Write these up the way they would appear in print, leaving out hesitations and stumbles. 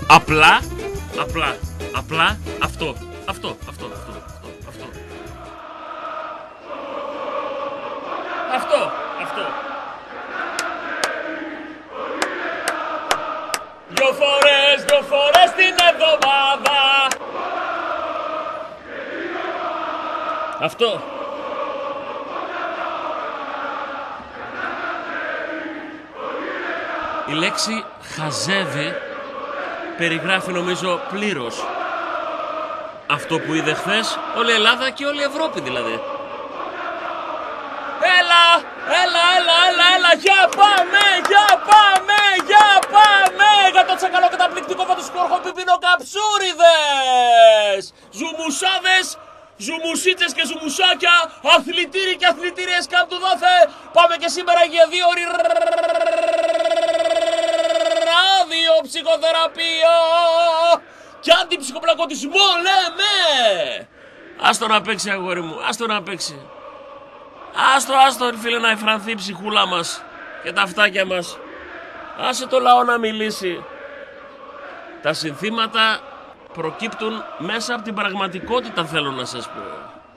Απλά αυτό. Δυο φορές την εβδομάδα. Αυτό. Η λέξη χαζεύει περιγράφει νομίζω πλήρως αυτό που είδε χθες όλη η Ελλάδα και όλη η Ευρώπη δηλαδή. Έλα, για πάμε, 100% καταπληκτικό φωτοσκόρχο πιπινό καψούριδες, ζουμουσάδες, ζουμουσίτσες και ζουμουσάκια, αθλητήρι και αθλητήριες κάτω του δόθε. Πάμε και σήμερα για 2 ώρες ράδιο ψυχοθεραπεία και αντιψυχοπλακωτισμό λέμε. Άστο να παίξει αγόρι μου, άστο να παίξει. Άστο φίλε να εφρανθεί η ψυχούλα μας και τα αυτάκια μας. Άσε το λαό να μιλήσει. Τα συνθήματα προκύπτουν μέσα από την πραγματικότητα, θέλω να σας πω.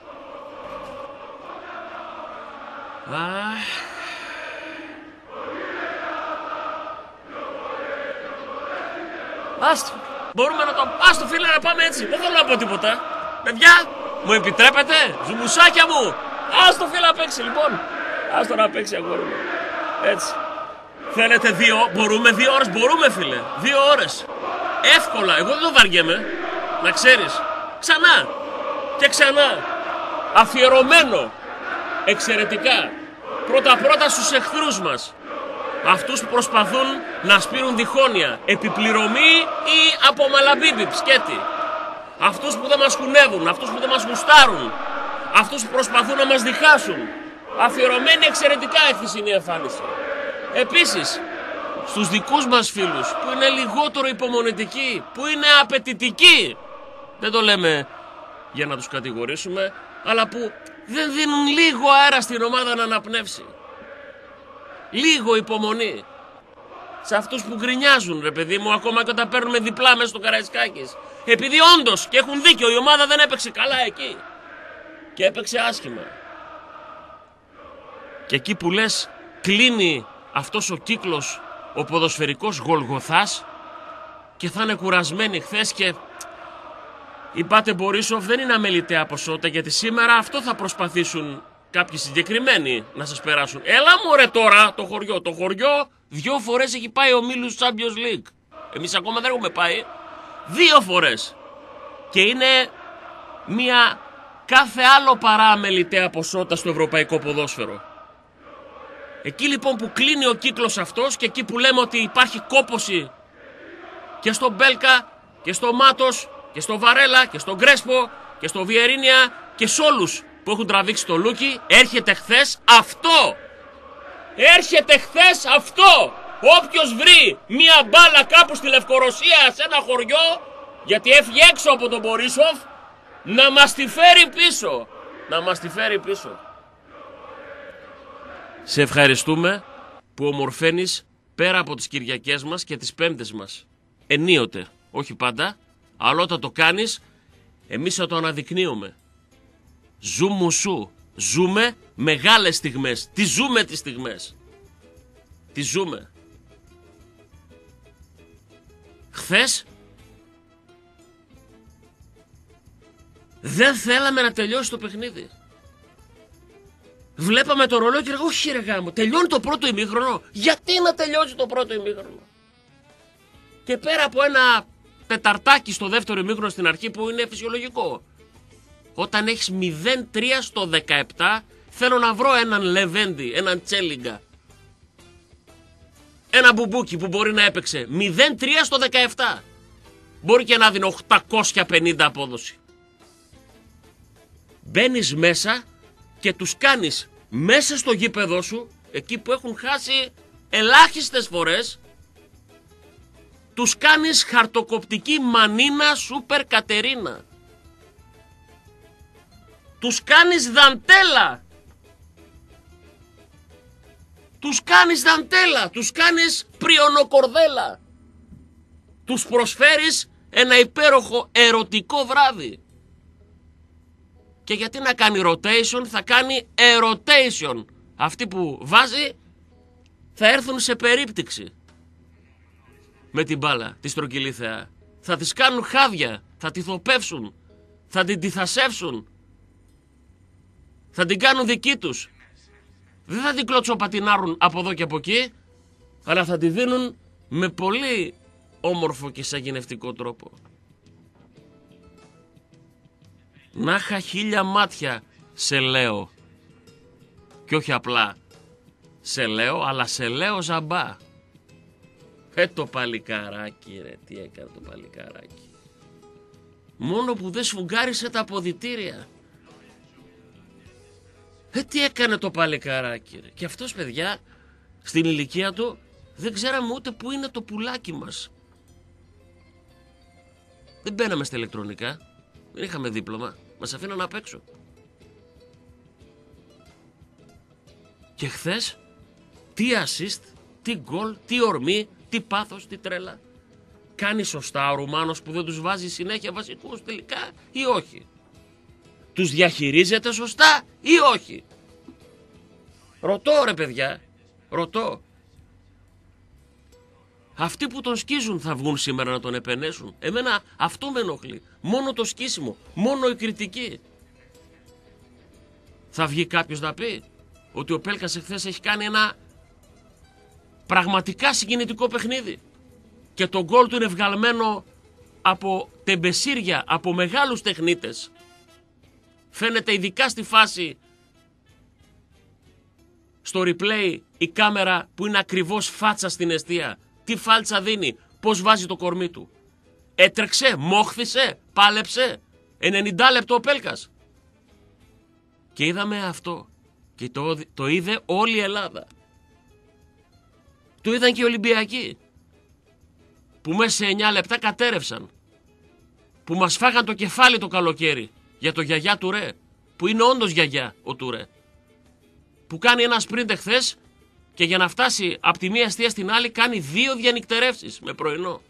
Άστο, μπορούμε να το... Άστο φίλε να πάμε έτσι, δεν θέλω να πω τίποτα. Παιδιά, μου επιτρέπετε, ζουμουσάκια μου. Άστο φίλε να παίξει λοιπόν. Άστο να παίξει αγόρι μου. Έτσι. Θέλετε 2, μπορούμε 2 ώρες, μπορούμε φίλε. 2 ώρες. Εύκολα, εγώ δεν το βαριέμαι. Να ξέρεις. Ξανά. Και ξανά. Αφιερωμένο. Εξαιρετικά. Πρώτα στους εχθρούς μας. Αυτούς που προσπαθούν να σπείρουν διχόνοια. Επιπληρωμή ή από μαλαμπίμπι, σκέτη. Αυτούς που δεν μας κουνεύουν, αυτούς που δεν μας γουστάρουν. Αυτούς που προσπαθούν να μας διχάσουν. Αφιερωμένη εξαιρετικά η χθεσινή εμφάνιση. Επίσης, στους δικούς μας φίλους που είναι λιγότερο υπομονετικοί, που είναι απαιτητικοί, δεν το λέμε για να τους κατηγορήσουμε, αλλά που δεν δίνουν λίγο αέρα στην ομάδα να αναπνεύσει. Λίγο υπομονή. Σε αυτούς που γκρινιάζουν, ρε παιδί μου, ακόμα και όταν παίρνουμε διπλά μέσα στο Καραϊσκάκης. Επειδή όντως και έχουν δίκιο, η ομάδα δεν έπαιξε καλά εκεί. Και έπαιξε άσχημα. Και εκεί που λες κλείνει αυτός ο κύκλος, ο ποδοσφαιρικός Γολγοθάς, και θα είναι κουρασμένοι χθες και η Πάτε Μπορίσοφ δεν είναι αμεληταία ποσότητα, γιατί σήμερα αυτό θα προσπαθήσουν κάποιοι συγκεκριμένοι να σας περάσουν. Έλα μωρέ τώρα το χωριό 2 φορές έχει πάει ο Μίλους Champions League. Εμείς ακόμα δεν έχουμε πάει. 2 φορές. Και είναι μια κάθε άλλο παρά αμεληταία ποσότητα στο ευρωπαϊκό ποδόσφαιρο. Εκεί λοιπόν που κλείνει ο κύκλος αυτός και εκεί που λέμε ότι υπάρχει κόπωση και στο Μπέλκα και στο Μάτος και στο Βαρέλα και στο Γκρέσπο και στο Βιερίνια και σε όλους που έχουν τραβήξει το Λούκι, έρχεται χθες αυτό. Έρχεται χθες αυτό. Όποιος βρει μία μπάλα κάπου στη Λευκορωσία σε ένα χωριό, γιατί έφυγε έξω από τον Μπορίσοφ, να μας τη φέρει πίσω. Να μας τη φέρει πίσω. Σε ευχαριστούμε που ομορφαίνεις πέρα από τις Κυριακές μας και τις Πέμπτες μας. Ενίοτε, όχι πάντα, αλλά όταν το κάνεις, εμείς θα το αναδεικνύουμε. Ζούμου σου. Ζούμε μεγάλες στιγμές. Τι ζούμε τις στιγμές. Τι ζούμε. Χθες δεν θέλαμε να τελειώσει το παιχνίδι. Βλέπαμε το ρολόι και λέγαμε, όχι ρε γάμο, τελειώνει το πρώτο ημίχρονο. Γιατί να τελειώσει το πρώτο ημίχρονο. Και πέρα από ένα τεταρτάκι στο δεύτερο ημίχρονο στην αρχή που είναι φυσιολογικό. Όταν έχεις 0-3 στο 17, θέλω να βρω έναν Λεβέντη, έναν Τσέλιγκα. Ένα μπουμπούκι που μπορεί να έπαιξε 0-3 στο 17. Μπορεί και να δίνει 850 απόδοση. Μπαίνεις μέσα και τους κάνεις μέσα στο γήπεδό σου, εκεί που έχουν χάσει ελάχιστες φορές, τους κάνεις χαρτοκοπτική μανίνα Σούπερ Κατερίνα. Τους κάνεις δαντέλα. Τους κάνεις δαντέλα. Τους κάνεις πριονοκορδέλα. τους προσφέρεις ένα υπέροχο ερωτικό βράδυ. Και γιατί να κάνει rotation, θα κάνει erotation. Αυτοί που βάζει θα έρθουν σε περίπτυξη με την μπάλα, τη στρογγυλή θεά. Θα τις κάνουν χάδια, θα τη θοπεύσουν, θα την τυθασεύσουν, θα την κάνουν δική τους. Δεν θα την κλωτσοπατινάρουν από εδώ και από εκεί, αλλά θα τη δίνουν με πολύ όμορφο και σαγηνευτικό τρόπο. Να είχα 1000 μάτια, σε λέω. Και όχι απλά σε λέω, αλλά σε λέω ζαμπά. Το παλικάράκι ρε, τι έκανε το παλικάράκι. Μόνο που δεν σφουγγάρισε τα αποδυτήρια. Τι έκανε το παλικάράκι ρε. Και αυτός, παιδιά, στην ηλικία του δεν ξέραμε ούτε που είναι το πουλάκι μας. Δεν μπαίναμε στα ηλεκτρονικά, δεν είχαμε δίπλωμα, μας αφήναν απ' έξω. Και χθες, τι assist, τι γκολ, τι ορμή, τι πάθος, τι τρέλα. Κάνει σωστά ο Ρουμάνος που δεν τους βάζει συνέχεια βασικούς τελικά ή όχι? Τους διαχειρίζεται σωστά ή όχι? Ρωτώ ρε παιδιά, ρωτώ. Αυτοί που τον σκίζουν θα βγουν σήμερα να τον επενέσουν. Εμένα αυτό με ενοχλεί. Μόνο το σκίσιμο, μόνο η κριτική. Θα βγει κάποιος να πει ότι ο Πέλκας εχθές έχει κάνει ένα πραγματικά συγκινητικό παιχνίδι και το γκολ του είναι βγαλμένο από τεμπεσίρια, από μεγάλους τεχνίτες. Φαίνεται ειδικά στη φάση στο replay η κάμερα που είναι ακριβώς φάτσα στην εστία. Τι φάλτσα δίνει, πώς βάζει το κορμί του. Έτρεξε, μόχθησε, πάλεψε. 90 λεπτό ο Πέλκας. Και είδαμε αυτό. Και το είδε όλη η Ελλάδα. Το είδαν και οι Ολυμπιακοί. Που μέσα σε 9 λεπτά κατέρευσαν. Που μας φάγαν το κεφάλι το καλοκαίρι. Για το γιαγιά Τουρέ. Που είναι όντως γιαγιά ο Τουρέ. Που κάνει ένα σπριντ εχθές και για να φτάσει από τη μία εστία στην άλλη κάνει 2 διανυκτερεύσεις με πρωινό.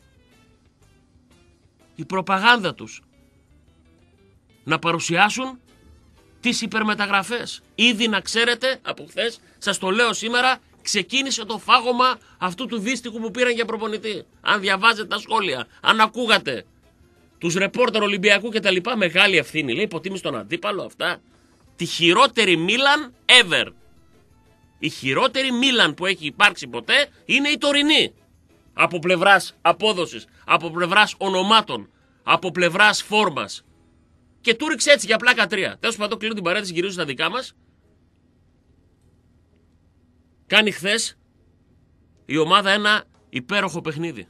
Η προπαγάνδα τους. Να παρουσιάσουν τις υπερμεταγραφές. Ήδη να ξέρετε από χθες, σας το λέω σήμερα, ξεκίνησε το φάγωμα αυτού του δύστιχου που πήραν για προπονητή. Αν διαβάζετε τα σχόλια, αν ακούγατε τους ρεπόρτερ Ολυμπιακού και τα λοιπά, μεγάλη ευθύνη. Λέει υποτίμηση τον αντίπαλο αυτά. Τη χειρότερη Μίλαν ever. Η χειρότερη Μίλαν που έχει υπάρξει ποτέ είναι η τωρινή. Από πλευράς απόδοσης, από πλευράς ονομάτων, από πλευράς φόρμας. Και του ρίξε έτσι για πλάκα 3. Τέλος πάντων, κλείνω την παρένθεση, γυρίζω στα δικά μας. Κάνει χθες η ομάδα ένα υπέροχο παιχνίδι.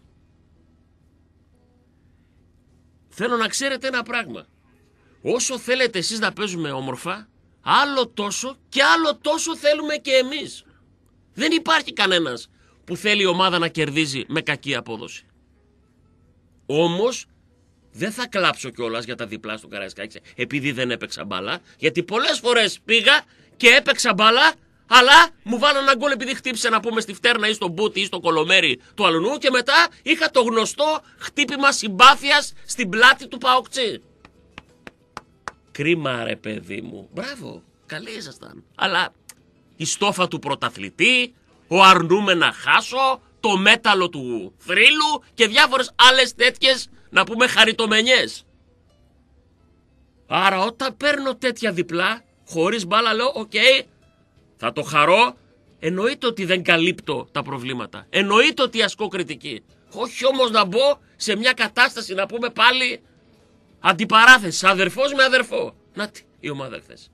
Θέλω να ξέρετε ένα πράγμα. Όσο θέλετε εσείς να παίζουμε όμορφα, άλλο τόσο και άλλο τόσο θέλουμε και εμείς. Δεν υπάρχει κανένας που θέλει η ομάδα να κερδίζει με κακή απόδοση. Όμως δεν θα κλάψω κιόλας για τα διπλά στο Καραϊσκάκη επειδή δεν έπαιξα μπάλα, γιατί πολλές φορές πήγα και έπαιξα μπάλα, αλλά μου βάλανε ένα γκολ επειδή χτύπησε να πούμε στη φτέρνα ή στο μπούτι ή στο κολομέρι του αλουνού και μετά είχα το γνωστό χτύπημα συμπάθειας στην πλάτη του Παοκτσί. Κρίμα ρε παιδί μου. Μπράβο, καλοί ήσασταν. Αλλά η στόφα του πρωταθλητή, ο αρνούμε να χάσω, το μέταλλο του θρύλου και διάφορες άλλες τέτοιες να πούμε χαριτομενιές. Άρα όταν παίρνω τέτοια διπλά, χωρίς μπάλα λέω οκ, θα το χαρώ. Εννοείται ότι δεν καλύπτω τα προβλήματα. Εννοείται ότι ασκώ κριτική. Όχι όμως να μπω σε μια κατάσταση να πούμε πάλι αντιπαράθεση, αδερφός με αδερφό. Να τι η ομάδα χθες.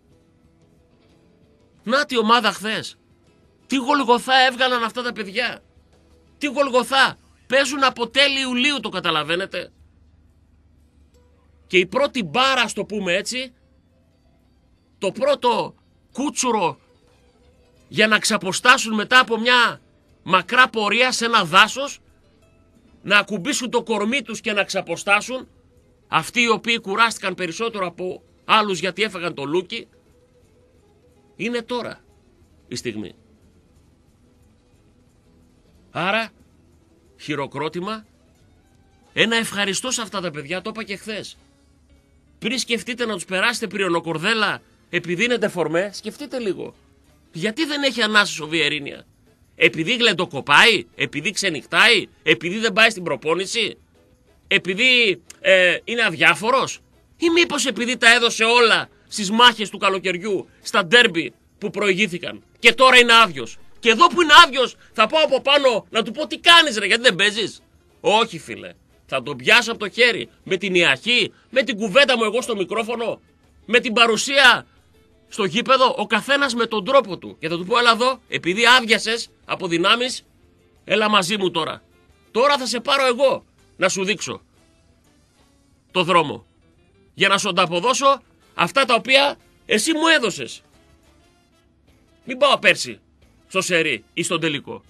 Να τι η ομάδα χθες. Τι γολγοθά έβγαλαν αυτά τα παιδιά. Τι γολγοθά. Παίζουν από τέλη Ιουλίου, το καταλαβαίνετε. Και η πρώτη μπάρα, στο πούμε έτσι, το πρώτο κούτσουρο για να ξαποστάσουν μετά από μια μακρά πορεία σε ένα δάσος, να ακουμπήσουν το κορμί τους και να ξαποστάσουν, αυτοί οι οποίοι κουράστηκαν περισσότερο από άλλους γιατί έφαγαν το λούκι, είναι τώρα η στιγμή. Άρα χειροκρότημα Ένα ευχαριστώ σε αυτά τα παιδιά, το είπα και χθες. Πριν σκεφτείτε να τους περάσετε πριονοκορδέλα επειδή είναι ντεφορμέ, σκεφτείτε λίγο. Γιατί δεν έχει ανάσες ο Βιερίνια? Επειδή γλεντοκοπάει, επειδή ξενυχτάει, επειδή δεν πάει στην προπόνηση, επειδή είναι αδιάφορος, ή μήπως επειδή τα έδωσε όλα στις μάχες του καλοκαιριού, στα ντέρμπι που προηγήθηκαν και τώρα είναι άδειος? Και εδώ που είναι άδειος θα πάω από πάνω να του πω τι κάνεις ρε, γιατί δεν παίζεις? Όχι φίλε, θα τον πιάσω από το χέρι με την ιαχή, με την κουβέντα μου εγώ στο μικρόφωνο, με την παρουσία στο γήπεδο, ο καθένας με τον τρόπο του. Και θα του πω, έλα εδώ, επειδή άδειασες από δυνάμεις, έλα μαζί μου τώρα. Τώρα θα σε πάρω εγώ να σου δείξω το δρόμο. Για να σου ανταποδώσω αυτά τα οποία εσύ μου έδωσες. Μην πάω πέρσι στο σερί ή στον τελικό.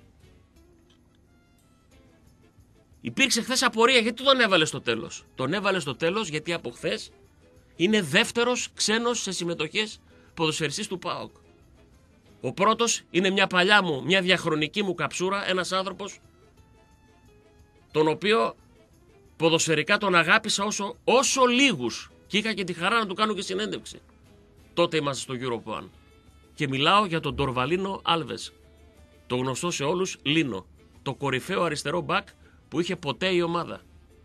Υπήρξε χθες απορία γιατί τον έβαλε στο τέλος. Τον έβαλε στο τέλος γιατί από χθες είναι δεύτερος ξένος σε συμμετοχές ποδοσφαιριστής του ΠΑΟΚ. Ο πρώτος είναι μια παλιά μου, μια διαχρονική μου καψούρα, ένας άνθρωπος τον οποίο ποδοσφαιρικά τον αγάπησα όσο λίγους και είχα και τη χαρά να του κάνω και συνέντευξη. Τότε είμαστε στο Europe One. Και μιλάω για τον Ντορβαλίνο Άλβες, το γνωστό σε όλους Λίνο, το κορυφαίο αριστερό μπακ που είχε ποτέ η ομάδα.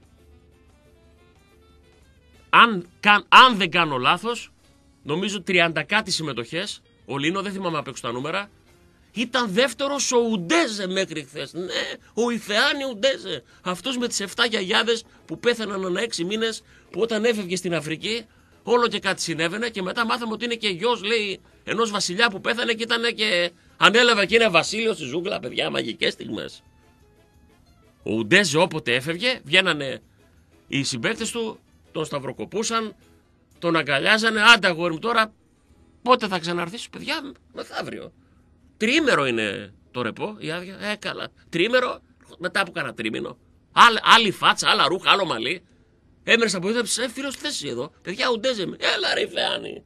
Αν δεν κάνω λάθος, νομίζω 30 κάτι συμμετοχές, ο Λίνο, δεν θυμάμαι απ' έξω τα νούμερα, ήταν δεύτερος ο Ουντέζε μέχρι χθες. Ναι, ο Ιφεάνι Ουντέζε. Αυτός με τις 7 γιαγιάδες που πέθαναν ανά 6 μήνες, που όταν έφευγε στην Αφρική, όλο και κάτι συνέβαινε και μετά μάθαμε ότι είναι και γιος, λέει, ενός βασιλιά που πέθανε και ήταν και ανέλαβε και είναι βασίλειο στη ζούγκλα, παιδιά, μαγικές στιγμές. Ο Ουντέζε όποτε έφευγε, βγαίνανε οι συμπαίκτες του, τον σταυροκοπούσαν, τον αγκαλιάζανε, άντε αγόρι μου τώρα, πότε θα ξαναρθείς, παιδιά, μεθαύριο. Τριήμερο είναι το ρεπό, η άδεια, καλά. Τριήμερο, μετά από κάνα τρίμηνο. Άλλη φάτσα, άλλα ρούχα, άλλο μαλλί. Έμενες από εδώ, φίλος θέση εδώ. Παιδιά, Ουντέζε, έλα ρε Ιφεάνι.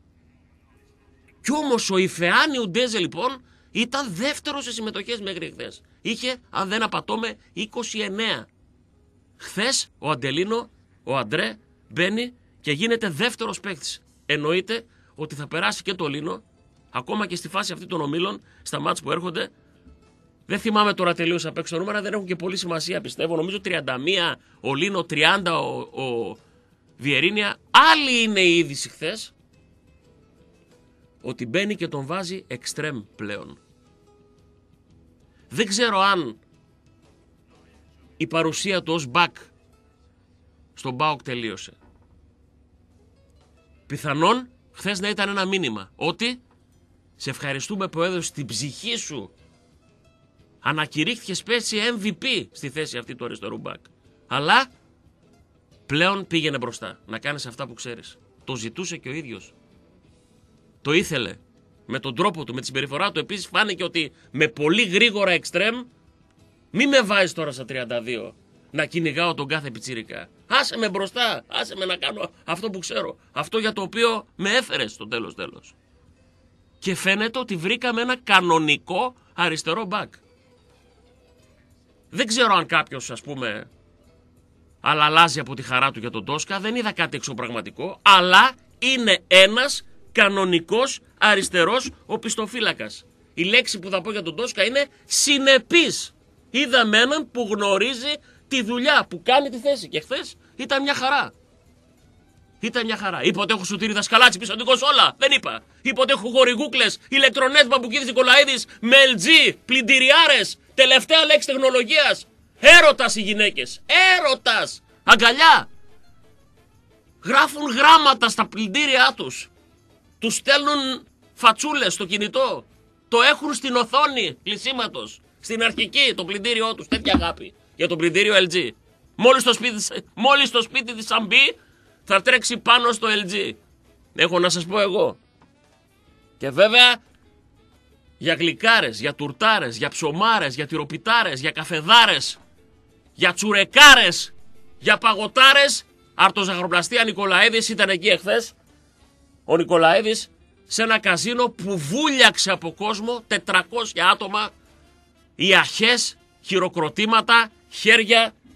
Κι όμως ο Ιφεάνι Ουντέζε λοιπόν ήταν δεύτερος σε συμμετοχές μέχρι χθες. Είχε, αν δεν απατώμε, 29. Χθες ο Αντελίνο, ο Αντρέ, μπαίνει και γίνεται δεύτερος παίκτης. Εννοείται ότι θα περάσει και το Λίνο, ακόμα και στη φάση αυτή των ομίλων, στα μάτς που έρχονται. Δεν θυμάμαι τώρα τελείως απ' έξω τα νούμερα, δεν έχουν και πολύ σημασία πιστεύω. Νομίζω 31 ο Λίνο, 30 ο Βιερίνια. Άλλη είναι η είδηση χθες, ότι μπαίνει και τον βάζει εξτρέμ πλέον. Δεν ξέρω αν η παρουσία του ως μπακ στον ΠΑΟΚ τελείωσε. Πιθανόν χθες να ήταν ένα μήνυμα ότι σε ευχαριστούμε που έδωσες την ψυχή σου. Ανακηρύχθηκες πέρσι MVP στη θέση αυτή του αριστερού μπακ. Αλλά πλέον πήγαινε μπροστά να κάνεις αυτά που ξέρεις. Το ζητούσε και ο ίδιος. Το ήθελε. Με τον τρόπο του, με τη συμπεριφορά του. Επίσης φάνηκε ότι με πολύ γρήγορα εξτρέμ, μη με βάζεις τώρα στα 32 να κυνηγάω τον κάθε πιτσίρικα. Άσε με μπροστά, άσε με να κάνω αυτό που ξέρω. Αυτό για το οποίο με έφερες στο τέλος. Και φαίνεται ότι βρήκαμε ένα κανονικό αριστερό μπακ. Δεν ξέρω αν κάποιος, ας πούμε, αλλάζει από τη χαρά του για τον Τόσκα. Δεν είδα κάτι εξωπραγματικό, αλλά είναι ένας κανονικός αριστερός οπισθοφύλακας. Η λέξη που θα πω για τον Τόσκα είναι συνεπής. Είδαμε έναν που γνωρίζει τη δουλειά, που κάνει τη θέση. Και χθες ήταν μια χαρά. Ήταν μια χαρά. Είπα ότι έχω σωτήρι δασκαλάτσι, πιστωτικός όλα. Δεν είπα. Είπα ότι έχω γοριγούκλες, ηλεκτρονές Μπαμπουκίδης Νικολαίδης, με LG, πλυντηριάρες. Τελευταία λέξη τεχνολογίας. Έρωτας οι γυναίκες. Έρωτας. Αγκαλιά. Γράφουν γράμματα στα πλυντήριά τους. Τους στέλνουν φατσούλες στο κινητό. Το έχουν στην οθόνη κλεισίματος. Στην αρχική το πλυντήριό τους. Τέτοια αγάπη για το πλυντήριο LG. Μόλις το σπίτι της αν μπει, θα τρέξει πάνω στο LG. Έχω να σας πω εγώ. Και βέβαια για γλυκάρες, για τουρτάρες, για ψωμάρες, για τυροπιτάρες, για καφεδάρες, για τσουρεκάρες, για παγωτάρες. Αρτοζαχαροπλαστεία Νικολαίδης ήταν εκεί εχθές. Ο Νικολαίδης σε ένα καζίνο που βούλιαξε από κόσμο, 400 άτομα, ιαχές, χειροκροτήματα, χέρια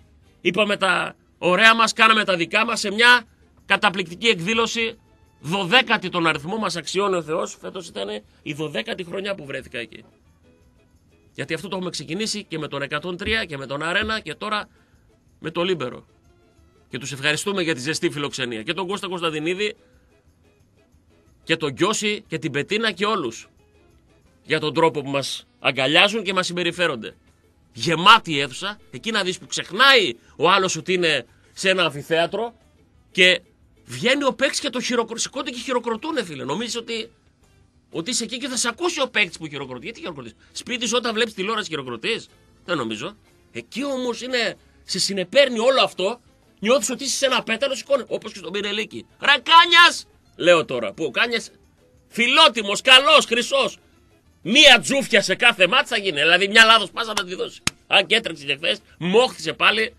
είπαμε τα ωραία μας, κάναμε τα δικά μας σε μια καταπληκτική εκδήλωση. 12η τον αριθμό μας αξιώνει ο Θεός. Φέτος ήταν η 12η χρονιά που βρέθηκα εκεί. Γιατί αυτό το έχουμε ξεκινήσει και με τον 103 και με τον Αρένα και τώρα με το Λίμπερο. Και τους ευχαριστούμε για τη ζεστή φιλοξενία. Και τον Κώστα Κωνσταντινίδη και τον Γκιώση και την Πετίνα και όλους. Για τον τρόπο που μας αγκαλιάζουν και μας συμπεριφέρονται. Γεμάτη αίθουσα, εκεί να δεις που ξεχνάει ο άλλος ότι είναι σε ένα αμφιθέατρο και βγαίνει ο παίκτης και το σηκώνται και χειροκροτούνε, φίλε. Νομίζεις ότι είσαι εκεί και θα σε ακούσει ο παίκτης που χειροκροτεί. Γιατί χειροκροτείς? Σπίτι σου όταν βλέπεις τηλεόραση χειροκροτείς? Δεν νομίζω. Εκεί όμως είναι, σε συνεπέρνει όλο αυτό, νιώθεις ότι είσαι σε ένα πέταλο, σηκώνει. Όπως και στον Πυρελίκη. Ρε Κάνιας! Λέω τώρα, που ο Κάνιας φιλότιμος, καλός, χρυσός. Μία τζούφια σε κάθε μάτς θα γίνει. Δηλαδή μια λάθος πάσα να τη δώσει. Αν και έτρεξε και χθες, μόχθησε πάλι.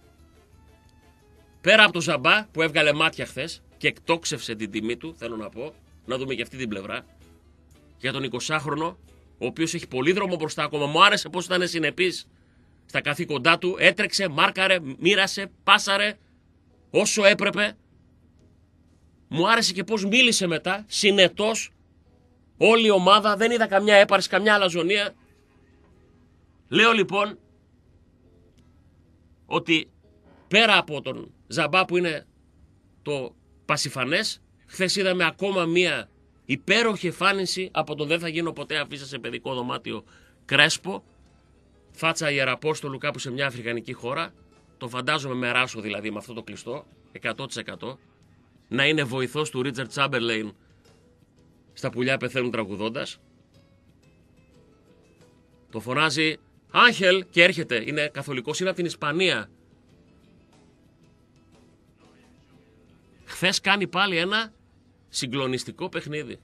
Πέρα από το Ζαμπά που έβγαλε μάτια χθες και εκτόξευσε την τιμή του, θέλω να πω, να δούμε και αυτή την πλευρά. Για τον 20χρονο, ο οποίος έχει πολύ δρόμο μπροστά ακόμα. Μου άρεσε πώς ήταν συνεπής στα καθήκοντά του. Έτρεξε, μάρκαρε, μοίρασε, πάσαρε όσο έπρεπε. Μου άρεσε και πώς μίλησε μετά, συνετός. Όλη η ομάδα, δεν είδα καμιά έπαρση, καμιά αλαζονία. Λέω λοιπόν ότι πέρα από τον Ζαμπά που είναι το πασιφανές, χθες είδαμε ακόμα μία υπέροχη εμφάνιση από τον δεν θα γίνω ποτέ αφήσα σε παιδικό δωμάτιο Κρέσπο. Φάτσα Ιεραπόστολου κάπου σε μια αφρικανική χώρα. Το φαντάζομαι με ράσο δηλαδή με αυτό το κλειστό, 100%. Να είναι βοηθός του Ρίτσαρτ Τσάμπερλεϊν στα πουλιά πεθαίνουν τραγουδώντας. Το φωνάζει Άγχελ και έρχεται. Είναι καθολικός, είναι από την Ισπανία. Χθες κάνει πάλι ένα συγκλονιστικό παιχνίδι.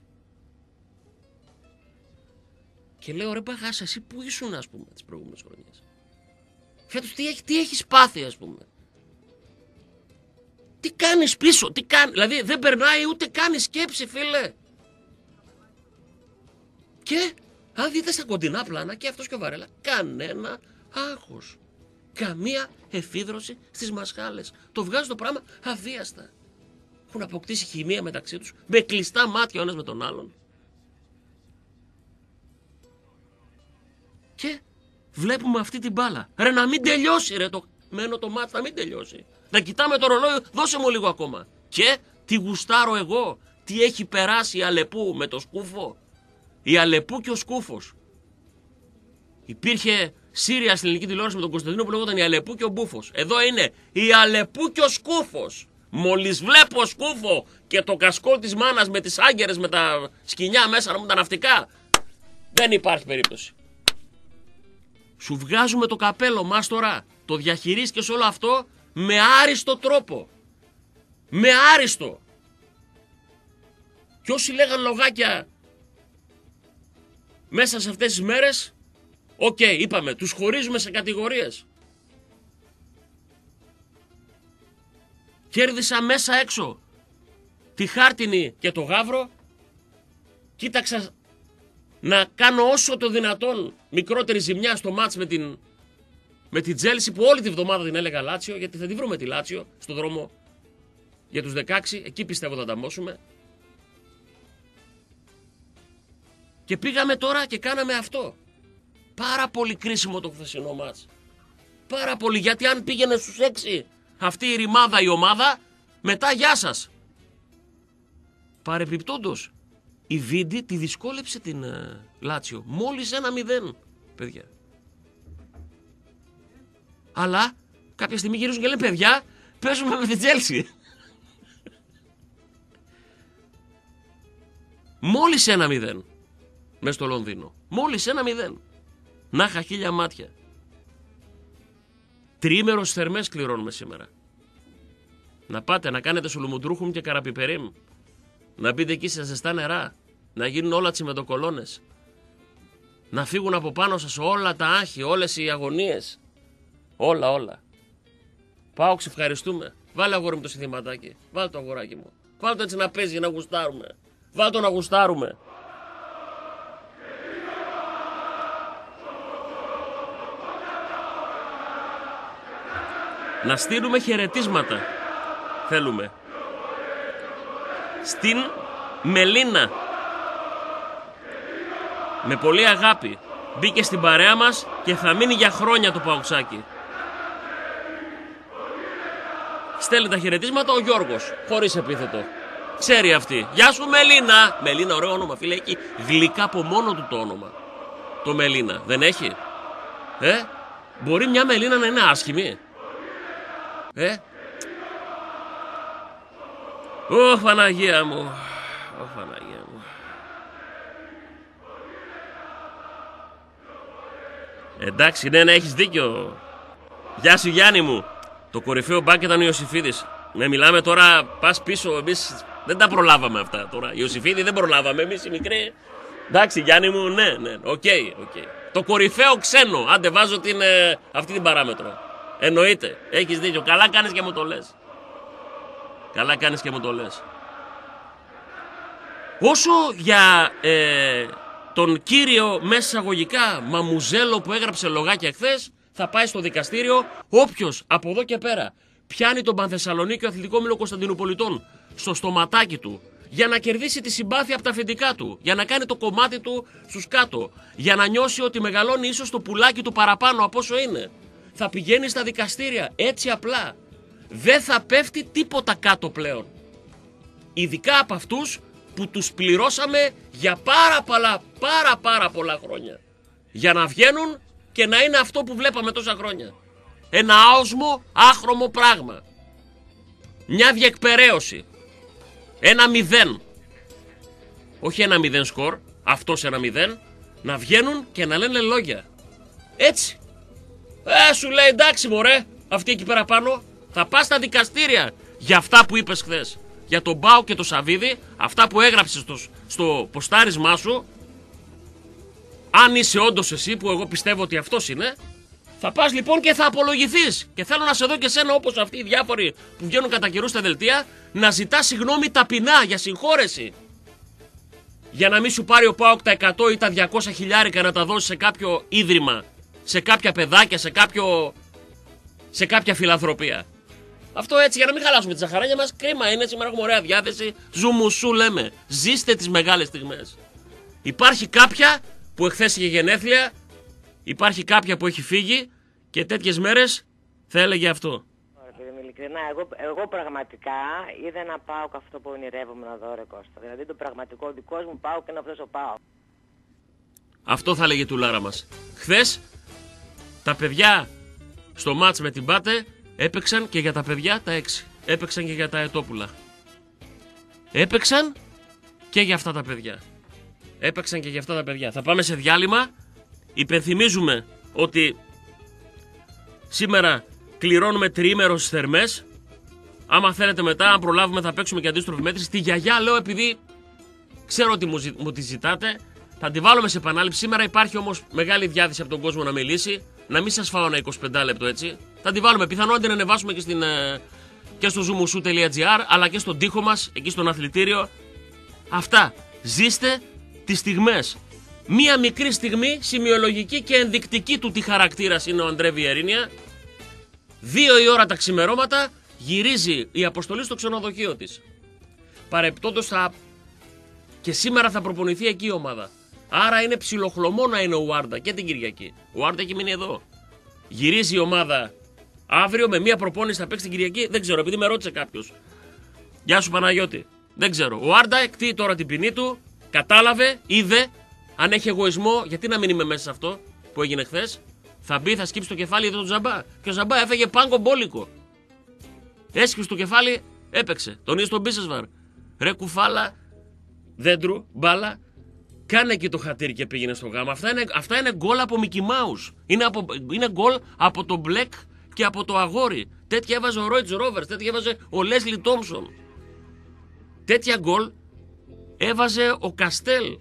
Και λέω ρε Παγάσα, εσύ που ήσουν ας πούμε τις προηγούμενες χρονιές? Φέτος τι έχεις πάθει ας πούμε? Τι κάνεις πίσω, τι κάνει, δηλαδή δεν περνάει ούτε κάνει σκέψη φίλε. Και αν δείτε στα κοντινά πλάνα και αυτός και ο Βαρέλα, κανένα άγχος. Καμία εφίδρωση στις μασχάλες. Το βγάζουν το πράγμα αβίαστα. Έχουν αποκτήσει χημεία μεταξύ τους, με κλειστά μάτια ο ένας με τον άλλον. Και βλέπουμε αυτή την μπάλα. Ρε να μην τελειώσει ρε, μένω το μάτς να μην τελειώσει. Να κοιτάμε το ρολόι, δώσε μου λίγο ακόμα. Και τι γουστάρω εγώ, τι έχει περάσει η Αλεπού με το Σκούφο. Η Αλεπού και ο Σκούφος. Υπήρχε Σύρια στην ελληνική τηλεόραση με τον Κωνσταντίνο που λέγονταν η Αλεπού και ο Μπούφος. Εδώ είναι η Αλεπού και ο Σκούφος. Μόλις βλέπω Σκούφο και το κασκόλ της μάνας με τις άγκερες με τα σκοινιά μέσα με τα ναυτικά, δεν υπάρχει περίπτωση. Σου βγάζουμε το καπέλο μάστορα. Το διαχειρίστηκες όλο αυτό με άριστο τρόπο. Με άριστο. Και όσοι λέγαν λογάκια μέσα σε αυτές τις μέρες, οκ, είπαμε, τους χωρίζουμε σε κατηγορίες. Κέρδισα μέσα έξω τη Χάρτινη και το Γαύρο. Κοίταξα να κάνω όσο το δυνατόν μικρότερη ζημιά στο μάτς με την Τζέλσι που όλη τη βδομάδα την έλεγα Λάτσιο, γιατί θα τη βρούμε τη Λάτσιο στο δρόμο για τους 16, εκεί πιστεύω θα τα μόσουμε. Και πήγαμε τώρα και κάναμε αυτό. Πάρα πολύ κρίσιμο το χθεσινό μάτς. Πάρα πολύ, γιατί αν πήγαινε στους 6 αυτή η ρημάδα η ομάδα, μετά γεια σας. Παρεπιπτόντως, η Βίντι τη δυσκόλεψε την Λάτσιο. Μόλις 1-0, παιδιά. Αλλά κάποια στιγμή γυρίζουν και λένε παιδιά, παίζουμε με την Τσέλσι. Μόλις 1-0 μες στο Λονδίνο. Μόλις 1-0. Να είχα 1000 μάτια. Τριήμερος θερμές κληρώνουμε σήμερα. Να πάτε να κάνετε σουλουμουντρούχουμ και καραπιπερίμ. Να μπείτε εκεί σε ζεστά νερά. Να γίνουν όλα τσιμεντοκολόνες. Να φύγουν από πάνω σας όλα τα άγχη, όλες οι αγωνίες. Όλα. Πάω, ευχαριστούμε. Βάλε αγόρι μου το συνθηματάκι. Βάλε το αγοράκι μου. Βάλε το έτσι να παίζει να γουστάρουμε. Βάλε το να γουστάρουμε. να στείλουμε χαιρετίσματα. Θέλουμε. Στην Μελίνα. Με πολύ αγάπη. Μπήκε στην παρέα μας και θα μείνει για χρόνια το παουξάκι. Στέλνει τα χαιρετίσματα ο Γιώργος, χωρίς επίθετο. Ξέρει αυτή. Γεια σου Μελίνα. Μελίνα, ωραίο όνομα, φίλε. Έχει γλυκά από μόνο του το όνομα. Το Μελίνα. Δεν έχει? Μπορεί μια Μελίνα να είναι άσχημη? Ω Παναγία μου. Ω Παναγία μου. Εντάξει, ναι, έχεις δίκιο. Γεια σου Γιάννη μου. Το κορυφαίο μπακ ήταν ο Ιωσήφιδης. Ναι, μιλάμε τώρα, πας πίσω, εμείς δεν τα προλάβαμε αυτά τώρα. Ιωσήφιδη δεν προλάβαμε, εμείς οι μικροί. Εντάξει Γιάννη μου, ναι, οκ. Το κορυφαίο ξένο, άντε βάζω αυτή την παράμετρο. Εννοείται, έχεις δίκιο, καλά κάνεις και μου το λες. Καλά κάνεις και μου το λες. Όσο για τον κύριο μέσα εισαγωγικά Μαμουζέλο που έγραψε λογάκια χθες, θα πάει στο δικαστήριο. Όποιος από εδώ και πέρα πιάνει τον Πανθεσσαλονίκη Αθλητικό Όμιλο Κωνσταντινουπολιτών στο στοματάκι του για να κερδίσει τη συμπάθεια από τα αφεντικά του, για να κάνει το κομμάτι του στους κάτω, για να νιώσει ότι μεγαλώνει ίσως το πουλάκι του παραπάνω από όσο είναι, θα πηγαίνει στα δικαστήρια έτσι απλά. Δεν θα πέφτει τίποτα κάτω πλέον. Ειδικά από αυτούς που τους πληρώσαμε για πάρα πολλά χρόνια. Για να βγαίνουν και να είναι αυτό που βλέπαμε τόσα χρόνια. Ένα άοσμο, άχρωμο πράγμα. Μια διεκπεραίωση. Ένα 0. Όχι ένα 0 σκορ, αυτός ένα 0. Να βγαίνουν και να λένε λόγια. Έτσι. Σου λέει εντάξει μωρέ, αυτή εκεί πέρα πάνω. Θα πας στα δικαστήρια για αυτά που είπες χθες. Για τον Μπάου και τον Σαββίδη, αυτά που έγραψες στο ποστάρισμά σου. Αν είσαι όντως εσύ, που εγώ πιστεύω ότι αυτός είναι, θα πας λοιπόν και θα απολογηθείς. Και θέλω να σε δω και σένα, όπως αυτοί οι διάφοροι που βγαίνουν κατά καιρού στα δελτία, να ζητάς συγγνώμη ταπεινά για συγχώρεση. Για να μην σου πάρει ο ΠΑΟΚ τα 100 ή τα 200 χιλιάρικα να τα δώσει σε κάποιο ίδρυμα, σε κάποια παιδάκια, σε κάποια φιλανθρωπία. Αυτό έτσι για να μην χαλάσουμε τη ζαχαράνια μας. Κρίμα είναι, σήμερα έχουμε ωραία διάθεση. Ζουμουσού λέμε. Ζήστε τις μεγάλες στιγμές. Υπάρχει κάποια που εχθές είχε γενέθλια, υπάρχει κάποια που έχει φύγει και τέτοιες μέρες θα έλεγε αυτό. Ειλικρινά, εγώ πραγματικά είδα ένα ΠΑΟΚ αυτό που ονειρεύομαι να δω, ρε Κώστα. Δηλαδή το πραγματικό δικός μου ΠΑΟΚ είναι αυτός ο ΠΑΟΚ. Αυτό θα έλεγε η τουλάρα μας. Χθες τα παιδιά στο μάτς με την Πάτε έπαιξαν και για τα παιδιά τα 6. Έπαιξαν και για τα Ετόπουλα. Έπαιξαν και για αυτά τα παιδιά. Έπαιξαν και για αυτά τα παιδιά. Θα πάμε σε διάλειμμα. Υπενθυμίζουμε ότι σήμερα κληρώνουμε τριήμερο στις Θερμές. Άμα θέλετε μετά, αν προλάβουμε, θα παίξουμε και αντίστροφη μέτρηση. Τη γιαγιά λέω επειδή ξέρω ότι μου τη ζητάτε. Θα τη βάλουμε σε επανάληψη. Σήμερα υπάρχει όμως μεγάλη διάθεση από τον κόσμο να μιλήσει. Να μην σας φάω ένα 25 λεπτό έτσι. Θα τη βάλουμε. Πιθανόν να την ανεβάσουμε και στο zoomusu.gr, αλλά και στον τοίχο μας, εκεί στον αθλητήριο. Αυτά. Ζήστε τις στιγμές. Μία μικρή στιγμή σημειολογική και ενδεικτική του τι χαρακτήρας είναι ο Αντρέ Βιερίνια. 2 η ώρα τα ξημερώματα γυρίζει η αποστολή στο ξενοδοχείο της. Παρεπτόντως και σήμερα θα προπονηθεί εκεί η ομάδα. Άρα είναι ψιλοχλωμό να είναι ο Ουάρντα και την Κυριακή. Ο Ουάρντα έχει μείνει εδώ. Γυρίζει η ομάδα αύριο με μία προπόνηση, θα παίξει την Κυριακή. Δεν ξέρω, επειδή με ρώτησε κάποιος. Γεια σου Παναγιώτη. Δεν ξέρω. Ο Ουάρντα εκτεί τώρα την ποινή του. Κατάλαβε, είδε. Αν έχει εγωισμό, γιατί να μην είμαι μέσα σε αυτό που έγινε χθες. Θα μπει, θα σκύψει το κεφάλι εδώ του Ζαμπά. Και ο Ζαμπά έφεγε πάγκο μπόλικο. Έσκυψε το κεφάλι, έπαιξε. Τον είδε στον Μπίσεσβαρ. Ρε κουφάλα, δέντρου, μπάλα. Κάνε εκεί το χατήρι και πήγαινε στο γάμα. Αυτά είναι γκολ από Μικι Μάους. Είναι γκολ από το Μπλεκ και από το αγόρι. Τέτοια έβαζε ο Ρόιτς Ρόβερς, τέτοια έβαζε ο Λέσλι Τόμψον. Τέτοια γκολ έβαζε ο Καστέλ.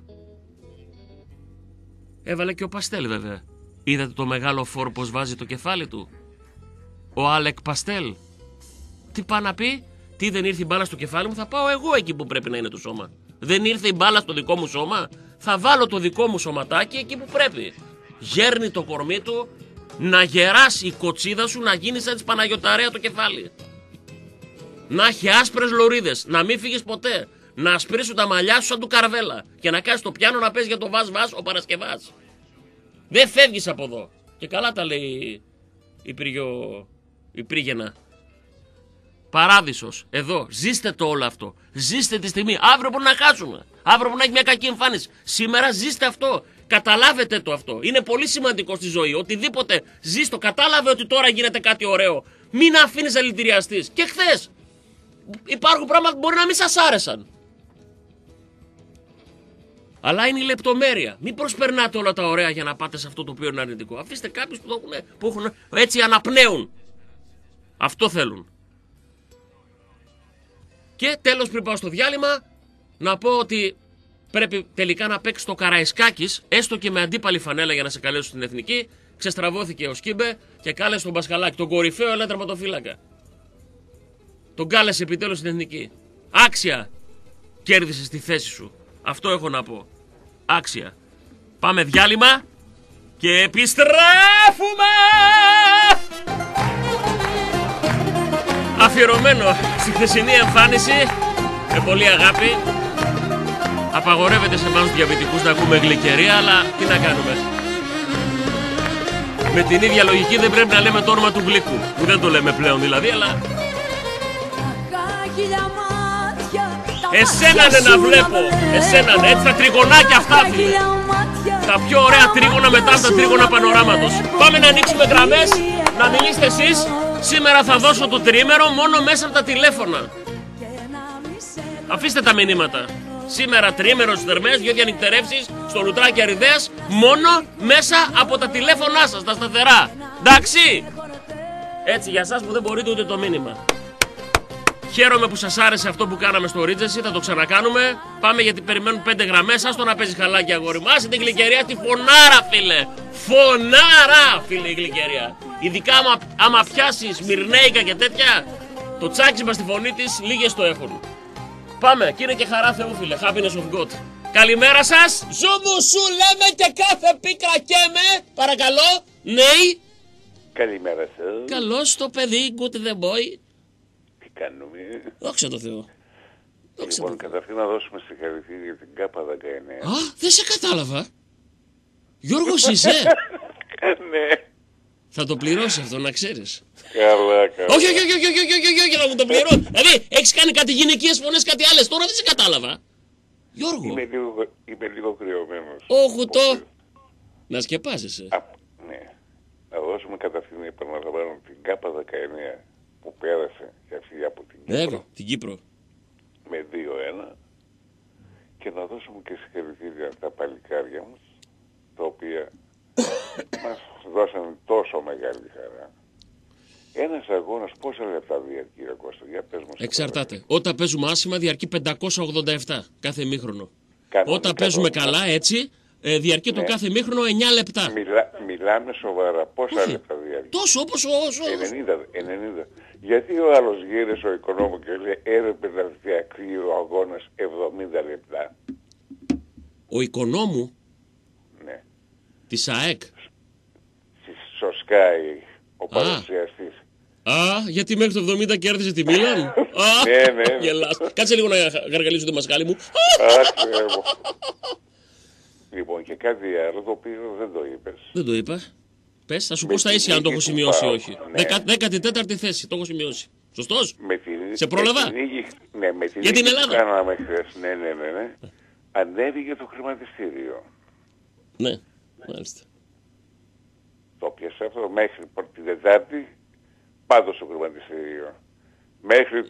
Έβαλε και ο Παστέλ βέβαια. Είδατε το μεγάλο φόρ πως βάζει το κεφάλι του. Ο Άλεκ Παστέλ. Τι πάει να πει, τι δεν ήρθε η μπάλα στο κεφάλι μου, θα πάω εγώ εκεί που πρέπει να είναι το σώμα. Δεν ήρθε η μπάλα στο δικό μου σώμα, θα βάλω το δικό μου σωματάκι εκεί που πρέπει. Γέρνει το κορμί του, να γεράσει η κοτσίδα σου, να γίνει σαν της Παναγιωταρέα το κεφάλι. Να έχει άσπρες λωρίδες, να μην φύγεις ποτέ. Να ασπρίσουν τα μαλλιά σου σαν του Καρβέλα. Και να κάνεις το πιάνο να παίζει για το βας-βας ο Παρασκευάς. Δεν φεύγεις από εδώ. Και καλά τα λέει η Πρίγαινα. Παράδεισος, εδώ, ζήστε το όλο αυτό. Ζήστε τη στιγμή. Αύριο μπορεί να χάσουμε. Αύριο μπορεί να έχει μια κακή εμφάνιση. Σήμερα ζήστε αυτό. Καταλάβετε το αυτό. Είναι πολύ σημαντικό στη ζωή. Οτιδήποτε ζεις το, κατάλαβε ότι τώρα γίνεται κάτι ωραίο. Μην αφήνεις να δηλητηριαστείς. Και χθες υπάρχουν πράγματα που μπορεί να μην σας άρεσαν. Αλλά είναι η λεπτομέρεια. Μην προσπερνάτε όλα τα ωραία για να πάτε σε αυτό το οποίο είναι αρνητικό. Αφήστε κάποιους που έχουν έτσι αναπνέουν. Αυτό θέλουν. Και τέλος, πριν πάω στο διάλειμμα, να πω ότι πρέπει τελικά να παίξει το Καραϊσκάκης, έστω και με αντίπαλη φανέλα για να σε καλέσω στην εθνική. Ξεστραβώθηκε ο Σκίμπε και κάλεσε τον Πασχαλάκη, τον κορυφαίο ελεύθερο τερματοφύλακα. Τον κάλεσε επιτέλους στην εθνική. Άξια κέρδισε στη θέση σου. Αυτό έχω να πω. Άξια. Πάμε διάλειμμα και επιστρέφουμε! Αφιερωμένο στη χθεσινή εμφάνιση, με πολύ αγάπη. Απαγορεύεται σε εμάς τους διαβητικούς να ακούμε γλυκερία, αλλά τι να κάνουμε. Με την ίδια λογική δεν πρέπει να λέμε το όνομα του γλυκού, που δεν το λέμε πλέον δηλαδή, αλλά... Εσέναν να βλέπω, εσέναν, έτσι τα τριγωνάκια αυτά, φίλε. Τα πιο ωραία τρίγωνα μετά από τα τρίγωνα πανοράματος. Πάμε να ανοίξουμε γραμμές, να μιλήσετε εσείς. Σήμερα θα δώσω το τριήμερο μόνο μέσα από τα τηλέφωνα. Αφήστε τα μηνύματα. Σήμερα τριήμερο στις θερμές, 2 διανυκτερεύσεις στο Λουτράκι Αριδέας, μόνο μέσα από τα τηλέφωνά σας, τα σταθερά. Εντάξει. Έτσι, για εσάς που δεν μπορείτε ούτε το μήνυμα. Χαίρομαι που σας άρεσε αυτό που κάναμε στο Regency, θα το ξανακάνουμε. Πάμε γιατί περιμένουν 5 γραμμές. Άστο να παίζει χαλάκι, αγόρι μου. Άσε την γλυκερία στη φωνάρα, φίλε. Φωνάρα, φίλε, η γλυκερία. Ειδικά άμα πιάσει Μυρνέικα και τέτοια, το τσάξιμα στη φωνή της λίγες το έχουν. Πάμε, και είναι και χαρά Θεού, φίλε. Happiness of God. Καλημέρα σας. Ζούμου σου λέμε και κάθε πίκρα καίμε. Παρακαλώ. Ναι. Καλημέρα σας. Καλώς το παιδί, good the boy. Κάνουμε. Δόξα τω Θεώ. Λοιπόν, καταρχήν να δώσουμε συγχαρητήρια για την ΚΑΠΑ 19. Α, δεν σε κατάλαβα. Γιώργος είσαι. Ναι. Θα το πληρώσει αυτό, να ξέρεις. Καλά, καλά. Όχι, να μου το πληρώσει. Δηλαδή, έχεις κάνει κάτι γυναικείες φωνές, κάτι άλλες. Τώρα δεν σε κατάλαβα. Γιώργο. Είμαι λίγο κρυωμένος. Όχι το. Να σκεπάζεσαι. Ναι. Να δώσουμε καταρχήν, επαναλαμβάνω, την ΚΑΠΑ 19 που πέρασε και αυτή από την Κύπρο. Βέβαια, την Κύπρο. Με 2-1. Και να δώσουμε και συγχαρητήρια στα παλικάρια μας, τα οποία μας δώσανε τόσο μεγάλη χαρά. Ένας αγώνας πόσα λεπτά διαρκεί, ρε Κώστα, για πες μας. Εξαρτάται. Όταν παίζουμε άσχημα διαρκεί 587 κάθε ημίχρονο. Όταν παίζουμε καλά έτσι, διαρκεί το κάθε ημίχρονο 9 λεπτά. Μιλάμε σοβαρά. Πόσα λεπτά διαρκεί? Τόσο όπως 90. Γιατί ο άλλος γύρισε ο Οικονόμου και λέει έπρεπε να διακρύει ο αγώνας 70 λεπτά. Ο Οικονόμου? Ναι. Της ΑΕΚ. Στο Sky ο παρουσιαστής. Α, γιατί μέχρι το 70 κέρδισε τη Μίλαν. Ναι. Γελάς. Κάτσε λίγο να γαργαλίσω το μασκάλι μου. Λοιπόν, και κάτι άλλο το οποίο δεν το είπες. Δεν το είπα. Πες, θα σου πω στα ίσια αν το έχω σημειώσει ή όχι. 14η θέση, το έχω σημειώσει. Σωστός? Σε πρόλαβα? Ναι, με την για την Ελλάδα. Κάναμε χθες. Ναι. Ανέβηκε το χρηματιστήριο. Ναι, μάλιστα. Το πιάσε αυτό μέχρι την Τετάρτη, πάντως στο χρηματιστήριο. Μέχρι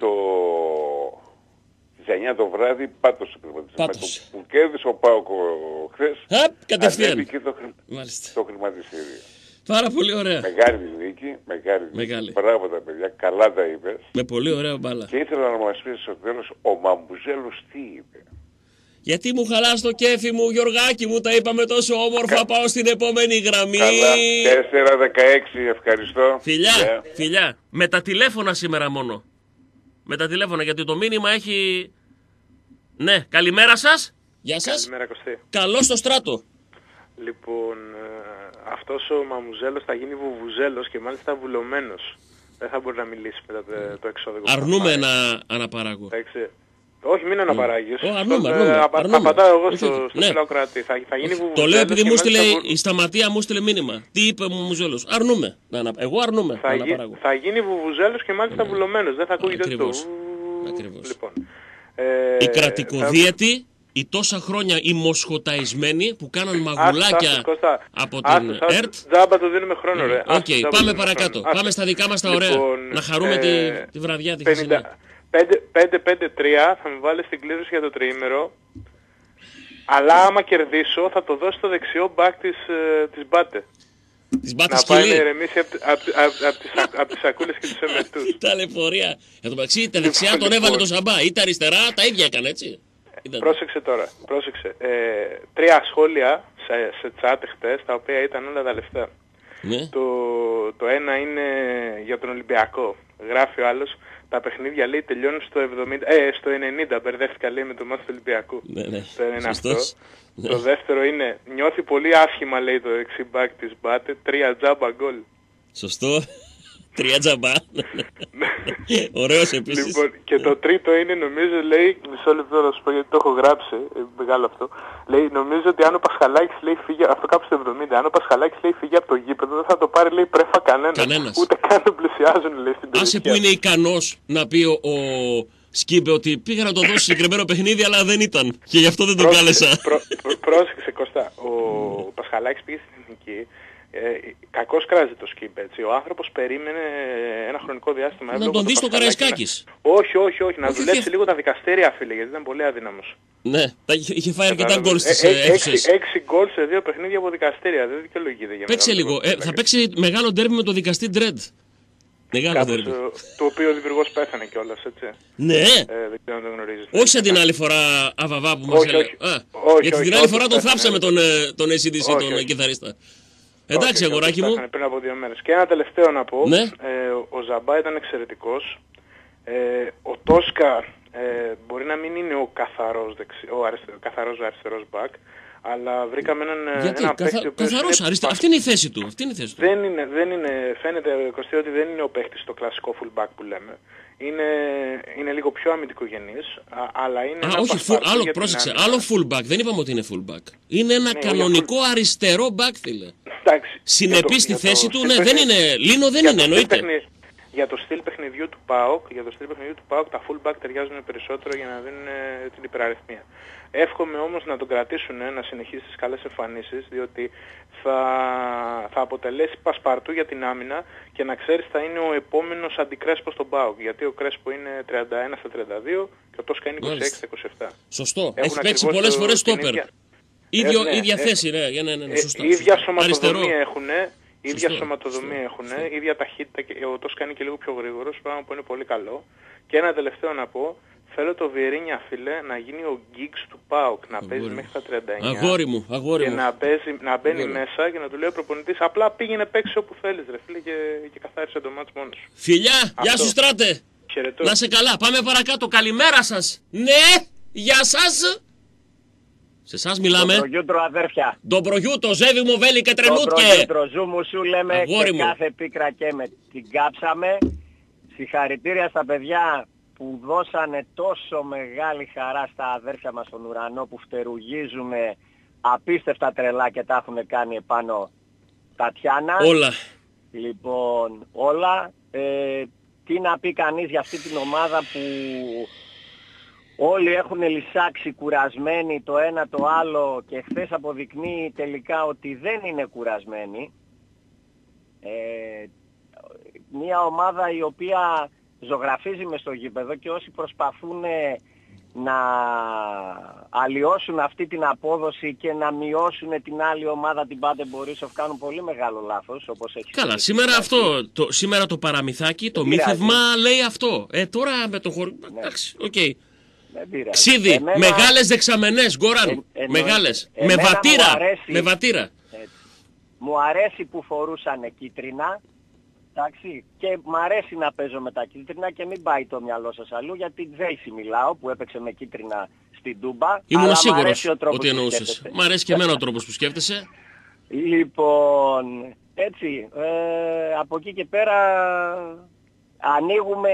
τις 9 το βράδυ, πάντως στο χρηματιστήριο. Που κέρδισε ο ΠΑΟΚ χθες, ανέβηκε το χρηματιστήριο. Πάρα πολύ ωραία. Μεγάλη νίκη, μεγάλη. Μπράβο τα παιδιά, καλά τα είπες. Με πολύ ωραία μπάλα. Και ήθελα να μας πεις στο τέλος, ο Μαμπουζέλος τι είπε? Γιατί μου χαλάς το κέφι μου, Γιωργάκη μου, τα είπαμε τόσο όμορφα, πάω στην επόμενη γραμμή. Καλά, 4-16, ευχαριστώ. Φιλιά, με τα τηλέφωνα σήμερα μόνο. Με τα τηλέφωνα, γιατί το μήνυμα έχει... Ναι, καλημέρα σας. Γεια σας. Καλημέρα, Κωστή. Καλώς στο Στράτο. Λοιπόν, αυτός ο Μαμουζέλος θα γίνει βουβουζέλος και μάλιστα βουλωμένος. Δεν θα μπορεί να μιλήσει μετά το εξώδικο. Αρνούμε ένα αναπαράγω. Όχι, μην αναπαράγεις. Αρνούμε. Απαντάω εγώ στο τηλεοκράτη. Θα γίνει βουβουζέλος. Το λέω επειδή μου στείλε η Σταματία, μου στείλε μήνυμα. Τι είπε ο Μαμουζέλος? Αρνούμε. Εγώ αρνούμε να αναπαράγω. Θα γίνει βουβουζέλος και μάλιστα βουλωμένος. Δεν θα ακούγεται το. Ακριβώς. Λοιπόν, οι κρατικοδίαιτοι, οι τόσα χρόνια οι μοσχοταϊσμένοι που κάναν μαγουλάκια από την ΕΡΤ. Τζάμπα το δίνουμε χρόνο, ρε. Οκ, πάμε παρακάτω. Πάμε στα δικά μας τα ωραία. Να χαρούμε τη βραδιά τη χθεσινή. 5-5-3 θα με βάλει στην κλήρωση για το τριήμερο. Αλλά άμα κερδίσω θα το δώσω στο δεξιό μπακ της Μπάτε. Να πάει να ηρεμήσει από τις σακούλες και τους εμετούς. Ταλαιπωρία. Για το μεταξύ, τα δεξιά τον έβαλε το Σαμπά. Ή τα αριστερά τα ίδια έκανε, έτσι. Πρόσεξε τώρα. Τρία σχόλια σε τσάτ χτες, τα οποία ήταν όλα τα λεφτά. Ναι. Το ένα είναι για τον Ολυμπιακό. Γράφει ο άλλος, τα παιχνίδια λέει τελειώνουν στο 90. Μπερδεύτηκα λέει με το μάτι του Ολυμπιακού. Ναι. Το ένα είναι αυτό. Το δεύτερο είναι, νιώθει πολύ άσχημα λέει το δεξιμπάκ της Μπάτε, 3 τζάμπα γκολ. Σωστό. 3 τζαμπά. Ωραίος επίσης. Λοιπόν, και το τρίτο είναι, νομίζω, λέει, μισό λεπτό να σου πω γιατί το έχω γράψει, μεγάλο αυτό. Λέει, νομίζω ότι αν ο Πασχαλάκης λέει φύγει, αυτό κάπου στο 70, αν ο Πασχαλάκης λέει φύγει από το γήπεδο, δεν θα το πάρει λέει πρέφα κανένας. Ούτε καν τον πλησιάζουν λέει στην περιοχή. Άσε που είναι ικανός να πει ο Σκύμπε ότι πήγα να το δώσω συγκεκριμένο παιχνίδι, αλλά δεν ήταν. Και γι' αυτό δεν τον κάλεσα. Πρόσεξε Κωστά, ο Πασχαλάκης πήγε στην εθνική. Κακώς κράζει το Σκύμπ, έτσι. Ο άνθρωπος περίμενε ένα χρονικό διάστημα. Να τον δει στο Καραϊσκάκης. Όχι. Να δουλέψει λίγο τα δικαστήρια, φίλε, γιατί ήταν πολύ αδύναμος. Ναι, είχε φάει αρκετά γκολ στις αίθουσες. 6 γκολ σε 2 παιχνίδια από δικαστήρια. Δεν δικαιολογείται για παίξε λίγο. Θα παίξει μεγάλο ντέρμπι με το δικαστή Ντρέντ. Μεγάλο ντέρμπι. Το οποίο ο δημιουργός πέθανε κιόλας, έτσι. Ναι. Δεν ξέρω αν το γνωρίζεις. Όχι σαν την άλλη φορά Αβαβά που μας έλεγε. Γιατί την άλλη φορά τον θάψαμε τον ACDC, τον κιθαρίστα. Εντάξει, αγοράκι μου. Πριν από 2 μέρες. Και ένα τελευταίο να πω. Ναι. Ο Ζαμπά ήταν εξαιρετικός. Ο Τόσκα μπορεί να μην είναι ο καθαρός αριστερός μπακ, αλλά βρήκαμε έναν παίχτη. Καθαρός, αυτή είναι η θέση του. Δεν είναι, φαίνεται Κωστή ότι δεν είναι ο παίχτης στο κλασικό full back που λέμε. Είναι λίγο πιο αμυντικογενής, αλλά είναι όχι, πρόσεξε, άλλο fullback, δεν είπαμε ότι είναι fullback. Είναι ένα κανονικό αριστερό back, φίλε. Συνεπής στη θέση του, ναι, δεν είναι, Λίνο δεν είναι, εννοείται. Για το στυλ παιχνιδιού του ΠΑΟΚ, τα fullback ταιριάζουν περισσότερο για να δίνουν την υπεραριθμία. Εύχομαι όμως να τον κρατήσουν, να συνεχίσει τις καλές εμφανίσεις, διότι θα αποτελέσει πασπαρτού για την άμυνα και να ξέρεις θα είναι ο επόμενος αντικρέσπο στον ΠΑΟΚ. Γιατί ο Κρέσπο είναι 31 στα 32 και ο Τόσκα είναι 26 στα 27. Σωστό. Έχει παίξει πολλές φορές στόπερ. Ίδια θέση, ναι, σωστό. Ίδια σωματοδομία έχουν. Ίδια σωματοδομία έχουν, ίδια ταχύτητα και ο Τόσκα είναι και λίγο πιο γρήγορος, πράγμα που είναι πολύ καλό. Και ένα τελευταίο να πω, θέλω το Βιερίνια, φίλε, να γίνει ο Γκίγκς του ΠΑΟΚ, να παίζει μέχρι τα 39. Αγόρι μου. Και να μπαίνει μέσα και να του λέει ο προπονητής, απλά πήγαινε παίξει όπου θέλεις ρε φίλε και καθάρισε το μάτς μόνος. Φιλιά, γεια σου Στράτε. Χαιρετώ. Να σε καλά, πάμε παρακάτω, καλημέρα σας. Ναι, γεια σας. Σε εσάς μιλάμε. Ντομπρογιούτρο αδέρφια. Ντομπρογιούτρο, ζεύει μου βέλη και τρελούτκε. Ντομπρογιούτρο, ζου μου σου λέμε αγόρι και μου. κάθε πίκρα και με την κάψαμε. Συγχαρητήρια στα παιδιά που δώσανε τόσο μεγάλη χαρά στα αδέρφια μας στον ουρανό, που φτερουγίζουμε απίστευτα τρελά και τα έχουν κάνει επάνω Τατιάνα. Όλα. Λοιπόν, όλα. Τι να πει κανείς για αυτή την ομάδα που όλοι έχουν λυσάξει κουρασμένοι το ένα το άλλο και χθες αποδεικνύει τελικά ότι δεν είναι κουρασμένοι. Μια ομάδα η οποία ζωγραφίζει μες στο γήπεδο και όσοι προσπαθούν να αλλοιώσουν αυτή την απόδοση και να μειώσουν την άλλη ομάδα, την Πάτε Μπορίσοφ, κάνουν πολύ μεγάλο λάθος, όπως έχει. Καλά, σήμερα το παραμυθάκι, το μύθευμα λέει αυτό. Τώρα με το χώρο. Εντάξει, οκ. Ξίδι, μεγάλες δεξαμενές, Γκόραν, μεγάλες, με βατήρα. Μου αρέσει που φορούσαν κίτρινα, εντάξει, και μου αρέσει να παίζω με τα κίτρινα και μην πάει το μυαλό σας αλλού, γιατί Τζέισι μιλάω που έπαιξε με κίτρινα στην Τούμπα. Ήμουν σίγουρος ότι εννοούσες. Μ' αρέσει και εμένα ο τρόπος που σκέφτεσαι. Λοιπόν, έτσι, από εκεί και πέρα ανοίγουμε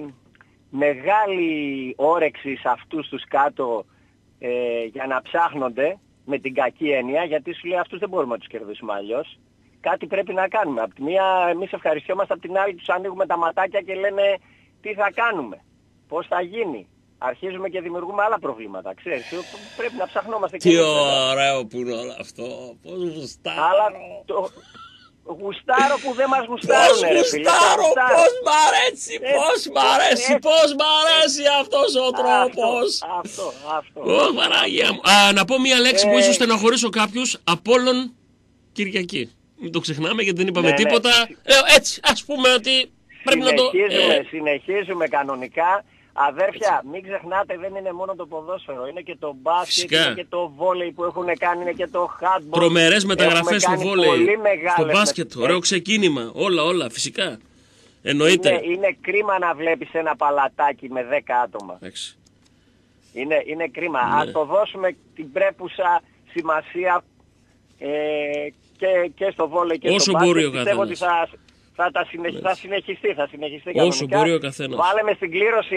μεγάλη όρεξη σε αυτούς τους κάτω για να ψάχνονται με την κακή έννοια, γιατί σου λέει αυτούς δεν μπορούμε να τους κερδίσουμε αλλιώς. Κάτι πρέπει να κάνουμε. Απ' τη μία εμείς ευχαριστιόμαστε, απ' την άλλη τους ανοίγουμε τα ματάκια και λένε τι θα κάνουμε, πώς θα γίνει. Αρχίζουμε και δημιουργούμε άλλα προβλήματα, ξέρεις. Πρέπει να ψαχνόμαστε και τι ωραίο που είναι όλο αυτό. Πώς γουστάρω. Αλλά το γουστάρω που δεν μας γουστάρουν, ρε φίλε. Πώς μ' αρέσει, πώς μ' αρέσει αυτός ο τρόπος. Αυτό. Ω, Παναγία μου. Να πω μία λέξη που ίσως στενοχωρήσω κάποιους. Απόλλων Κυριακή. Μην το ξεχνάμε γιατί δεν είπαμε τίποτα. Έτσι, ας πούμε ότι πρέπει να το... Συνεχίζουμε κανονικά. Αδέρφια, μην ξεχνάτε, δεν είναι μόνο το ποδόσφαιρο, είναι και το μπάσκετ, είναι και το βόλεϊ που έχουν κάνει, είναι και το handball. Τρομερές μεταγραφές στο βόλεϊ, στο μπάσκετ, ωραίο ξεκίνημα, όλα, φυσικά. Εννοείται. Είναι κρίμα να βλέπεις ένα παλατάκι με 10 άτομα. Είναι κρίμα. Ναι. Ας το δώσουμε την πρέπουσα σημασία και στο βόλεϊ και στο μπάσκετ. Πιστεύω ότι θα συνεχιστεί κανονικά. Όσο μπορεί ο καθένας. Βάλε με στην κλήρωση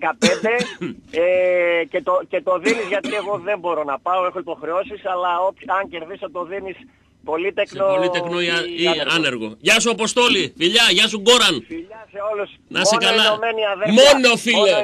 9-15 και το δίνεις, γιατί εγώ δεν μπορώ να πάω, έχω υποχρεώσεις, αλλά αν κερδίσω το δίνεις πολύτεκνο ή άνεργο. Γεια σου Αποστόλη, φιλιά, γεια σου Γκόραν. Φιλιά σε όλους. Να σε καλά. Ενωμένοι, αδέρφια. Μόνο φίλε,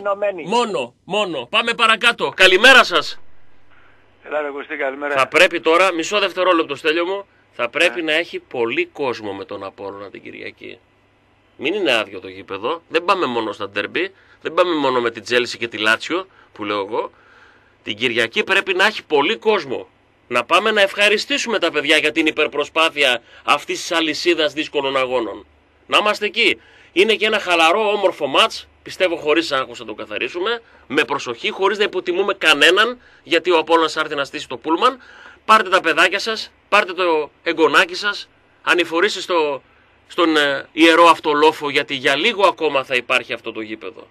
μόνο. Πάμε παρακάτω. Καλημέρα σας. Ελά, Κωστή, καλημέρα. Θα πρέπει τώρα, μισό δευτερόλεπτο Στέλιο μου, θα πρέπει να έχει πολύ κόσμο με τον Απόλλωνα την Κυριακή. Μην είναι άδειο το γήπεδο. Δεν πάμε μόνο στα ντέρμπι. Δεν πάμε μόνο με την Τσέλσι και τη Λάτσιο που λέω εγώ. Την Κυριακή πρέπει να έχει πολύ κόσμο. Να πάμε να ευχαριστήσουμε τα παιδιά για την υπερπροσπάθεια αυτής της αλυσίδας δύσκολων αγώνων. Να είμαστε εκεί. Είναι και ένα χαλαρό όμορφο μάτς. Πιστεύω χωρίς άγχος θα το καθαρίσουμε. Με προσοχή, χωρίς να υποτιμούμε κανέναν. Γιατί ο Απόλλωνας έρθει να στήσει το πούλμαν. Πάρτε τα παιδάκια σας, πάρτε το εγγονάκι σας, ανηφορήστε στον ιερό αυτό λόφο, γιατί για λίγο ακόμα θα υπάρχει αυτό το γήπεδο.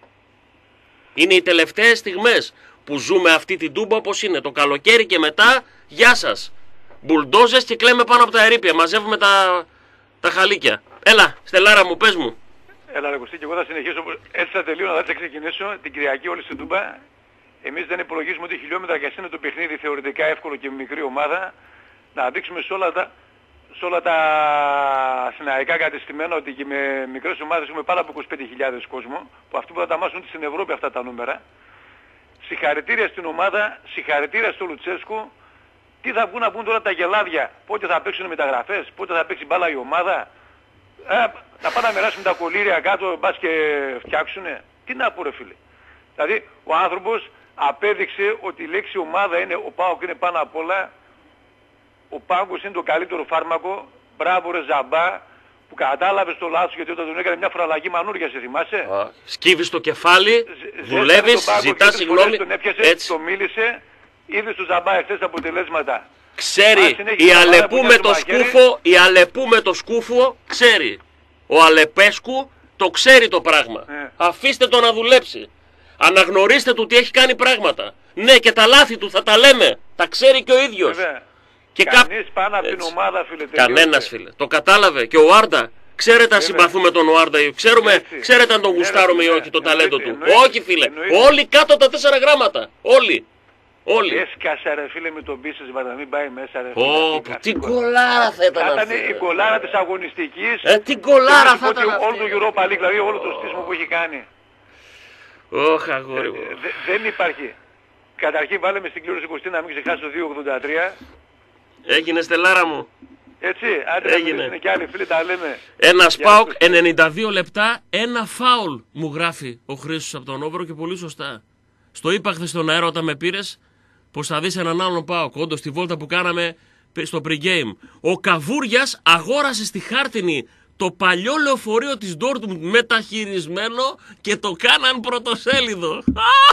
Είναι οι τελευταίες στιγμές που ζούμε αυτή την τούμπα όπως είναι. Το καλοκαίρι και μετά, γεια σας. Μπουλντόζες και κλαίμε πάνω από τα ερείπια, μαζεύουμε τα χαλίκια. Έλα, Στελάρα μου, πες μου. Έλα, Κωστή, και εγώ θα συνεχίσω, έτσι θα τελείω, θα ξεκινήσω την Κυριακή όλη στην τούμπα. Εμείς δεν υπολογίζουμε ότι χιλιόμετρα και είναι το παιχνίδι θεωρητικά εύκολο και μικρή ομάδα. Να δείξουμε σε όλα τα συναϊκά κατεστημένα ότι και με μικρές ομάδες έχουμε πάρα από 25.000 κόσμο, που αυτοί που θα τα μάσουν στην Ευρώπη αυτά τα νούμερα. Συγχαρητήρια στην ομάδα, συγχαρητήρια στο Λουτσέσκου. Τι θα βγουν να πούν τώρα τα γελάδια, πότε θα παίξουν μεταγραφές, πότε θα παίξει μπάλα η ομάδα. Να πάνε να μοιράσουν τα κολλήρια κάτω, μπας και φτιάξουνε. Τι να πω ρε φίλε. Δηλαδή ο άνθρωπος απέδειξε ότι η λέξη ομάδα είναι, ο ΠΑΟΚ είναι πάνω απ' όλα. Ο Πάγκος είναι το καλύτερο φάρμακο. Μπράβο ρε Ζαμπά που κατάλαβες το λάθος, γιατί όταν τον έκανε μια φοραλλαγή μανούρια, σε θυμάσαι. Σκύβεις το κεφάλι, δουλεύεις, ζητάς συγγνώμη. Τον έπιασε, το μίλησε, είδες του Ζαμπά εχθές τα αποτελέσματα. Ξέρει, η Αλεπού με το σκούφο ξέρει. Ο Αλεπέσκου το ξέρει το πράγμα. Αφήστε το να δουλέψει. Αναγνωρίστε του ότι έχει κάνει πράγματα. Ναι, και τα λάθη του θα τα λέμε. Τα ξέρει και ο ίδιος. Και κανείς πάνω από την ομάδα, φίλε. Κανένας, φίλε. Το κατάλαβε. Και ο Άρντα. Ξέρετε αν συμπαθούμε τον Άρντα. Ξέρετε αν τον γουστάρουμε ή όχι το ταλέντο του. Όχι, φίλε. Όλοι κάτω τα 4 γράμματα. Όλοι. Έσκασε ρε φίλε με τον πίσες, να μην πάει μέσα ρε φίλε. Τι κολάρα θα ήταν αυτή. Θα ήταν η κολάρα της αγωνιστικής. Τι κολάρα θα ήταν αυτή. Όλο το Europa League, δηλαδή όλο το στήσιμο που έχει κάνει. Ωχ, αγόρι μου. Δεν υπάρχει. Καταρχήν βάλε με στην κλήρωση Κωστή να μην ξεχάσει το 2.83. Έγινε Στελάρα μου. Έτσι, άντε είναι και άλλοι φίλοι τα λέμε. Ένα ΠΑΟΚ 92 λεπτά, ένα φάουλ μου γράφει ο Χρήστος από τον Όβρο και πολύ σωστά. Στο είπα χθες στον αέρα όταν με πήρες πως θα δεις έναν άλλον ΠΑΟΚ. Όντως τη βόλτα που κάναμε στο pre-game. Ο Καβούριας αγόρασε στη Χάρτινη το παλιό λεωφορείο της Ντόρτμουντ μεταχειρισμένο και το κάναν πρωτοσέλιδο.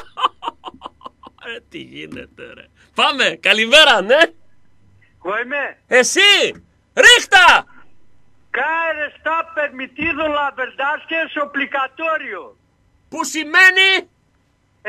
Τι γίνεται ρε. Πάμε, καλημέρα, ναι. Εγώ είμαι. Εσύ, ρίχτα. Κάερε στα permitido la verdad que es obligatorio. Που σημαίνει.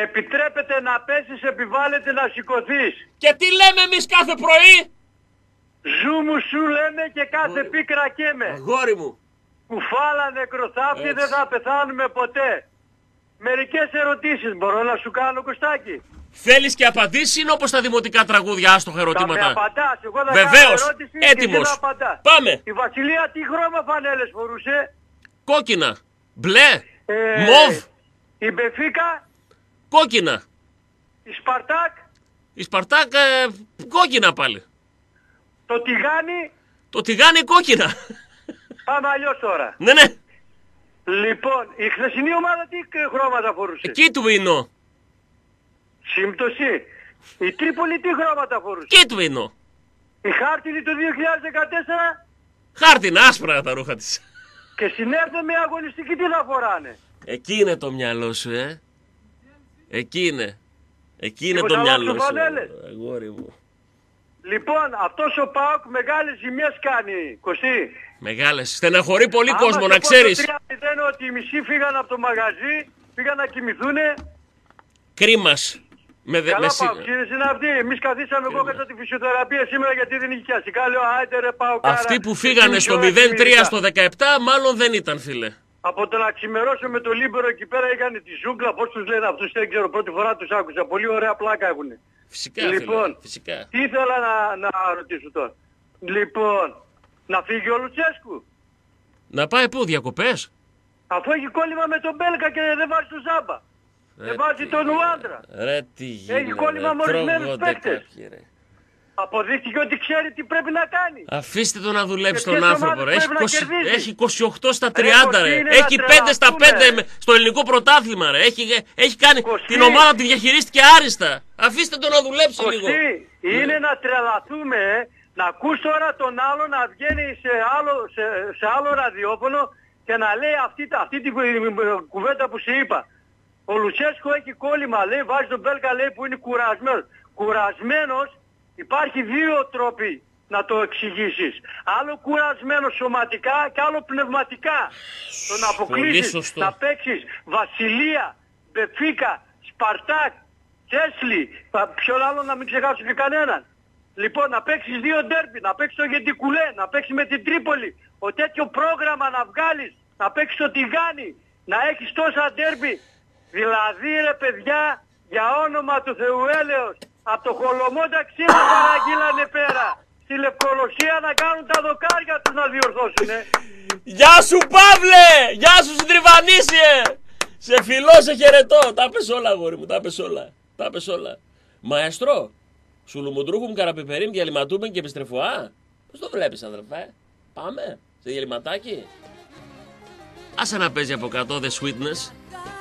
Επιτρέπεται να πέσεις, επιβάλλεται να σηκωθείς. Και τι λέμε εμείς κάθε πρωί. Ζου μου σου λένε και κάθε πίκρα καίμε. Αγόρι μου. Κουφάλα νεκροθάπτη, δεν θα πεθάνουμε ποτέ. Μερικές ερωτήσεις μπορώ να σου κάνω, Κωστάκη? Θέλεις και απαντήσεις, είναι όπως τα δημοτικά τραγούδια, άστοχα ερωτήματα? Θα με απαντάς, εγώ θα Βεβαίως, κάνω ερώτηση έτοιμος. και εσύ να απαντάς. Πάμε. Η Βασιλεία τι χρώμα φανέλες φορούσε? Κόκκινα, μπλε, μοβ, Η Μπεφίκα, κόκκινα. η Σπαρτάκ, Η Σπαρτάκ κόκκινα πάλι. το Τιγάνι. Το τηγάνι κόκκινα. Πάμε αλλιώς τώρα. Ναι, ναι. Λοιπόν, η χθεσινή ομάδα τι χρώματα φορούσε? Εκεί του είναι. Σύμπτωση. Η Τρίπολη τι χρώματα φορούσε? Εκεί του είναι. Η Χάρτινη το 2014 Χάρτινα, άσπρα τα ρούχα της. και στην έρθμη αγωνιστική τι θα φοράνε? Εκεί είναι το μυαλό σου, Εκεί είναι. Εκεί είναι Τίποτα το άλλο μυαλό σου σου. φανέλες? Αγόρι μου. Λοιπόν, αυτός ο ΠΑΟΚ μεγάλες ζημιές κάνει, Κωστή. Μεγάλες. Στεναχωρεί πολύ Άμα κόσμο, σου να πω ξέρεις. το 3-0 ότι οι μισοί φύγαν από το μαγαζί, πήγαν να κοιμηθούνε. Κρίμας. Καλά ΠΑΟΚ, είναι αυτοί. Εμείς καθίσαμε εγώ κατά τη φυσιοθεραπεία σήμερα γιατί δεν είχε πιαστικά. Λέω, άιτε ρε ΠΑΟΚ. Αυτοί που φύγανε στο 0-3 στο 17 μάλλον δεν ήταν, φίλε. Από το να ξημερώσω με το Λίμπερο εκεί πέρα έκανε τη ζούγκλα, πώς τους λένε αυτούς, δεν ξέρω, πρώτη φορά τους άκουσα. Πολύ ωραία πλάκα έχουνε. Φυσικά, Λοιπόν, φίλε. Φυσικά. τι ήθελα να ρωτήσω τώρα. Λοιπόν, να φύγει ο Λουτσέσκου. Να πάει πού, διακοπές? Αφού έχει κόλλημα με τον Μπέλκα και δεν βάζει τον Ζάμπα. Δεν βάζει τον Ουάντρα. Ρε τι γίνεται. Έχει κόλλημα με ορισμένους παίκτες. Αποδείχτηκε ότι ξέρει τι πρέπει να κάνει. Αφήστε τον να δουλέψει Και τον ποιες άνθρωπο. ομάδες Ρε. πρέπει να κερδίσει? Έχει 28 στα 30, Κωστή, ρε. είναι Έχει να 5 στα 5 τρελαθούμε. στο ελληνικό πρωτάθλημα, ρε. Έχει κάνει Κωστή. την ομάδα, τη διαχειρίστηκε άριστα. Αφήστε τον να δουλέψει λίγο. Κωστή, είναι να τρελαθούμε, να ακούς τώρα τον άλλο να βγαίνει σε άλλο ραδιόφωνο και να λέει αυτή την κουβέντα που σε είπα. Ο Λουτσέσκο έχει κόλλημα, λέει, βάζει τον Μπέλκα, λέει, που είναι κουρασμένος. Κουρασμένος, υπάρχει δύο τρόποι να το εξηγήσεις. Άλλο κουρασμένος σωματικά και άλλο πνευματικά. Το να αποκλείσεις, να παίξεις Βασιλεία, Μπεφίκα, Σπαρτάκ, Τσέσλι, ποιον άλλο να μην ξεχάσω και κανέναν. Λοιπόν, να παίξεις δύο ντέρμπι, να παίξεις το Γεντικουλέ, να παίξεις με την Τρίπολη, τέτοιο πρόγραμμα να βγάλεις, να παίξεις το Τιγάνι, να έχεις τόσα ντέρμπι. Δηλαδή ρε παιδιά, για όνομα του Θεού έλεος, από το Χολομόντα ξύλο παραγγείλανε πέρα. Στη Λευκολοσία να κάνουν τα δοκάρια τους να διορθώσουνε. Γεια σου Παύλε! Γεια σου Συντριβανίσιε! Σε φιλώ, σε χαιρετώ. Τα πες όλα, αγόρι μου, τα πες όλα. Τα πες όλα. Μαέστρο, σουλουμουντρούχουμ καραπιπερίμ διαλυματούμεν και επιστρεφωά. Πώς το βλέπεις, αδερφέ? Πάμε σε διαλυματάκι. Άσε να παίζει από κάτω The Sweetness.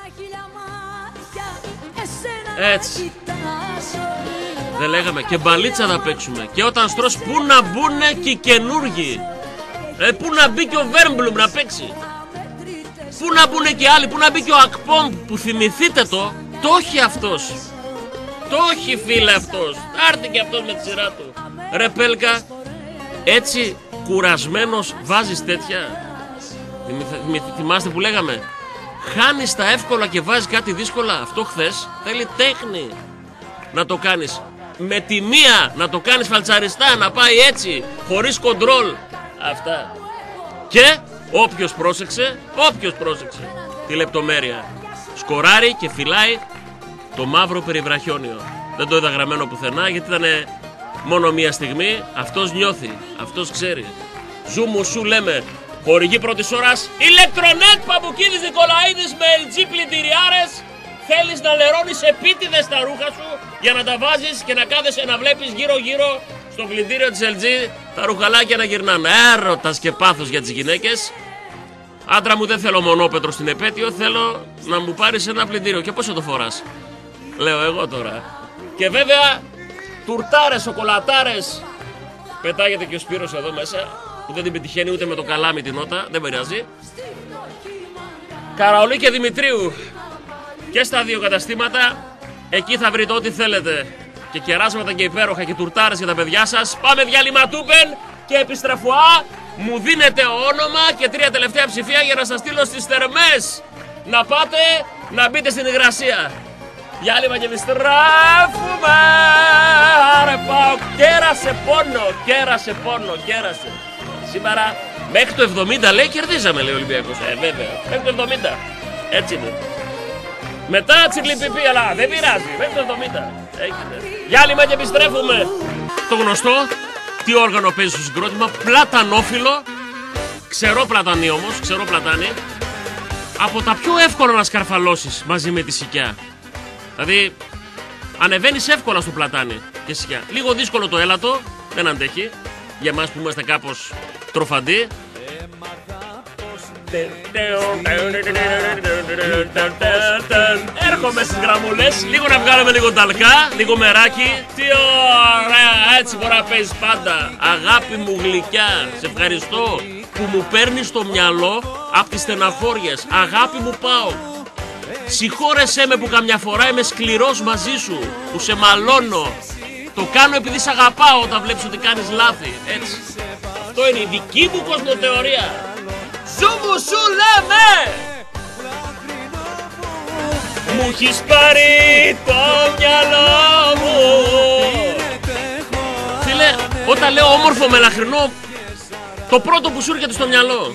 Έτσι. Δεν λέγαμε και μπαλίτσα θα παίξουμε. Και όταν στρως πού να μπουνε και οι καινούργοι. Πού να μπει και ο Βέρμπλουμ να παίξει. Πού να μπουνε και άλλοι. Πού να μπει και ο Ακπόμ που θυμηθείτε το. Το έχει αυτός. Το έχει φίλε αυτός. Άρτη και αυτός με τη σειρά του. Ρε Πέλκα, έτσι κουρασμένος βάζεις τέτοια. Θυμάστε που λέγαμε, χάνεις τα εύκολα και βάζεις κάτι δύσκολα. Αυτό χθες θέλει τέχνη να το κάνεις. Με τη μία να το κάνεις φαλτσαριστά, να πάει έτσι, χωρίς κοντρόλ. Αυτά. Και όποιος πρόσεξε τη λεπτομέρεια, σκοράρει και φυλάει το μαύρο περιβραχιόνιο. Δεν το είδα γραμμένο πουθενά γιατί ήταν μόνο μία στιγμή. Αυτός νιώθει, αυτός ξέρει. Ζου μου σου λέμε. Χορηγή πρώτης ώρας Ηλεκτρονέτ Παπουκίδης Νικολαίδης με LG πλυντηριάρες. Θέλεις να λερώνεις επίτηδες τα ρούχα σου για να τα βάζεις και να κάθεσαι να βλέπεις γύρω γύρω στο πλυντήριο της LG τα ρουχαλάκια να γυρνάνε. Έρωτας και πάθος για τις γυναίκες. Άντρα μου, δεν θέλω μονόπετρο στην επέτειο, θέλω να μου πάρεις ένα πλυντήριο. Και πόσο το φοράς? Λέω εγώ τώρα. Και βέβαια τουρτάρες, σοκολατάρες. Πετάγεται και ο Σπύρος εδώ μέσα, που δεν την πετυχαίνει ούτε με το καλάμι την νότα, δεν πειράζει. Καραολί και Δημητρίου. Και στα δύο καταστήματα, εκεί θα βρείτε ό,τι θέλετε. Και κεράσματα και υπέροχα και τουρτάρες για τα παιδιά σας. Πάμε διαλυματούπεν και επιστρεφωά. Μου δίνετε όνομα και 3 τελευταία ψηφία για να σας στείλω στις θερμές. Να πάτε να μπείτε στην υγρασία. Διάλειμμα και επιστρέφουμε. Άρε ΠΑΟΚ, κέρασε πόνο. Σήμερα μέχρι το 70 λέει κερδίζαμε, λέει ο Ολυμπιακός. Βέβαια, μέχρι το 70. Έτσι είναι. Μετά τσιρλιπιπί, αλλά δεν πειράζει, μέχρι το 70. Διάλειμμα και επιστρέφουμε. Το γνωστό, τι όργανο παίζει στο συγκρότημα, πλατανόφυλλο. Ξερό πλατανί όμως, ξερό πλατάνι. Από τα πιο εύκολα να σκαρφαλώσεις μαζί με τη σικιά. Δηλαδή, ανεβαίνεις εύκολα στο πλατάνι και σικιά. Λίγο δύσκολο το έλατο, δεν αντέχει. Για εμάς που είμαστε κάπως τροφαντοί. Έρχομαι στις γραμμούλες, λίγο να βγάλουμε λίγο ταλκά, λίγο μεράκι. Τι ωραία, έτσι μπορεί να παίζεις πάντα. Αγάπη μου γλυκιά, σε ευχαριστώ που μου παίρνεις στο μυαλό απ' τις στεναχώριες. Αγάπη μου ΠΑΟΚ. Συγχώρεσέ με που καμιά φορά είμαι σκληρός μαζί σου, που σε μαλώνω. Το κάνω επειδή σε αγαπάω όταν βλέπεις ότι κάνεις λάθη. Έτσι. Αυτό είναι η δική μου κοσμοτεωρία. Σου λέμε! Μου έχεις πάρει το μυαλό μου. Φίλε, όταν λέω όμορφο μελαχρινό, το πρώτο που σου έρχεται στο μυαλό.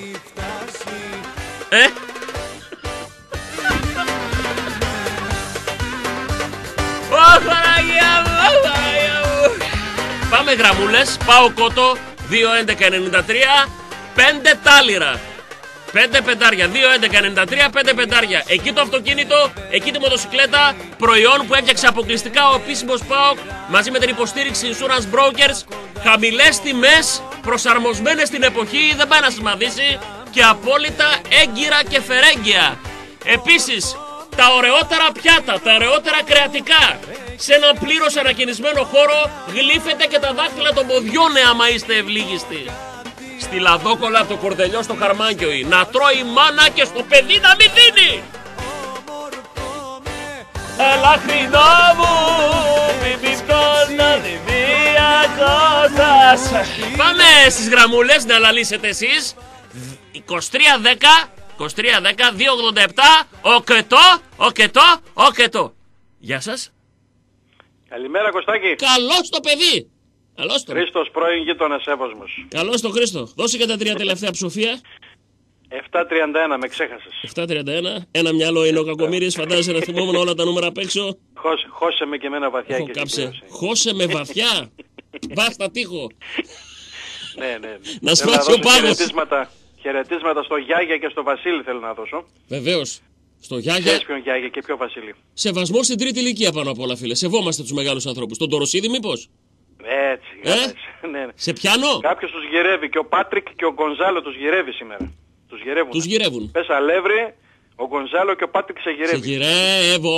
Πάμε γραμμούλες, πάω κότο, 2-11-93, 5 τάλιρα. 5 πεντάρια, 2-11-93, 5 πεντάρια. Εκεί το αυτοκίνητο, εκεί τη μοτοσυκλέτα, προϊόν που έφτιαξε αποκλειστικά ο επίσημος ΠΑΟΚ μαζί με την υποστήριξη Insurance Brokers. Χαμηλές τιμές, προσαρμοσμένες στην εποχή, δεν πάει να σημαδίσει και απόλυτα έγκυρα και φερέγγια. Επίσης, τα ωραιότερα πιάτα, τα ωραιότερα κρεατικά. Σε έναν πλήρως ανακαινισμένο χώρο γλύφετε και τα δάχτυλα των ποδιών άμα είστε ευλίγιστοι. Στη λαδόκολα το κορδελιό στο χαρμάνκιο να τρώει μάνα και στο παιδί να μην δίνει. Ελαχρινό μου, πιπιπτώνα διβιακότας. Πάμε στις γραμμούλες να αναλύσετε εσείς. 2310 287 οκετό. Γεια σας. Καλημέρα Κωστάκη. Καλώς το παιδί. Καλώς το. Χρήστος, πρώην γείτονας Εύωσμος. Καλώς το Χρήστο. Δώσε και τα 3 τελευταία ψηφία. 731, με ξέχασες. 731. Ένα μυαλό είναι ο Κακομοίρης. Φαντάζεσαι να θυμόμουν όλα τα νούμερα απ' έξω. Χώσε με και εμένα βαθιά. Έχω κάψε. Χώσε με βαθιά. Βάστα τείχο. Ναι. Να σπάσει ο πάγος. Χαιρετίσματα στο Γιάγια και στο Βασίλη θέλω να δώσω. Βεβαίως. Στο Γιάγια. Ξέρεις ποιον Γιάγια και ποιο Βασίλη. Σεβασμό στην τρίτη ηλικία πάνω απ' όλα, φίλε. Σεβόμαστε τους μεγάλους ανθρώπους. Τον Τοροσίδη, μήπως. Έτσι. Ναι. Σε πιάνω. Κάποιος τους γυρεύει και ο Πάτρικ και ο Γκονζάλο τους γυρεύει σήμερα. Τους γυρεύουν. Πες αλεύρι, ο Γκονζάλο και ο Πάτρικ σε γυρεύει. Σε γυρεύω.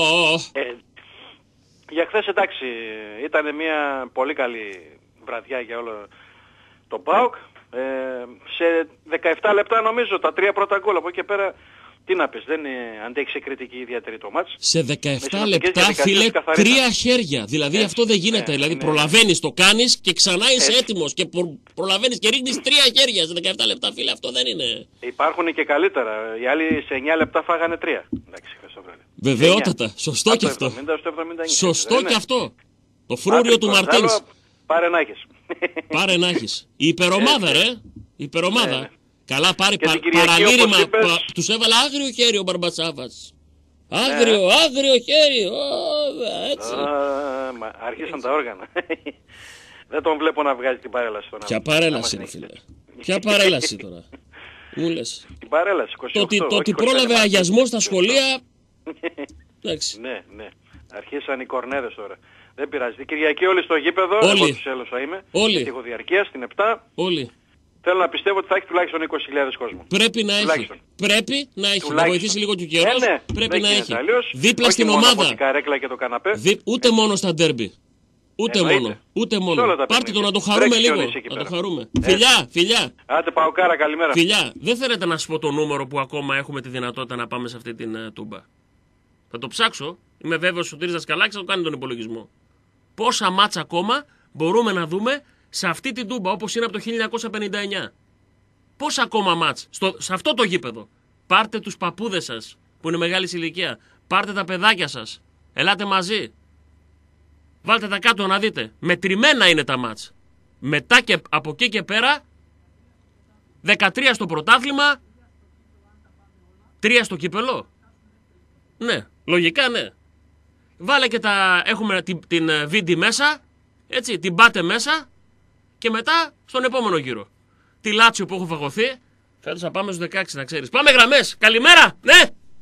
Για χθες εντάξει, ήταν μια πολύ καλή βραδιά για όλο το ΠΑΟΚ. Σε 17 λεπτά νομίζω τα 3 πρώτα γκολ. Από εκεί και πέρα τι να πεις, δεν αντέχει σε κριτική ιδιαίτερη το μάτς. Σε 17 λεπτά φίλε 3 χέρια. Δηλαδή αυτό δεν γίνεται. Δηλαδή προλαβαίνεις, το κάνεις και ξανά είσαι έτοιμος και προλαβαίνεις και ρίχνεις 3 χέρια σε 17 λεπτά φίλε. Αυτό δεν είναι. Υπάρχουν και καλύτερα. Οι άλλοι σε 9 λεπτά φάγανε 3. Εντάξει, βεβαιότατα. Σωστό και αυτό. Σωστό και αυτό. Το φρούριο του Μαρτίνς. Πάρε να έχεις. Η υπερομάδα ρε. Υπερομάδα. Καλά πάρει παραλήρημα. Τους έβαλε άγριο χέρι ο Μπαρμπατσάβας. Άγριο χέρι. Έτσι. Αρχίσαν τα όργανα. Δεν τον βλέπω να βγάζει την παρέλαση. Ποια παρέλαση είναι φίλε. Ποια παρέλαση τώρα. Μου λες. Την παρέλαση 28. Το ότι πρόλαβε αγιασμό στα σχολεία. Εντάξει. Ναι. Αρχίσαν οι κορνέδες τώρα. Δεν πειράζει. Την Κυριακή όλοι στο γήπεδο. Όλοι. Εγώ τους έλωσα είμαι. Όλοι. Γιατί έχω διαρκεία στην 7. Όλοι. Θέλω να πιστεύω ότι θα έχει τουλάχιστον 20.000 κόσμο. Πρέπει να έχει. Πρέπει να έχει. Να βοηθήσει λίγο και ο καιρός. Ναι. Πρέπει να έχει. Αλλιώς, δίπλα στην ομάδα. Την καρέκλα και το καναπέ. Ούτε μόνο στα ντέρμπι. Ούτε μόνο. Πάρτε το να το χαρούμε λίγο. Να το χαρούμε. Φιλιά. Άντε Παοκάρα, καλημέρα. Φιλιά. Δεν θέλετε να σας πω το νούμερο που ακόμα έχουμε τη δυνατότητα να πάμε σε αυτή την τούμπα. Θα το ψάξω. Είμαι βέβαιος ότι ο Τύρης Δασκαλάκης θα το κάνει τον υπολογισμό. Πόσα μάτσα ακόμα μπορούμε να δούμε σε αυτή την τούμπα όπως είναι από το 1959. Πόσα ακόμα μάτς σε αυτό το γήπεδο. Πάρτε τους παππούδες σας που είναι μεγάλης ηλικία. Πάρτε τα παιδάκια σας. Ελάτε μαζί. Βάλτε τα κάτω να δείτε. Μετρημένα είναι τα μάτς. Μετά και από εκεί και πέρα 13 στο πρωτάθλημα, 3 στο κύπελο. Ναι, λογικά ναι. Βάλε και έχουμε την Βίντι μέσα, έτσι, την πάτε μέσα και μετά στον επόμενο γύρο. Τη Λάτσιο που έχω φαγωθεί, φέτος θα πάμε στους 16 να ξέρεις. Πάμε γραμμές, καλημέρα, ναι.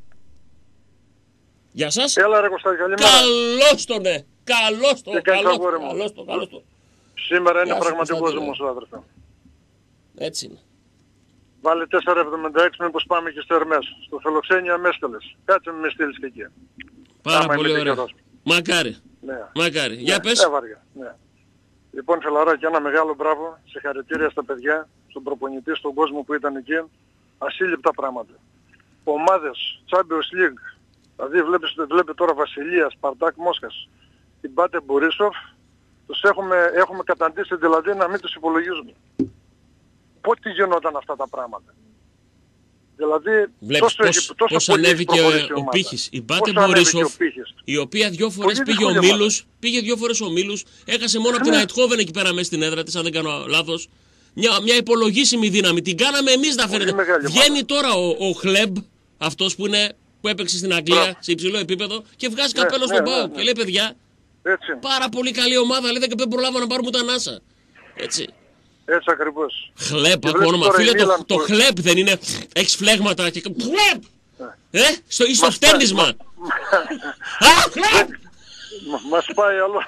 Γεια σας. Έλα ρε Κωστάκη, καλημέρα. Καλώς το ναι, καλώς το. Σήμερα είναι πραγματικός μου άδερφε. Έτσι είναι. Βάλε 4,76 μήπως πάμε και στο Ερμές. Στο Φιλοξένια με έστελες. Κάτσε με στείλεις και εκεί. Πάρα πολύ ωραία. Μακάρι. Ναι. Μακάρι. Ναι. Για πες. Έβαργα. Ναι. Λοιπόν φιλαράκι, ένα μεγάλο μπράβο. Συγχαρητήρια στα παιδιά, στον προπονητή, στον κόσμο που ήταν εκεί. Ασύλληπτα πράγματα. Ομάδες, Champions League. Δηλαδή βλέπετε τώρα Βασιλεία, Σπαρτάκ, Μόσχας. Την Πάτε Μπορίσοφ. Τους έχουμε καταντήσει δηλαδή να μην τους υπολογίζουμε. Πότε γινόταν αυτά τα πράγματα. Δηλαδή βλέπεις πώς ανέβηκε ο Πύχης. Η Πάτε Μπορίσοφ, η οποία 2 φορές πήγε 2 φορές ο Μήλους, έχασε μόνο από την Αιτχόβεν εκεί πέρα μέσα στην έδρα της, αν δεν κάνω λάθος. Μια υπολογίσιμη δύναμη. Την κάναμε εμείς να φέρετε. Βγαίνει τώρα ο Χλεμπ, αυτός που έπαιξε στην Αγγλία σε υψηλό επίπεδο και βγάζει καπέλο στον ΠΑΟΚ και λέει παιδιά, πάρα πολύ καλή ομάδα, λέει και δεν προλάβαμε να πάρουμε τα ανάσα. Έτσι. Έτσι ακριβώς. Χλέπ από όνομα. Φίλε, το χλέπ δεν είναι. Έχεις φλέγματα και. Χλέπ! Στο φτέρνισμα. Α, χλέπ! Μας πάει άλλο.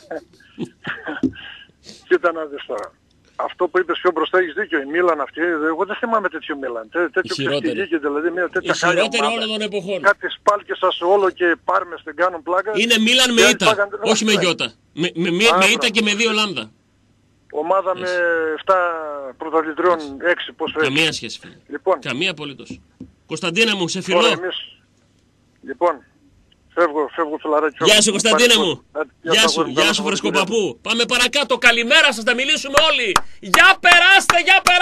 Κοίτα να δεις τώρα. Αυτό που είπες πιο μπροστά έχεις δίκιο. Η Μίλαν αυτή, εγώ δεν θυμάμαι τέτοιο Μίλαν. Τέτοιο ξεφτυγίκι, δηλαδή μια τέτοια χάλια ομάδα. Όλων των εποχών. Κάτι σπάλκες σας όλο και πάρμες την κάνουν πλάκα. Είναι Μίλαν με ήττα, όχι με γιώτα. Με ήττα και με 2 λάμδα. Ομάδα με 7 πρωταθλητριών, 6 πώς φέρει. Καμία σχέση φίλε. Λοιπόν. Καμία απολύτως. Κωνσταντίνε μου, σε φιλώ. Λοιπόν, φεύγω φιλαράκι. Γεια σου Κωνσταντίνε μου. Γεια σου φρεσκοπαππού. Πάμε παρακάτω, καλημέρα σας, θα μιλήσουμε όλοι. Για περάστε.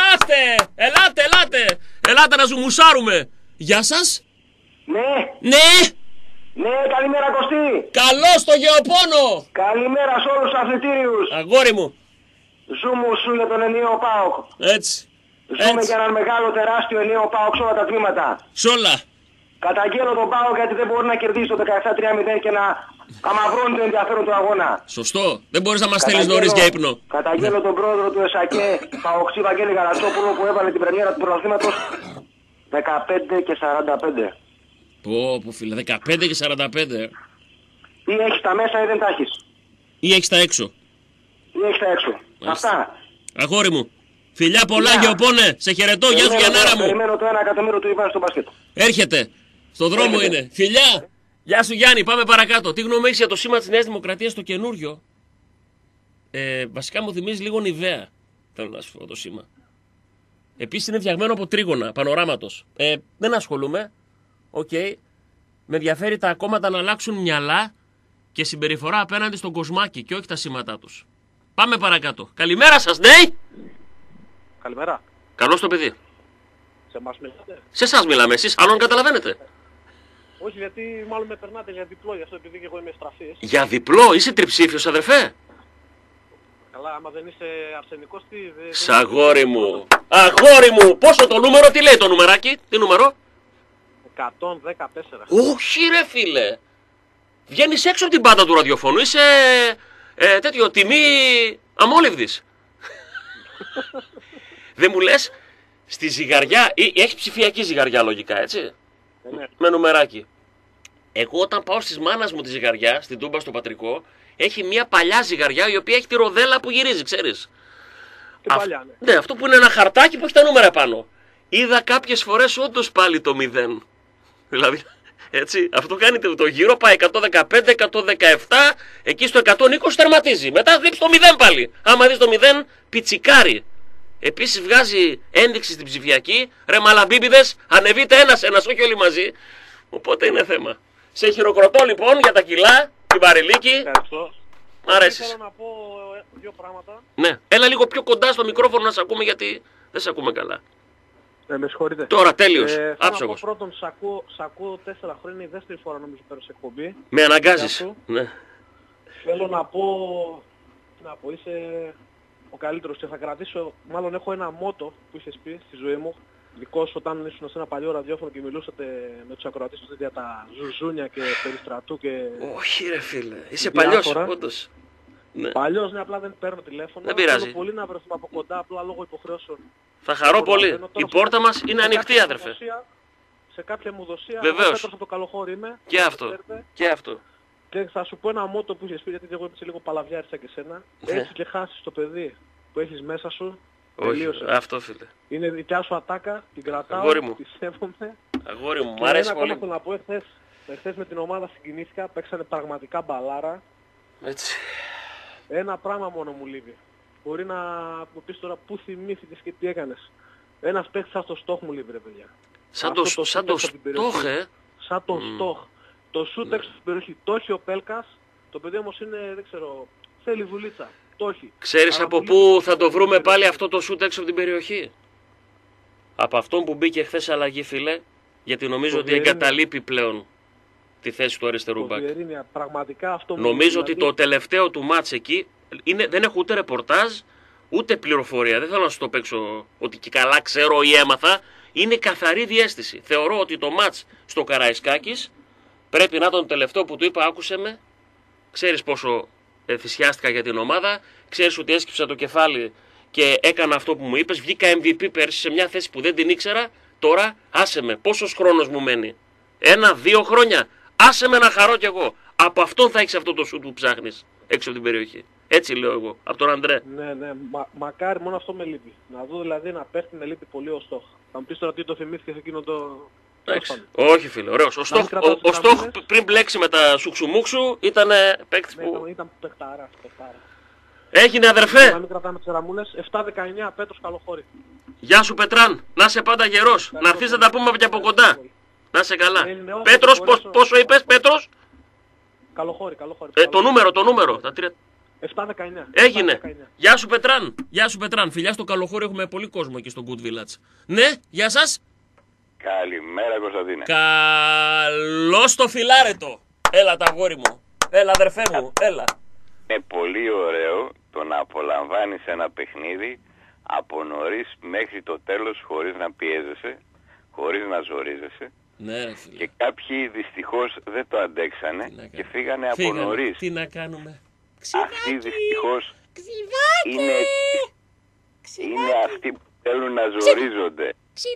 Ελάτε να ζουμουσάρουμε. Γεια σας. Ναι, καλημέρα Κωστή. Καλώς το γεωπόνο. Καλημέρα σε όλους τους αθλητήριους. Αγόρι μου. Ζούμε σου για τον ενιαίο ΠΑΟΚ. Έτσι. Ζούμε για έναν μεγάλο τεράστιο ενιαίο ΠΑΟΚ σε όλα τα τμήματα. Σ' όλα. Καταγγέλλω τον ΠΑΟΚ γιατί δεν μπορεί να κερδίσει το 17-3-0 και να αμαυρώνει το ενδιαφέρον του αγώνα. Σωστό. Δεν μπορείς να μας στέλνεις νωρίς για ύπνο. Καταγγέλλω τον πρόεδρο του ΕΣΑΚΕ, Παοξή Βαγγέλη Γαλατσόπουλο, που έβαλε την πρεμιέρα του πρωταθλήματος 15-45. Πω φίλε, 15-45. Ή έχεις τα μέσα ή δεν τα έχεις. Ή έχεις τα έξω. Αυτά. Αγόρι μου. Φιλιά πολλά γεωπόνε. Σε χαιρετώ. Γεια σου Γιαννάρα μου. Περιμένω το 1 εκατομμύριο του Ιβάν στο μπάσκετ. Έρχεται. Στο δρόμο είναι. Φιλιά. Γεια σου Γιάννη. Πάμε παρακάτω. Τι γνώμη έχεις για το σήμα της Νέας Δημοκρατίας το καινούριο? Βασικά μου θυμίζει λίγο Νιβαία. Θέλω να σου πω το σήμα. Επίσης είναι φτιαγμένο από τρίγωνα πανοράματος. Δεν ασχολούμαι. Οκ. Με ενδιαφέρει τα κόμματα να αλλάξουν μυαλά και συμπεριφορά απέναντι στον κοσμάκι και όχι τα σήματά τους. Πάμε παρακάτω. Καλημέρα σας, ναι! Καλημέρα. Καλώς το παιδί. Σε εμάς μιλάτε? Σε εσάς μιλάμε, εσείς άλλον καταλαβαίνετε? Όχι, γιατί μάλλον με περνάτε για διπλό, γι' αυτό επειδή και εγώ είμαι στραφής. Για διπλό, είσαι τριψήφιος αδερφέ? Καλά, άμα δεν είσαι αρσενικός, τι... Σαγόρι μου. Αγόρι μου, πόσο το νούμερο, τι λέει το νουμεράκι, τι νούμερο? 114. Όχι ρε φίλε. Βγαίνεις έξω από την πάντα του ραδιοφώνου, είσαι τέτοιο τιμή αμόλυβδης. Δεν μου λες, στη ζυγαριά, έχει ψηφιακή ζυγαριά λογικά, έτσι, ναι. Με νουμεράκι. Εγώ όταν πάω στις μάνας μου τη ζυγαριά, στην Τούμπα στο Πατρικό, έχει μια παλιά ζυγαριά η οποία έχει τη ροδέλα που γυρίζει, ξέρεις. Την παλιά, ναι. Ναι, αυτό που είναι ένα χαρτάκι που έχει τα νούμερα πάνω. Είδα κάποιες φορές όντως πάλι το 0. Δηλαδή, έτσι, αυτό κάνει το γύρο, πάει 115, 117, εκεί στο 120 τερματίζει. Μετά δείξει το 0 πάλι. Άμα δεις το 0, πιτσικάρει. Επίσης βγάζει ένδειξη στην ψηφιακή, ρε μαλαμπίμπιδες, ανεβείτε ένας-ένας, όχι όλοι μαζί. Οπότε είναι θέμα. Σε χειροκροτώ λοιπόν για τα κιλά, την Παριλίκη. Ευχαριστώ. Μ' αρέσεις. Θέλω να πω 2 πράγματα. Ναι, έλα λίγο πιο κοντά στο μικρόφωνο να σε ακούμε γιατί δεν σε ακούμε καλά. Με συγχωρείτε. Τώρα τέλειος. Θέλω Άψογος. να πω πρώτον, σ' ακούω 4 χρόνια, είναι η δεύτερη φορά νομίζω πέρα σε εκπομπή. Με αναγκάζεις. Ναι. Θέλω να πω, είσαι ο καλύτερος και θα κρατήσω, μάλλον έχω ένα μότο που είχες πει στη ζωή μου, δικό σου όταν ήσουν σε ένα παλιό ραδιόφωνο και μιλούσατε με τους ακροατές τους για τα ζουζούνια και περιστρατού και... Όχι ρε φίλε, είσαι παλιός όντως. Ναι. Παλιός, ναι, απλά δεν παίρνω τηλέφωνο. Δεν πειράζει. Θέλω πολύ να βρεθούμε από κοντά, απλά λόγω υποχρεώσεων. Θα χαρώ πολύ. Η πόρτα μας είναι ανοιχτή, αδερφέ. Σε κάποια μου δοσία, βεβαίως. από το Καλοχώρι είμαι. Και αυτό. Και αυτό. Και θα σου πω ένα μότο που είχες πει, γιατί εγώ είμαι λίγο παλαβιάρης σαν και σένα. Έτσι και χάσεις το παιδί που έχεις μέσα σου. Όχι, τελείωσε. αυτό φίλε. Είναι δικιά σου ατάκα, την κρατάω, τη σέβομαι. Αγόρι μου, μου αρέσει πολύ. Και ένα ακόμα θέλω να πω, εχθές με την ομάδα συγκινήθηκα, παίξανε πραγματικά μπαλάρα. Έτσι. Ένα πράγμα μόνο μου λείπει. Μπορεί να μου πεις τώρα πού θυμήθηκες και τι έκανες. Ένας παίκτης σαν το Στόχ μου λείπει ρε παιδιά. Σαν το Στόχ, Σαν το Στόχ. Το σούτ έξω στην περιοχή. Το έχει ο Πέλκας. Το παιδί όμως είναι, δεν ξέρω, θέλει δουλίτσα. Το έχει. Ξέρεις από πού θα το βρούμε πάλι αυτό το σούτ έξω από την περιοχή? Από αυτόν που μπήκε χθες αλλαγή φίλε, γιατί νομίζω ότι εγκαταλείπει πλέον τη θέση του αριστερού μπακ. Πραγματικά αυτό νομίζω ότι το τελευταίο του μάτς εκεί δεν έχω ούτε ρεπορτάζ ούτε πληροφορία. Δεν θέλω να σου το παίξω ότι και καλά ξέρω ή έμαθα. Είναι καθαρή διαίσθηση. Θεωρώ ότι το μάτς στο Καραϊσκάκης πρέπει να ήταν το τελευταίο που του είπα άκουσε με. Ξέρεις πόσο θυσιάστηκα για την ομάδα. Ξέρεις ότι έσκυψα το κεφάλι και έκανα αυτό που μου είπες. Βγήκα MVP πέρσι σε μια θέση που δεν την ήξερα. Τώρα άσε με. Πόσος χρόνος μου μένει? 1-2 χρόνια. Άσε με να χαρώ κι εγώ. Από αυτόν θα έχεις αυτό το σουτ που ψάχνεις έξω από την περιοχή. Έτσι λέω εγώ. Από τον Αντρέ. Ναι. Μακάρι μόνο αυτό με λείπει. Να δω δηλαδή να πέφτει με λείπει πολύ ο Στόχ. Θα μου πεις τώρα τι το θυμήθηκες εκείνο το... Όχι φίλε, ωραίος. Ο Στόχ πριν μπλέξει με τα σουξουμούξου ήταν παίκτης που... Ήταν παιχτάρα. Έγινε αδερφέ. Να μην κρατάμε τις ραμούλες. 7-19 Πέτρος Καλοχώρη. Γεια σου Πετράν. Να είσαι πάντα γερός. Να έρθεις να τα πούμε και από κοντά. Να είσαι καλά. Πέτρος, πόσο είπες Πέτρος? Καλοχώρη. Το νούμερο. Τα 7-19. Έγινε. Γεια σου Πετράν. Γεια σου Πετράν. Φιλιά στο Καλοχώρη, έχουμε πολύ κόσμο εκεί στο Good Village. Ναι, γεια σας. Καλημέρα Κωνσταντίνε. Καλώς το φιλάρετο. Έλα τα αγόρι μου. Έλα αδερφέ μου. Έλα. Είναι πολύ ωραίο το να απολαμβάνεις ένα παιχνίδι από νωρίς μέχρι το τέλος χωρίς να πιέζεσαι, χωρίς να ζορίζεσαι. Ναι, φίλε. Και κάποιοι δυστυχώς δεν το αντέξανε και φύγανε από νωρίς. Τι να κάνουμε? Αυτοί δυστυχώς είναι αυτοί που θέλουν να ζορίζονται.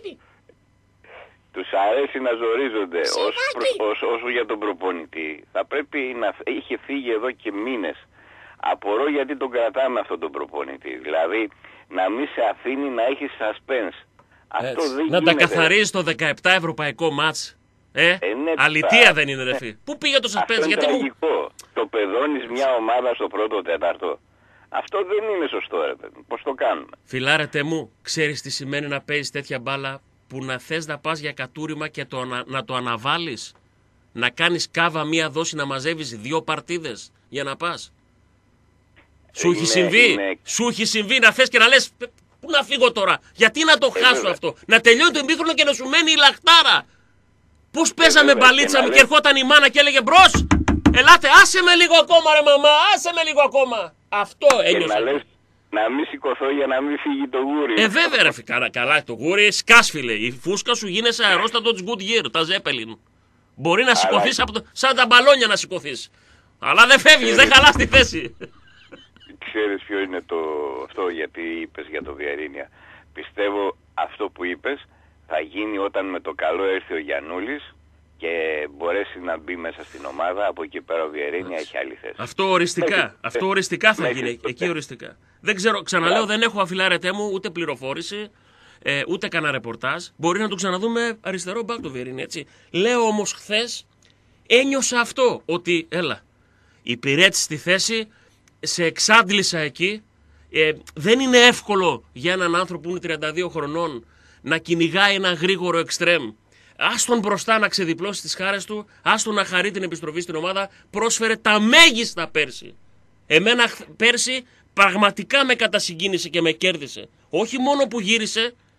Τους αρέσει να ζορίζονται. Όσο για τον προπονητή θα πρέπει να είχε φύγει εδώ και μήνες. Απορώ γιατί τον κρατάμε αυτόν τον προπονητή. Δηλαδή να μην σε αφήνει να έχει suspense. Αυτό δεν να τα καθαρίζει το 17 ευρωπαϊκό μάτς. Ναι, αλητία δεν είναι ρε φίλε. Πού πήγε το suspense? Γιατί τραγικό. Το πεδώνεις μια ομάδα στο πρώτο τέταρτο. Αυτό δεν είναι σωστό ρε παιδί. Πώς το κάνουμε? Φιλάρετε μου, ξέρεις τι σημαίνει να παίζεις τέτοια μπάλα που να θες να πας για κατούριμα και να το αναβάλεις? Να κάνεις κάβα μία δόση, να μαζεύεις 2 παρτίδες για να πας? Σου έχει συμβεί να θες και να λες πού να φύγω τώρα? Γιατί να το χάσω αυτό? Να τελειώνει το ημίχρονο και να σου μένει η λαχτάρα. Πώς παίζαμε μπαλίτσα και ερχόταν η μάνα και έλεγε μπρος, ελάτε, άσε με λίγο ακόμα ρε μαμά, άσε με λίγο ακόμα. Αυτό ένιωσα. Να μην σηκωθώ για να μην φύγει το γούρι. Βέβαια ρε φίλε, καλά το γούρι σκάσφιλε. Η φούσκα σου γίνεσαι αερόστατο της Goodyear, τα Zeppelin. Μπορεί να σηκωθείς σαν τα μπαλόνια να σηκωθείς. Αλλά δεν φεύγεις, δεν χαλάς τη θέση. Ξέρεις ποιο είναι αυτό γιατί είπες για το Βιερίνια? Πιστεύω αυτό που είπες θα γίνει όταν με το καλό έρθει ο Γιαννούλης και μπορέσει να μπει μέσα στην ομάδα. Από εκεί πέρα ο Βιερίνια έχει άλλη θέση. Αυτό οριστικά θα γίνει. Εκεί οριστικά. Δεν ξέρω, ξαναλέω, δεν έχω αφιλάρετέ μου ούτε πληροφόρηση, ούτε κανένα ρεπορτάζ. Μπορεί να το ξαναδούμε αριστερό μπακ το Βιερίνια, έτσι. Λέω όμως χθες ένιωσα αυτό, ότι έλα, υπηρέτησε στη θέση, σε εξάντλησα εκεί. Δεν είναι εύκολο για έναν άνθρωπο που είναι 32 χρονών να κυνηγάει ένα γρήγορο εξτρέμ. Άστον μπροστά να ξεδιπλώσει τις χάρες του, άστον να χαρεί την επιστροφή στην ομάδα. Πρόσφερε τα μέγιστα πέρσι. Εμένα πέρσι πραγματικά με κατασυγκίνησε και με κέρδισε. Όχι μόνο που γύρισε,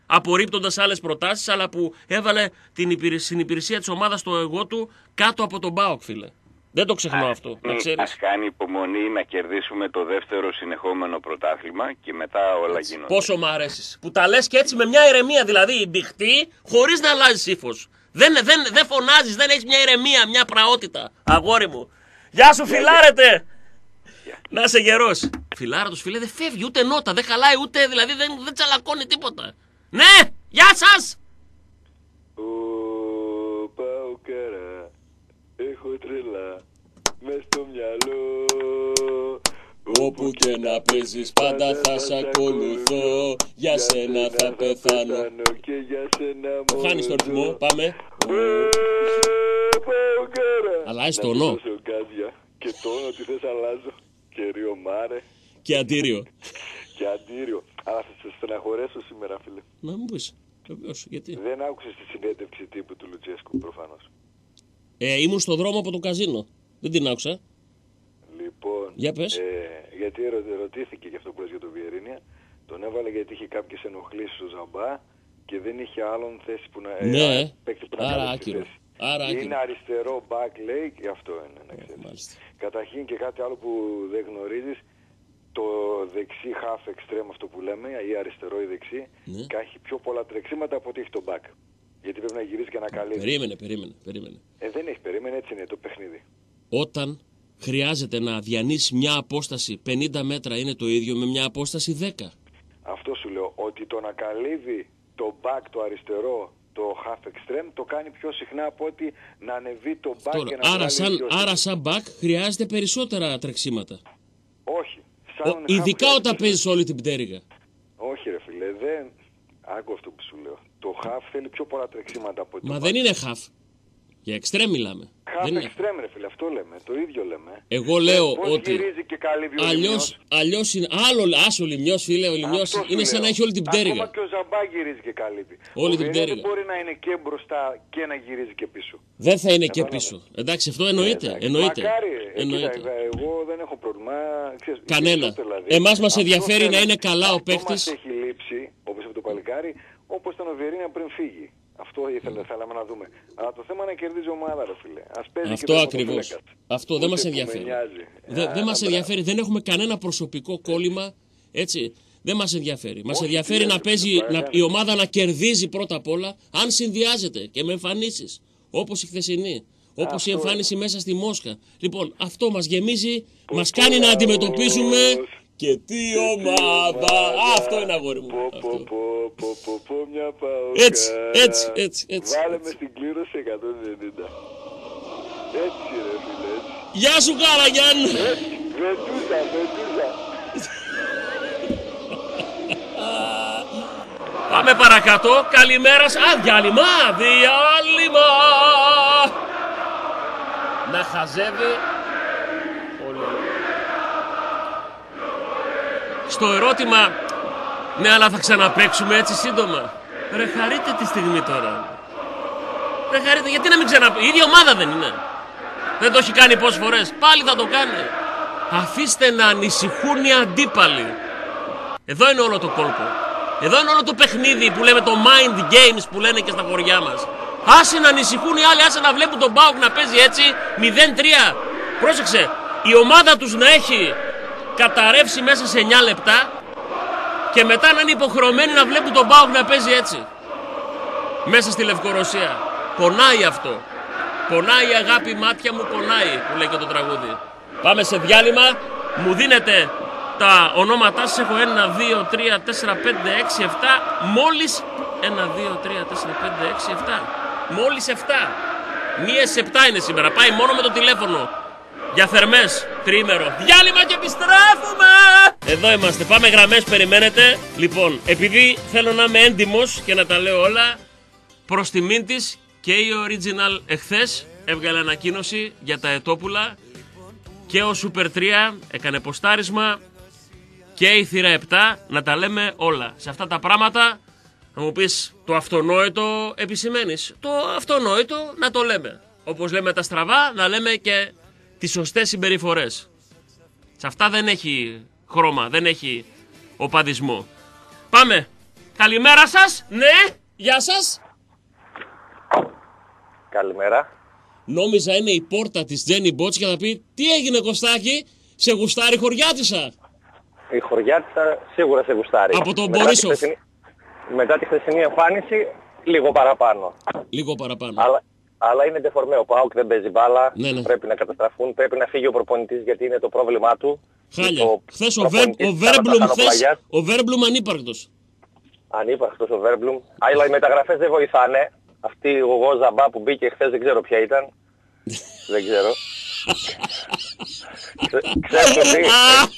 απορρίπτοντας άλλες προτάσεις, αλλά που έβαλε στην υπηρεσία της ομάδας το εγώ του κάτω από τον ΠΑΟΚ, φίλε. Δεν το ξεχνώ αυτό, να ξέρεις. Ας κάνει υπομονή να κερδίσουμε το δεύτερο συνεχόμενο πρωτάθλημα και μετά όλα γίνονται. Πόσο μ' αρέσεις. Που τα λες και έτσι με μια ηρεμία, δηλαδή μπηχτή, χωρίς να αλλάζεις ύφος. Δεν φωνάζεις, δεν έχεις μια ηρεμία, μια πραότητα. Αγόρι μου. Γεια σου, φιλάρετε! Να είσαι γερός. Φιλάρατος, φίλε, δεν φεύγει ούτε νότα, δεν χαλάει ούτε, δηλαδή δεν τσαλακώνει τίποτα. Ναι, γεια σας! Παοκάρα, έχω τρελά μες στο μυαλό. Όπου και να παίζεις πάντα θα σ' ακολουθώ. Για σένα θα πεθάνω και για σένα μόνο. Χάνεις τον ρυθμό, πάμε. Αλλάζεις το όνο. Και το όνο τι θες αλλάζω. Και ριομάρε. Και αντίριο. Και αντίριο. Αλλά θα σε στεναχωρέσω σήμερα, φίλε. Να μου πεις. Βεβαίως, γιατί. Δεν άκουσες τη συνέντευξη τύπου του Λουτσέσκου, προφανώς. Ήμουν στο δρόμο από τον καζίνο. Δεν την άκουσα. Λοιπόν, για πες. Γιατί ρωτήθηκε για αυτό που λες για τον Βιερίνια. Τον έβαλε γιατί είχε κάποιες ενοχλήσεις στο Ζαμπά και δεν είχε άλλον θέση που να παίξει που να κάνει τη θέση. Είναι αριστερό back, λέει, και αυτό είναι, να ξέρεις. Καταρχήν και κάτι άλλο που δεν γνωρίζεις, το δεξί half extreme, αυτό που λέμε, ή αριστερό ή δεξί, έχει πιο πολλά τρεξίματα από ότι έχει το back. Γιατί πρέπει να γυρίσει και να καλύψει. Περίμενε. Δεν έχει περίμενε, έτσι είναι το παιχνίδι. Όταν χρειάζεται να διανύσεις μια απόσταση 50 μέτρα είναι το ίδιο με μια απόσταση 10. Αυτό σου λέω, ότι το να καλύβει το back, το αριστερό, το half extreme, το κάνει πιο συχνά από ότι να ανεβεί το back. Τώρα, και να άρα σαν back χρειάζεται περισσότερα τρεξίματα. Όχι. Ειδικά όταν παίζεις όλη την πτέρυγα. Όχι ρε φίλε, δεν... Άκου αυτό που σου λέω. Το half θέλει πιο πολλά τρεξίματα από ότι. Μα δεν είναι half. Για extreme μιλάμε. Half extreme ρε φίλε, αυτό λέμε. Το ίδιο λέμε. Εγώ λέω ότι γυρίζει και καλύβει ο αλλιώς είναι άλλο. Άσο λιμιός, φίλε. Ο λιμιός είναι σαν να έχει όλη την πτέρυγα. Ακόμα και ο Ζαμπά γυρίζει και καλύβει. Όλη την πτέρυγα. Δεν μπορεί να είναι και μπροστά και να γυρίζει και πίσω. Δεν θα είναι και πίσω. Εντάξει, αυτό εννοείται. Μακάρι. Εγώ δεν έχω πρόβλημα. Κανένα. Εμάς μας ενδιαφέρει να είναι καλά ο παίκτης. Έχει λείψει, όπως είπε το παλικάρι, όπως ήταν ο Βιερίνια πριν φύγει. Αυτό θέλαμε να δούμε. Αλλά το θέμα είναι να κερδίζει ομάδα, ρε φίλε. Ας παίζει αυτό και ακριβώς. Αυτό δεν μας ενδιαφέρει. Δεν μας ενδιαφέρει. Δεν έχουμε κανένα προσωπικό κόλλημα. Έτσι. Δεν μας ενδιαφέρει. Μας ενδιαφέρει να παίζει η ομάδα να κερδίζει πρώτα απ' όλα, αν συνδυάζεται και με εμφανίσεις. Όπως η χθεσινή. Όπως η εμφάνιση μέσα στη Μόσχα. Λοιπόν, αυτό μας γεμίζει, μας κάνει να αντιμετωπίσουμε. Και τι ομάδα! Αυτό είναι, αγόρι μου. Μια πάω. Έτσι. Βάλε με στην κλήρωση 190. Έτσι ρε φίλε, έτσι. Γεια σου Καραγιάν! Βετούσα. Πάμε παρακάτω. Καλημέρα σας. Διάλειμμα. Να χαζεύει. Στο ερώτημα, ναι, αλλά θα ξαναπαίξουμε έτσι σύντομα. Ρε, χαρείτε τη στιγμή τώρα. Ρε, χαρείτε, γιατί να μην ξαναπαίξουμε. Η ίδια ομάδα δεν είναι. Δεν το έχει κάνει πόσες φορές. Πάλι θα το κάνει. Αφήστε να ανησυχούν οι αντίπαλοι. Εδώ είναι όλο το κόλπο. Εδώ είναι όλο το παιχνίδι που λέμε, το mind games που λένε και στα χωριά μας. Άσε να ανησυχούν οι άλλοι, άσε να βλέπουν τον ΠΑΟΚ να παίζει έτσι 0-3. Πρόσεξε, η ομάδα τους να έχει καταρρεύσει μέσα σε 9 λεπτά και μετά να είναι υποχρεωμένοι να βλέπουν τον ΠΑΟΚ να παίζει έτσι. Μέσα στη Λευκορωσία. Πονάει αυτό. Πονάει η αγάπη, μάτια μου πονάει, που λέει και το τραγούδι. Πάμε σε διάλειμμα. Μου δίνετε τα ονόματά σας. Έχω 1, 2, 3, 4, 5, 6, 7. Μόλις 1, 2, 3, 4, 5, 6, 7. Μόλις 7. Μίες 7 είναι σήμερα. Πάει μόνο με το τηλέφωνο. Για θερμές, τριήμερο. Διάλειμμα και επιστρέφουμε! Εδώ είμαστε. Πάμε γραμμές, περιμένετε. Λοιπόν, επειδή θέλω να είμαι έντιμος και να τα λέω όλα, προς τιμήν της και η Original εχθές έβγαλε ανακοίνωση για τα ετόπουλα και ο Super 3 έκανε ποστάρισμα και η θύρα 7, να τα λέμε όλα. Σε αυτά τα πράγματα θα μου πεις το αυτονόητο επισημαίνεις. Το αυτονόητο να το λέμε. Όπως λέμε τα στραβά, να λέμε και τις σωστές συμπεριφορές. Σε αυτά δεν έχει χρώμα, δεν έχει οπαδισμό. Πάμε! Καλημέρα σας. Ναι. Γεια σας. Καλημέρα. Νόμιζα είναι η πόρτα της Τζένι Μπότς και θα πει τι έγινε Κωστάκη, σε γουστάρει χωριάτισσα. Η χωριάτισσα σίγουρα σε γουστάρει. Από τον Μπορίσοφ. Μετά τη χθεσινή εμφάνιση, λίγο παραπάνω. Λίγο παραπάνω. Αλλά είναι ντεφορμέ. Ο ΠΑΟΚ δεν παίζει μπάλα. Ναι. Πρέπει να καταστραφούν. Πρέπει να φύγει ο προπονητής γιατί είναι το πρόβλημά του. Χάλια. Χθες ο Βέρμπλουμ ανύπαρκτος. Ανύπαρκτος ο Βέρμπλουμ. Αλλά οι μεταγραφές δεν βοηθάνε. Αυτή ο Γοζαμπά που μπήκε χθες δεν ξέρω ποια ήταν. Δεν ξέρω. Ξέρω τι.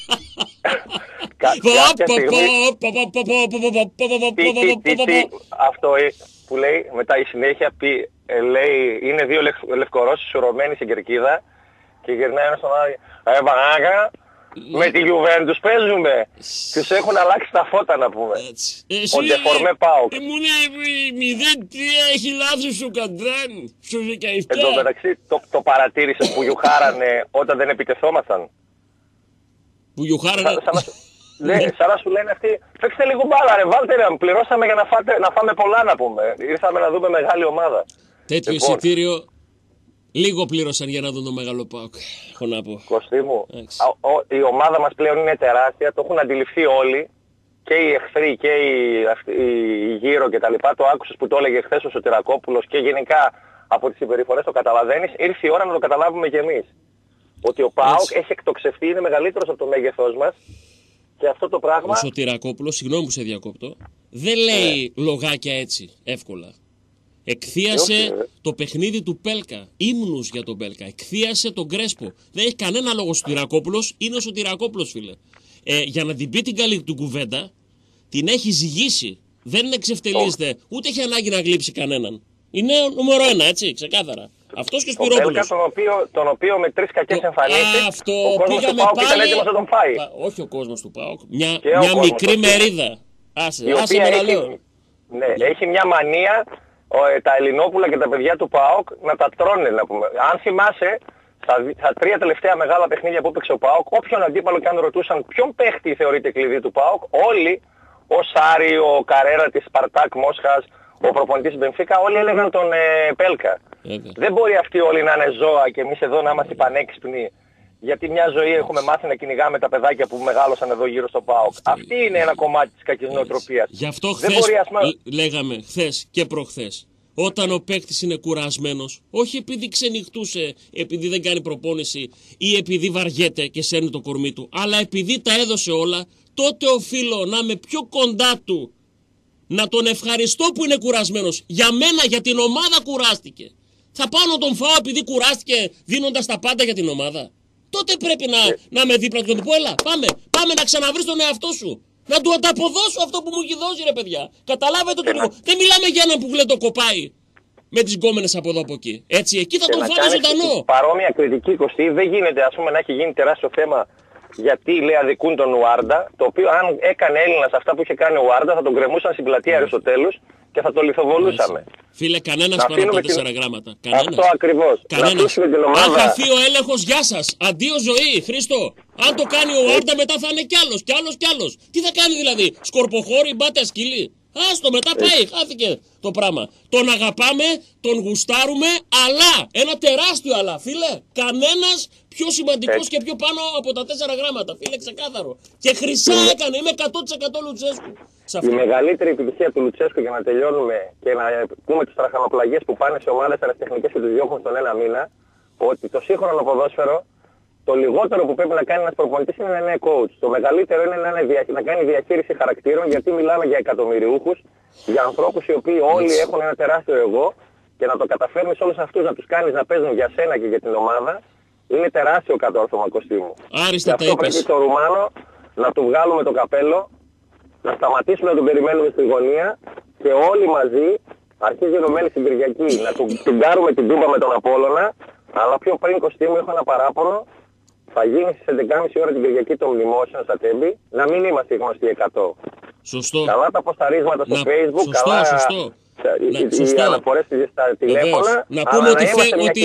Αυτό που λέει μετά η συνέχεια λέει είναι δύο Λευκορώσοι ισορροπημένοι στην κερκίδα και γυρνάει ένας στον άλλο Πανάγα με τη Juventus παίζουμε. Τους έχουν αλλάξει τα φώτα να πούμε. Ο ντεφορμέ ΠΑΟΚ. Ήμουν 0-3 έχει λάθος σου Καντράν. Εν τω μεταξύ το παρατήρησες που γιουχάρανε όταν δεν επιτεθόμασταν. Που γιουχάρανε. Ναι, σαν να σου λένε αυτοί, παίξτε λίγο μπάλα ρε, βάλτε ρε, πληρώσαμε για να φάμε πολλά να πούμε. Ήρθαμε να δούμε μεγάλη ομάδα. Τέτοιο εισιτήριο λίγο πλήρωσαν για να δουν το μεγάλο ΠΑΟΚ, έχω να πω. Κωστή μου, η ομάδα μας πλέον είναι τεράστια, το έχουν αντιληφθεί όλοι, και οι εχθροί και οι γύρω κτλ. Το άκουσες που το έλεγε χθες ο Σωτηρακόπουλος και γενικά από τις συμπεριφορές το καταλαβαίνεις, ήρθε η ώρα να το καταλάβουμε κι εμείς. Ότι ο ΠΑΟΚ έχει εκτοξευτεί, είναι μεγαλύτερος από το μέγεθός μας. Και αυτό το πράγμα... Ο Σωτηρακόπουλος, συγγνώμη που σε διακόπτω, δεν λέει λογάκια έτσι, εύκολα. Εκθίασε το παιχνίδι του Πέλκα, ύμνους για τον Πέλκα, εκθίασε τον Κρέσπο. Δεν έχει κανένα λόγο ο Σωτηρακόπουλος, είναι ο Σωτηρακόπουλος φίλε. Για να την πει την καλή του κουβέντα, την έχει ζυγίσει. Δεν εξευτελίζεται, ούτε έχει ανάγκη να γλύψει κανέναν. Είναι νούμερο 1, έτσι, ξεκάθαρα. Αυτός και ο Σπυρόπουλος. Τον οποίο με 3 κακές εμφανίσεις, αυτό ο κόσμος του ΠΑΟΚ ήταν έτοιμος να τον φάει. Όχι ο κόσμος του ΠΑΟΚ, μια μικρή μερίδα. Άσε με να λέω. Ναι, έχει μια μανία τα Ελληνόπουλα και τα παιδιά του ΠΑΟΚ να τα τρώνε, να πούμε. Αν θυμάσαι, στα 3 τελευταία μεγάλα παιχνίδια που έπαιξε ο ΠΑΟΚ, όποιον αντίπαλο και αν ρωτούσαν ποιον παίχτη θεωρείται κλειδί του ΠΑΟΚ, όλοι, ο Σάρι, ο Καρέρα της Σπαρτάκ Μόσχας, ο προπονητής του Μπενφίκα, όλοι έλεγαν τον Πέλκα. Δεν μπορεί αυτοί όλοι να είναι ζώα και εμείς εδώ να είμαστε πανέξυπνοι. Γιατί μια ζωή έχουμε μάθει να κυνηγάμε τα παιδάκια που μεγάλωσαν εδώ γύρω στο ΠΑΟΚ. Αυτή είναι ένα κομμάτι της κακής νοοτροπίας. Γι' αυτό λέγαμε χθες και προχθές. Όταν ο παίκτης είναι κουρασμένος, όχι επειδή ξενυχτούσε, επειδή δεν κάνει προπόνηση ή επειδή βαριέται και σέρνει το κορμί του, αλλά επειδή τα έδωσε όλα, τότε οφείλω να είμαι πιο κοντά του. Να τον ευχαριστώ που είναι κουρασμένος. Για μένα, για την ομάδα κουράστηκε. Θα πάω να τον φάω επειδή κουράστηκε δίνοντας τα πάντα για την ομάδα. Τότε πρέπει να είμαι δίπλα του και να του πω έλα πάμε να ξαναβρεις τον εαυτό σου. Να του ανταποδώσω αυτό που μου έχει δώσει ρε παιδιά. Καταλάβετε το λίγο. Δεν μιλάμε για έναν που γλεντοκοπάει με τις γκόμενες από εδώ από εκεί. Έτσι, εκεί θα τον φάμε ζωντανό. Παρόμοια κριτική Κωστή δεν γίνεται ας πούμε να έχει γίνει τεράστιο θέμα γιατί λέει αδικούν τον Ουάρντα, το οποίο αν έκανε Έλληνας αυτά που είχε κάνει ο Ουάρντα θα τον κρεμούσαν στην πλατεία Αριστοτέλους και θα το λιθοβολούσαμε. Φίλε, κανένας πάνω από 4 γράμματα. Κανένας. Αυτό ακριβώς. Κανένας. Αν χαθεί ο έλεγχος, γεια σας. Αντίο ζωή, Χρήστο. Αν το κάνει ο Ουάρντα μετά θα είναι κι άλλος, κι άλλος, κι άλλος. Τι θα κάνει δηλαδή, σκορποχώρη, μπάτε σκυλί. Άστο, μετά πάει, χάθηκε το πράγμα. Τον αγαπάμε, τον γουστάρουμε, αλλά, ένα τεράστιο αλλά, φίλε, κανένας πιο σημαντικός και πιο πάνω από τα 4 γράμματα, φίλε, ξεκάθαρο. Και χρυσά έκανε, είμαι 100% Λουτσέσκου. Η μεγαλύτερη επιτυχία του Λουτσέσκου για να τελειώνουμε και να πούμε τις τραχανοπλαγίες που πάνε σε ομάδες αεραστεχνικές και τους διώχνουν στον ένα μήνα, ότι το σύγχρονο ποδόσφαιρο, το λιγότερο που πρέπει να κάνει ένας προπονητής είναι να είναι coach. Το μεγαλύτερο είναι να κάνει διαχείριση χαρακτήρων, γιατί μιλάμε για εκατομμυριούχους, για ανθρώπους οι οποίοι όλοι έχουν ένα τεράστιο εγώ και να το καταφέρνεις όλους αυτούς να τους κάνεις να παίζουν για σένα και για την ομάδα, είναι τεράστιο κατόρθωμα Κωστή μου. Άριστα τα είπες. Αυτό πρέπει στο Ρουμάνο να του βγάλουμε το καπέλο, να σταματήσουμε να τον περιμένουμε στη γωνία και όλοι μαζί, αρχίζει ενωμένοι στην Κυριακή, να του κάνουμε την τούμπα με τον Απόλλωνα, αλλά πιο πριν Κωστή μου έχω ένα παράπονο. Θα γίνει στις 11.30 ώρα την Κυριακή των μνημόσεων στα Τέμπη, να μην είμαστε γνωστοί 100. Σωστό. Καλά τα ποσταρίσματα στο Facebook, σωστό. Οι αναφορές στα τηλέφωνα, να πούμε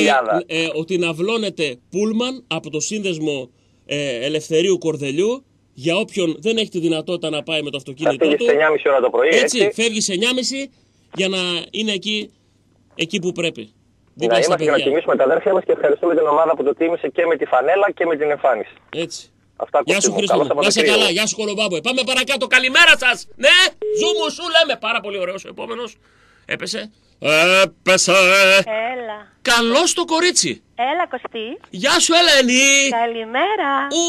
ότι ναυλώνεται πούλμαν από το σύνδεσμο Ελευθερίου Κορδελιού για όποιον δεν έχει τη δυνατότητα να πάει με το αυτοκίνητό του. Φεύγει 9.30 ώρα το πρωί. Έτσι, φεύγει 9.30 για να είναι εκεί που πρέπει. Να είμαστε και να τιμήσουμε τα αδέρφια μας και ευχαριστούμε την ομάδα που το τίμησε και με τη φανέλα και με την εμφάνιση. Έτσι. Αυτά. Γεια σου Χρήστο, να είσαι καλά, γεια σου Κολομπάμπο. Πάμε παρακάτω, καλημέρα σας. Ναι, ζούμου σου λέμε, πάρα πολύ ωραίος ο επόμενος. Έπεσε. Έπεσε. Έλα. Καλώς το κορίτσι. Έλα Κωστή. Γεια σου Ελένη. Καλημέρα.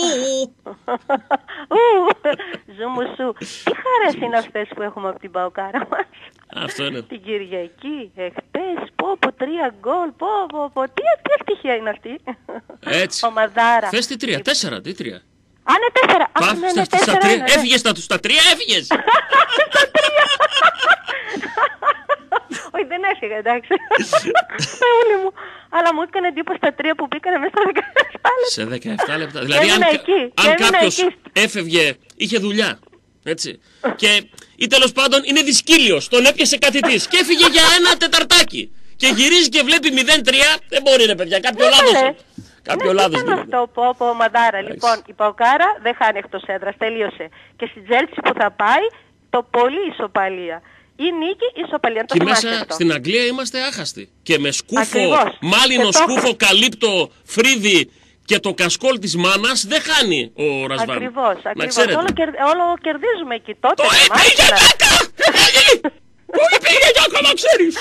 Ζούμου σου. Τι χαρές είναι αυτές που έχουμε από την Παοκάρα μας. Αυτό είναι. Την Κυριακή, εχθές, πω 3 γκολ, πω. Τι ευτυχία είναι αυτή. Έτσι. Ομαδάρα. Θες τι 3, 4, τι 3. Α, ναι 4. Στα 3, έφυγες στα 3, έφυγες. Στα 3. Όχι, δεν έφυγα, εντάξει. Όλοι μου. Αλλά μου έκανε εντύπωση τα 3 που μπήκανε μέσα στα 17 λεπτά. Σε 17 λεπτά. Δηλαδή, αν κάποιος έφευγε, είχε δουλειά. Έτσι. Ή τέλος πάντων είναι δυσκύλιος, τον έπιασε κάτι της και έφυγε για ένα τεταρτάκι. Και γυρίζει και βλέπει 0-3. Δεν μπορεί, ρε παιδιά, κάποιο λάθος. Κάποιο λάθος. Ναι, αυτό πω ομαδάρα. Λοιπόν, η Παοκάρα δεν χάνει εκτός έδρας, τελείωσε. Και στην Τζέλσι που θα πάει, το πολύ ισοπαλία. Ή νίκη ή ισοπαλία. Και μέσα στην Αγγλία είμαστε άχαστοι. Και με σκούφο, μάλινο σκούφο, καλύπτο, φρύδι και το κασκόλ της μάνας δεν χάνει ο Ρασβάν. Ακριβώς. Όλο κερδίζουμε εκεί τότε. Πού πήγε για ακόμα, ξέρεις.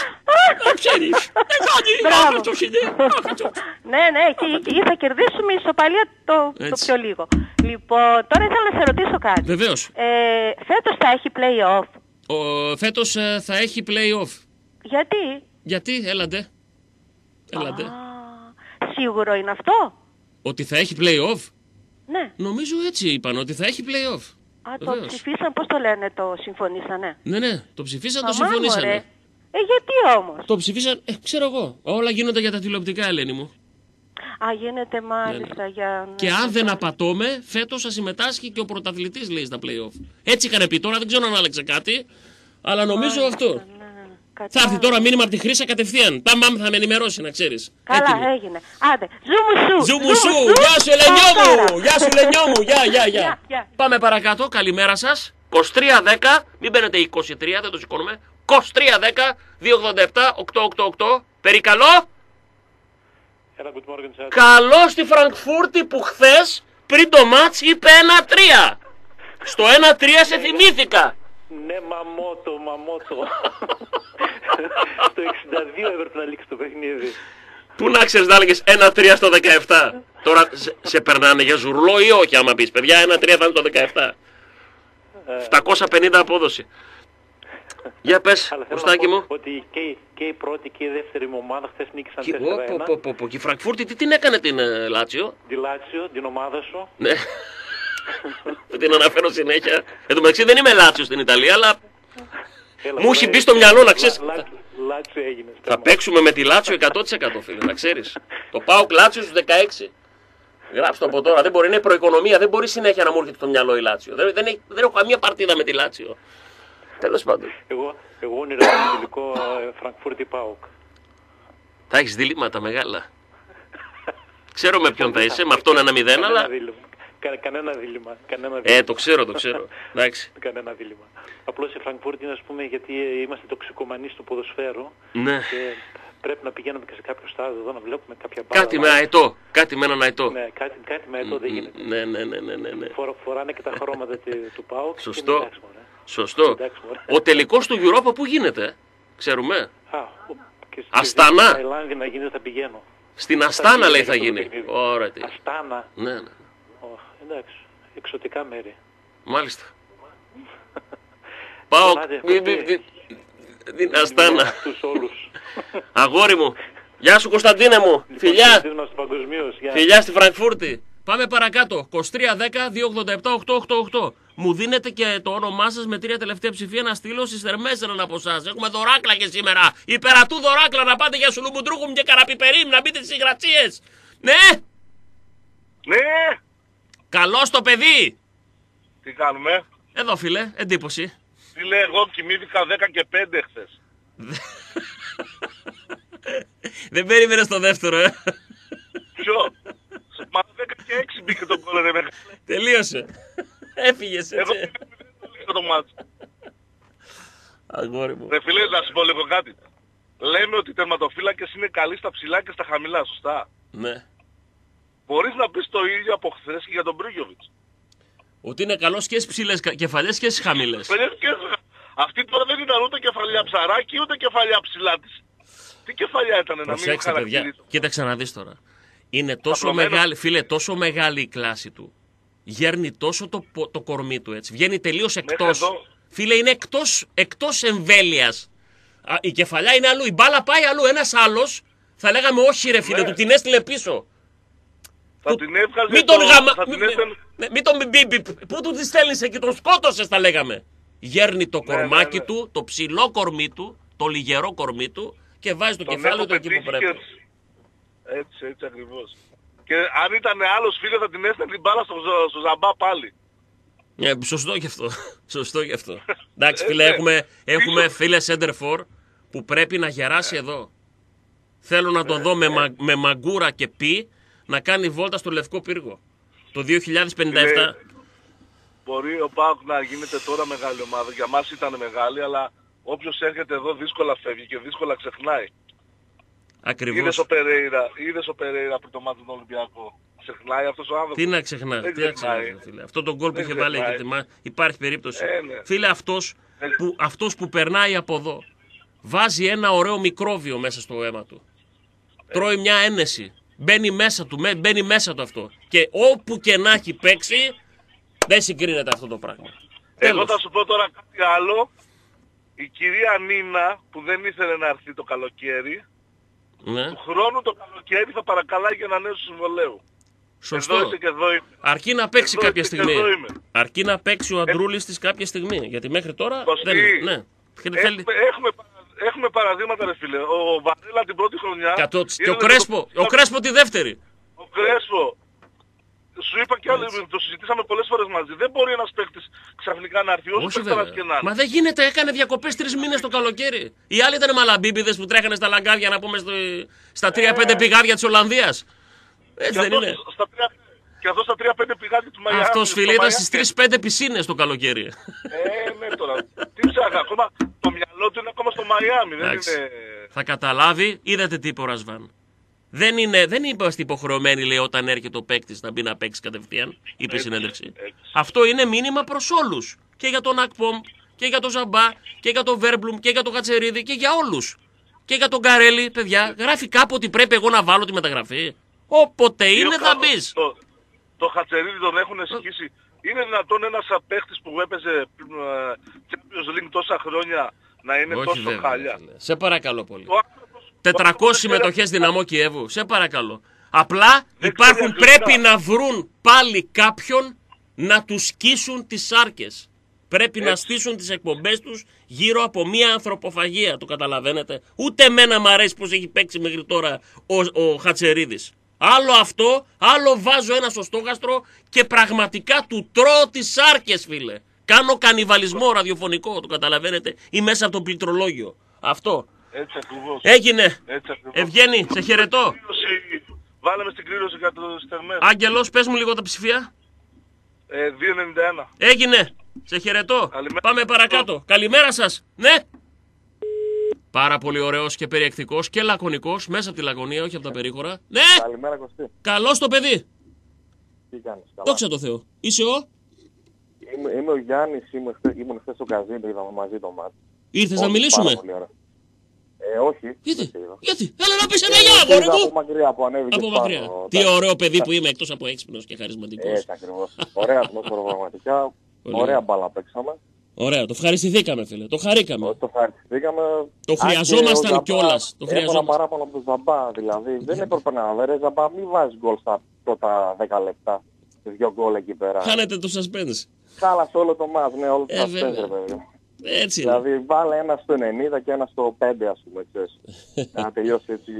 Ναι, εκεί θα κερδίσουμε ισοπαλία το πιο λίγο. Λοιπόν, τώρα ήθελα να σε ρωτήσω κάτι. Βεβαίως. Φέτος θα έχει play-off. Φέτος θα έχει play-off. Γιατί, έλαντε. Σίγουρο είναι αυτό. Ότι θα έχει play-off. Ναι. Νομίζω έτσι είπαν, ότι θα έχει play-off. Το ψηφίσαν, πώς το λένε, το συμφωνήσανε. Ναι, το ψηφίσαν, το συμφωνήσανε. Γιατί όμως. Το ψηφίσαν, ξέρω εγώ. Όλα γίνονται για τα τηλεοπτικά, Ελένη μου. Γίνεται μάλιστα για... Και αν δεν απατώμε, φέτος θα συμμετάσχει και ο πρωταθλητής, λέει, στα play-off. Έτσι είχαν πει, τώρα δεν ξέρω αν άλλαξε κάτι, αλλά νομίζω αυτό. Θα έρθει τώρα μήνυμα από τη Χρύσα κατευθείαν. Τα μάμ θα με ενημερώσει, να ξέρεις. Καλά, έγινε. Άντε, ζούμου σου. Γεια σου Ελενιό μου. Γεια. Πάμε παρακάτω, καλημέρα σας. 2310, μην μπαίνετε 23, δεν το σηκώνουμε. 2310, 287, 888. Περικαλώ. Καλό στη Φραγκφούρτη που χθες πριν το μάτς είπε 1-3. Στο 1-3 σε θυμήθηκα. Ναι, μαμότο. Στο 62 έπρεπε να λήξει το παιχνίδι. Πού να ξέρεις να έλεγες 1-3 στο 17. Τώρα σε περνάνε για ζουρλό ή όχι, άμα πεις παιδιά 1-3 θα είναι το 17. 750 απόδοση. Για πες, Κωστάκη μου. Ότι και η πρώτη και η δεύτερη μου ομάδα χθες νίκησαν 4-1. Και η Φραγκφούρτη τι την έκανε την Λάτσιο. Τη Λάτσιο, την ομάδα σου. Ναι. Την αναφέρω συνέχεια. Εν τω μεταξύ δεν είμαι Λάτσιο στην Ιταλία, αλλά μου έχει μπει στο μυαλό να ξέρεις. Λάτσιο έγινε. Θα παίξουμε με τη Λάτσιο 100% φίλε, να ξέρεις. Το ΠΑΟΚ Λάτσιο στους 16. Γράψτε το από τώρα, δεν μπορεί, είναι προοικονομία, δεν μπορεί συνέχεια να μου έρχεται στο μυαλό η Λάτσιο. Δεν έχω καμία παρτίδα με τη Λάτσιο. Τέλος πάντων. Εγώ ονειρεύομαι τελικό Φραγκφούρτη ΠΑΟΚ. Θα έχεις διλήμματα μεγάλα. Ξέρω με ποιον θα είσαι, με αυτόν 1-0, αλλά... Κανένα δίλημμα. Το ξέρω. Εντάξει. Κανένα δίλημμα. Απλώς η Φραγκφούρτη είναι, ας πούμε, γιατί είμαστε τοξικομανείς του ποδοσφαίρου. Ναι. Και πρέπει να πηγαίνουμε και σε κάποιο στάδιο εδώ να βλέπουμε κάποια μπάλα. Κάτι με έναν αετό. Ναι, κάτι με αετό δεν γίνεται. Ναι. Φοράνε και τα χρώματα του ΠΑΟΚ. Σωστό. Ο τελικός του Europa που γίνεται, ξέρουμε. Αστάνα. Στην Ταϊλάνδη να γίνει, θα πηγαίνω. Στην Αστάνα λέει θα γίνει. Ωραία. Αστάνα. Ναι. Εντάξει, εξωτικά μέρη. Μάλιστα. Πάω την Αστάνα. Αγόρι μου. Γεια σου Κωνσταντίνε μου. Φιλιά στη Φραγκφούρτη. Πάμε παρακάτω. 2310 287 888. Μου δίνετε και το όνομά σας με 3 τελευταία ψηφία να στείλω στις θερμές έναν από εσάς. Έχουμε δωράκλα και σήμερα. Υπερατού δωράκλα να πάτε για σουλουμουντρούχουμ και καραπιπερίμ να μπείτε στις υγρατσίες. Ναι. Καλώς το παιδί. Τι κάνουμε? Εδώ φίλε, εντύπωση. Φίλε, εγώ κοιμήθηκα 10 και 5 χθες. Δεν περίμενες το δεύτερο, Ποιο? Μα 10 και 6 μπήκε το κόλλο, ρε μεγάλε. Τελείωσε. Έφυγες έτσι. Εγώ το μάτσο. Αγόρι μου. Ρε φίλε, να σου πω λίγο κάτι. Λέμε ότι οι τερματοφύλακες είναι καλοί στα ψηλά και στα χαμηλά, σωστά. Ναι. Μπορείς να πεις το ίδιο από χθες και για τον Μπρίγιοβιτς. Ότι είναι καλός και στις ψηλές κεφαλιές και στις χαμηλές. Αυτή τώρα δεν ήταν ούτε κεφαλιά ψαράκι, ούτε κεφαλιά ψηλά της. Τι κεφαλιά ήταν να μην προσέξτε, παιδιά, κοίταξε να δεις τώρα. Είναι τόσο μεγάλη, φίλε, τόσο μεγάλη η κλάση του. Γέρνει τόσο το κορμί του έτσι. Βγαίνει τελείως εκτός. Φίλε, είναι εκτός εμβέλειας. Η κεφαλιά είναι αλλού, η μπάλα πάει αλλού. Ένας άλλος θα λέγαμε όχι ρε φίλε, του την έστειλε πίσω. Θα την έβγαζε. Μην τον μπιμπιπ. Πού του τη στέλνεις εκεί, τον σκότωσες θα λέγαμε. Γέρνει το κορμάκι του, το ψηλό κορμί του, το λιγερό κορμί του και βάζει το κεφάλι του εκεί που πρέπει. Έτσι ακριβώς. Και αν ήταν άλλος φίλε θα την έστελνε την μπάλα στο Ζαμπά πάλι. Σωστό και αυτό. Σωστό και αυτό. Εντάξει φίλε, έχουμε φίλε Σέντερφορ που πρέπει να γεράσει εδώ. Θέλω να τον δω με μαγκούρα και πι να κάνει βόλτα στο Λευκό Πύργο. Το 2057. Μπορεί ο ΠΑΟΚ να γίνεται τώρα μεγάλη ομάδα. Για μας ήταν μεγάλη, αλλά όποιος έρχεται εδώ δύσκολα φεύγει και δύσκολα ξεχνάει. Ακριβώς. Είδες ο Περέιρα πριν το μάτι του Ολυμπιακό. Ξεχνάει αυτός ο άνθρωπος. Τι να ξεχνάει, φίλε. Αυτό το γκολ που είχε βάλει, υπάρχει περίπτωση. Ναι. Φίλε, αυτός που περνάει από εδώ, βάζει ένα ωραίο μικρόβιο μέσα στο αίμα του. Τρώει μια ένεση. Μπαίνει μέσα του αυτό. Και όπου και να έχει παίξει, δεν συγκρίνεται αυτό το πράγμα. Εγώ θα σου πω τώρα κάτι άλλο. Η κυρία Νίνα που δεν ήθελε να έρθει το καλοκαίρι, ναι, του χρόνου το καλοκαίρι θα παρακαλάει για ένα νέο συμβολέου. Σωστό. Εδώ είσαι και εδώ είμαι. Αρκεί να παίξει κάποια στιγμή. Αρκεί να παίξει ο Αντρούλης της κάποια στιγμή. Γιατί μέχρι τώρα δεν είναι. Ναι. Έχουμε παραδείγματα ρε φίλε. Ο Βαρέλα την πρώτη χρονιά. Και ο Κρέσπο τη δεύτερη. Ο Κρέσπο. Σου είπα κι άλλοι, το συζητήσαμε πολλές φορές μαζί. Δεν μπορεί ένας παίκτης ξαφνικά να έρθει όσο παίκτας και να είναι. Μα δεν γίνεται, έκανε διακοπές 3 μήνες το καλοκαίρι. Οι άλλοι ήταν μαλαμπίμπιδες που τρέχανε στα λαγκάδια να πούμε στα 3-5 πηγάδια της Ολλανδίας. Έτσι δεν είναι. Και αυτό στα 3-5 πηγάδια του Μαϊάμι. Αυτός φίλε ήταν στις 3-5 πισίνες το καλοκαίρι. Ναι τώρα. Τι ψάχα, ακόμα το μυαλό του είναι ακόμα στο Μαϊάμι. Δεν είναι... Θα καταλάβει, είδατε τι είπε ο Ρασβάν. Δεν είμαστε υποχρεωμένοι, λέει, όταν έρχεται ο παίκτης να μπει να παίξει κατευθείαν, είπε η συνέντευξη. Αυτό είναι μήνυμα προς όλους. Και για τον Ακπομ, και για τον Ζαμπά, και για τον Βέρμπλουμ, και για τον Χατσερίδη, και για όλους. Και για τον Καρέλη, παιδιά. Γράφει κάπου ότι πρέπει εγώ να βάλω τη μεταγραφή. Όποτε είναι θα μπεις. Το Χατσερίδη τον έχουν εσχίσει. Είναι δυνατόν ένας παίκτης που έπαιζε Champions League τόσα χρόνια να είναι τόσο χάλια? Σε παρακαλώ πολύ. 400 συμμετοχές Δυναμό Κιέβου. Σε παρακαλώ. Απλά πρέπει να βρουν πάλι κάποιον να τους σκίσουν τις σάρκες. Πρέπει να στήσουν τις εκπομπές τους γύρω από μια ανθρωποφαγία. Το καταλαβαίνετε. Ούτε εμένα μ' αρέσει πως έχει παίξει μέχρι τώρα ο Χατσερίδης. Άλλο αυτό, άλλο βάζω ένα στο στόχαστρο και πραγματικά του τρώω τις σάρκες, φίλε. Κάνω κανιβαλισμό ραδιοφωνικό, το καταλαβαίνετε, ή μέσα από το πληκτρολόγιο. Αυτό. Έτσι ακριβώς. Έγινε. Ευγένη, σε χαιρετώ. Βάλαμε στην κλήρωση για το Στερμές. Άγγελος, πες μου λίγο τα ψηφία. 2,91. Έγινε. Σε χαιρετώ. Πάμε παρακάτω. Καλημέρα σας. Ναι. Πάρα πολύ ωραίος και περιεκτικός και λακωνικός. Μέσα από τη Λακωνία, όχι από τα περίχωρα. Ναι. Καλημέρα, Κωστή. Καλώς το παιδί. Τι κάνεις, καλά? Δόξα τω Θεώ. Είσαι ο? Είμαι ο Γιάννης, ήμουν χθες στο καζίνο, είδαμε μαζί το μάτι. Ήρθες να μιλήσουμε? Όχι. Γιατί? Έλα να πεις ένα γεια, αγόρι μου. Από μακριά που ανέβηκες από μακριά. Πάνω. Τι ωραίο παιδί που είμαι, εκτός από έξυπνος και χαρισματικός. Έτσι ακριβώς. Ωραία ατμόσφαιρα πραγματικά. Ωραία μπάλα παίξαμε. Ωραία, το ευχαριστηθήκαμε φίλε, το χαρήκαμε. Το ευχαριστηθήκαμε. Το χρειαζόμασταν κιόλας. Έχω ένα παράπονο από τον Ζαμπά, δηλαδή. Δεν έπρεπε να βρει Ζαμπά, μην βάζεις γκολ στα πρώτα 10 λεπτά. 2 γκολ εκεί πέρα. Χάνετε το suspense. Χάλασε όλο το μάτς, ναι, όλο το suspense, ρε παιδί. Έτσι. Δηλαδή βάλε ένα στο 90 και ένα στο 5, ας πούμε, ξέρεις. Να τελειώσει έτσι.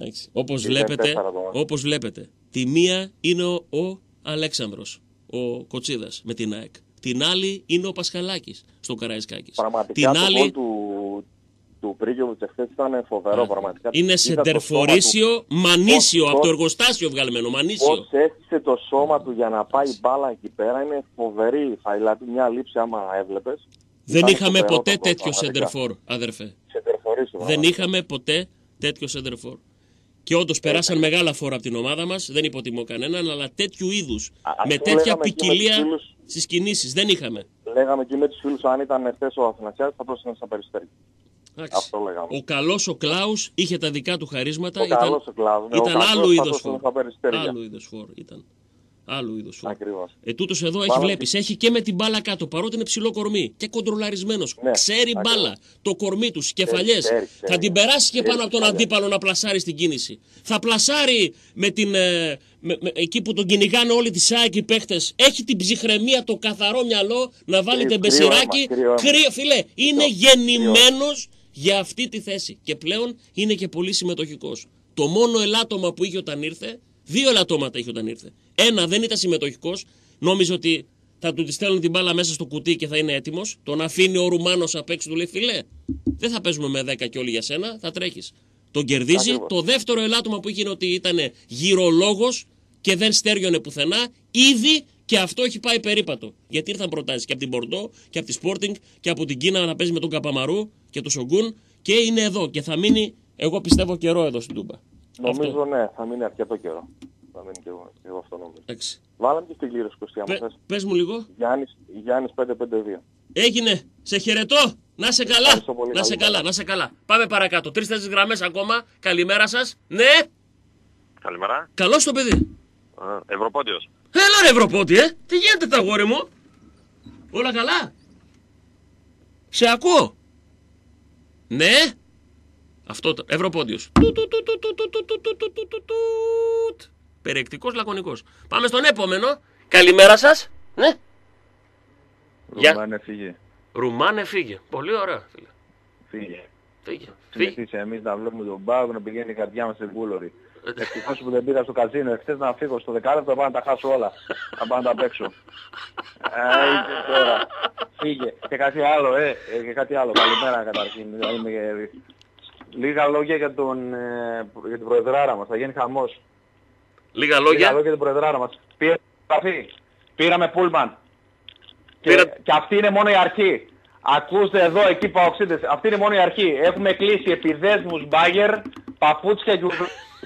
Όπως βλέπετε, τη μία είναι ο Αλέξανδρος, ο Κοτσίδας με την ΑΕΚ. Την άλλη είναι ο Πασχαλάκης στο Καραϊσκάκης. Πραγματικά την το άλλη... του του Πρίγιοβιτς εχθές ήταν φοβερό πραγματικά. Είναι σεντερφορίσιο, μανίσιο, από το εργοστάσιο βγαλμένο, μανίσιο. Πώς έστησε το σώμα του για να πάει μπάλα εκεί πέρα είναι φοβερή. Θα δηλαδή μια λήψη άμα έβλεπες. Δεν είχαμε ποτέ τέτοιο σεντερφόρ, αδερφέ. Δεν είχαμε ποτέ τέτοιο σεντερφόρ. Και όντως περάσαν μεγάλα φόρα από την ομάδα μας, δεν υποτιμώ κανέναν, αλλά τέτοιου είδους, με τέτοια ποικιλία στις κινήσεις δεν είχαμε. Λέγαμε και με τους φίλους, αν ήταν εχθές ο Αθηνασιάδης θα πρόσθενε στα Περιστέρια. Αυτό λέγαμε. Ο καλός ο Κλάους είχε τα δικά του χαρίσματα, ήταν άλλου είδος φόρ. Άλλου είδος φόρ ήταν. Άλλου είδους φόρ. Τούτος εδώ έχει, βλέπεις, έχει και με την μπάλα κάτω, παρότι είναι ψηλό κορμί και κοντρολαρισμένος. Ναι, ξέρει μπάλα, το κορμί του, οι κεφαλιές. Θα την περάσει και πάνω από τον αντίπαλο να πλασάρει στην κίνηση. Θα πλασάρει εκεί που τον κυνηγάνε όλοι τις ΑΕΚ οι παίχτες. Έχει την ψυχραιμία, το καθαρό μυαλό να βάλει τεμπεσιράκι. Φίλε, είναι γεννημένος για αυτή τη θέση. Και πλέον είναι και πολύ συμμετοχικός. Το μόνο ελάττωμα που είχε όταν ήρθε, 2 ελαττώματα είχε όταν ήρθε. Ένα, δεν ήταν συμμετοχικός, νόμιζε ότι θα του τη στέλνουν την μπάλα μέσα στο κουτί και θα είναι έτοιμος. Τον αφήνει ο Ρουμάνος απ' έξω, του λέει φίλε, δεν θα παίζουμε με 10 και όλοι για σένα, θα τρέχεις. Τον κερδίζει. Ακριβώς. Το δεύτερο ελάττωμα που είχε είναι ότι ήταν γυρολόγος και δεν στέριωνε πουθενά. Ήδη και αυτό έχει πάει περίπατο. Γιατί ήρθαν προτάσεις και από την Μπορντό και από τη Sporting και από την Κίνα να παίζει με τον Καπαμαρού και τον Σογκούν και είναι εδώ και θα μείνει, εγώ πιστεύω, καιρό εδώ στην Τούμπα. Νομίζω αυτό. Ναι, θα μείνει αρκετό καιρό. Θα μείνει και εγώ αυτό νομίζω. Εντάξει. Βάλαμε και στην κλήρωση Κωστιά μας. Πες μου λίγο. Γιάννης 552. Έγινε. Σε χαιρετώ. Να σε καλά. Να σε καλά, να σε καλά. Πάμε παρακάτω. 3-4 γραμμές ακόμα. Καλημέρα σας. Ναι. Καλημέρα. Καλώς το παιδί. Ευρωπόντιος. Έλα ρε Ευρωπόντι, Τι γίνεται τα αγόρι μου. Όλα καλά. Σε ακούω. Ναι. Αυτό το Ευρωπόντιος. Περιεκτικός, λακωνικός. Πάμε στον επόμενο. Καλημέρα σας. Ναι. Ρουμάνε φύγε. Ρουμάνε φύγε. Πολύ ωραία, φίλε. Φύγε. Συνηθίσε εμείς να βλέπουμε τον Πάοκ να πηγαίνει η καρδιά μας στην Πούλωρη. Ευτυχώς που δεν πήγα στο καζίνο εχθές να φύγω στο δεκάλεπτο, πάω να τα χάσω όλα. Να πάω να τα παίξω. Τώρα. Φύγε. Και κάτι άλλο, και κάτι άλλο. Καλημέρα καταρχήν. Λίγα λόγια για την προεδράρα μας. Θα γίνει χαμός. Λίγα λόγια για την προεδράρα μας. Πήραμε πούλμαν. Και αυτή είναι μόνο η αρχή. Ακούστε εδώ, εκεί παοξίδες. Αυτή είναι μόνο η αρχή. Έχουμε κλείσει επιδέσμους μπάγερ, παπούτσια και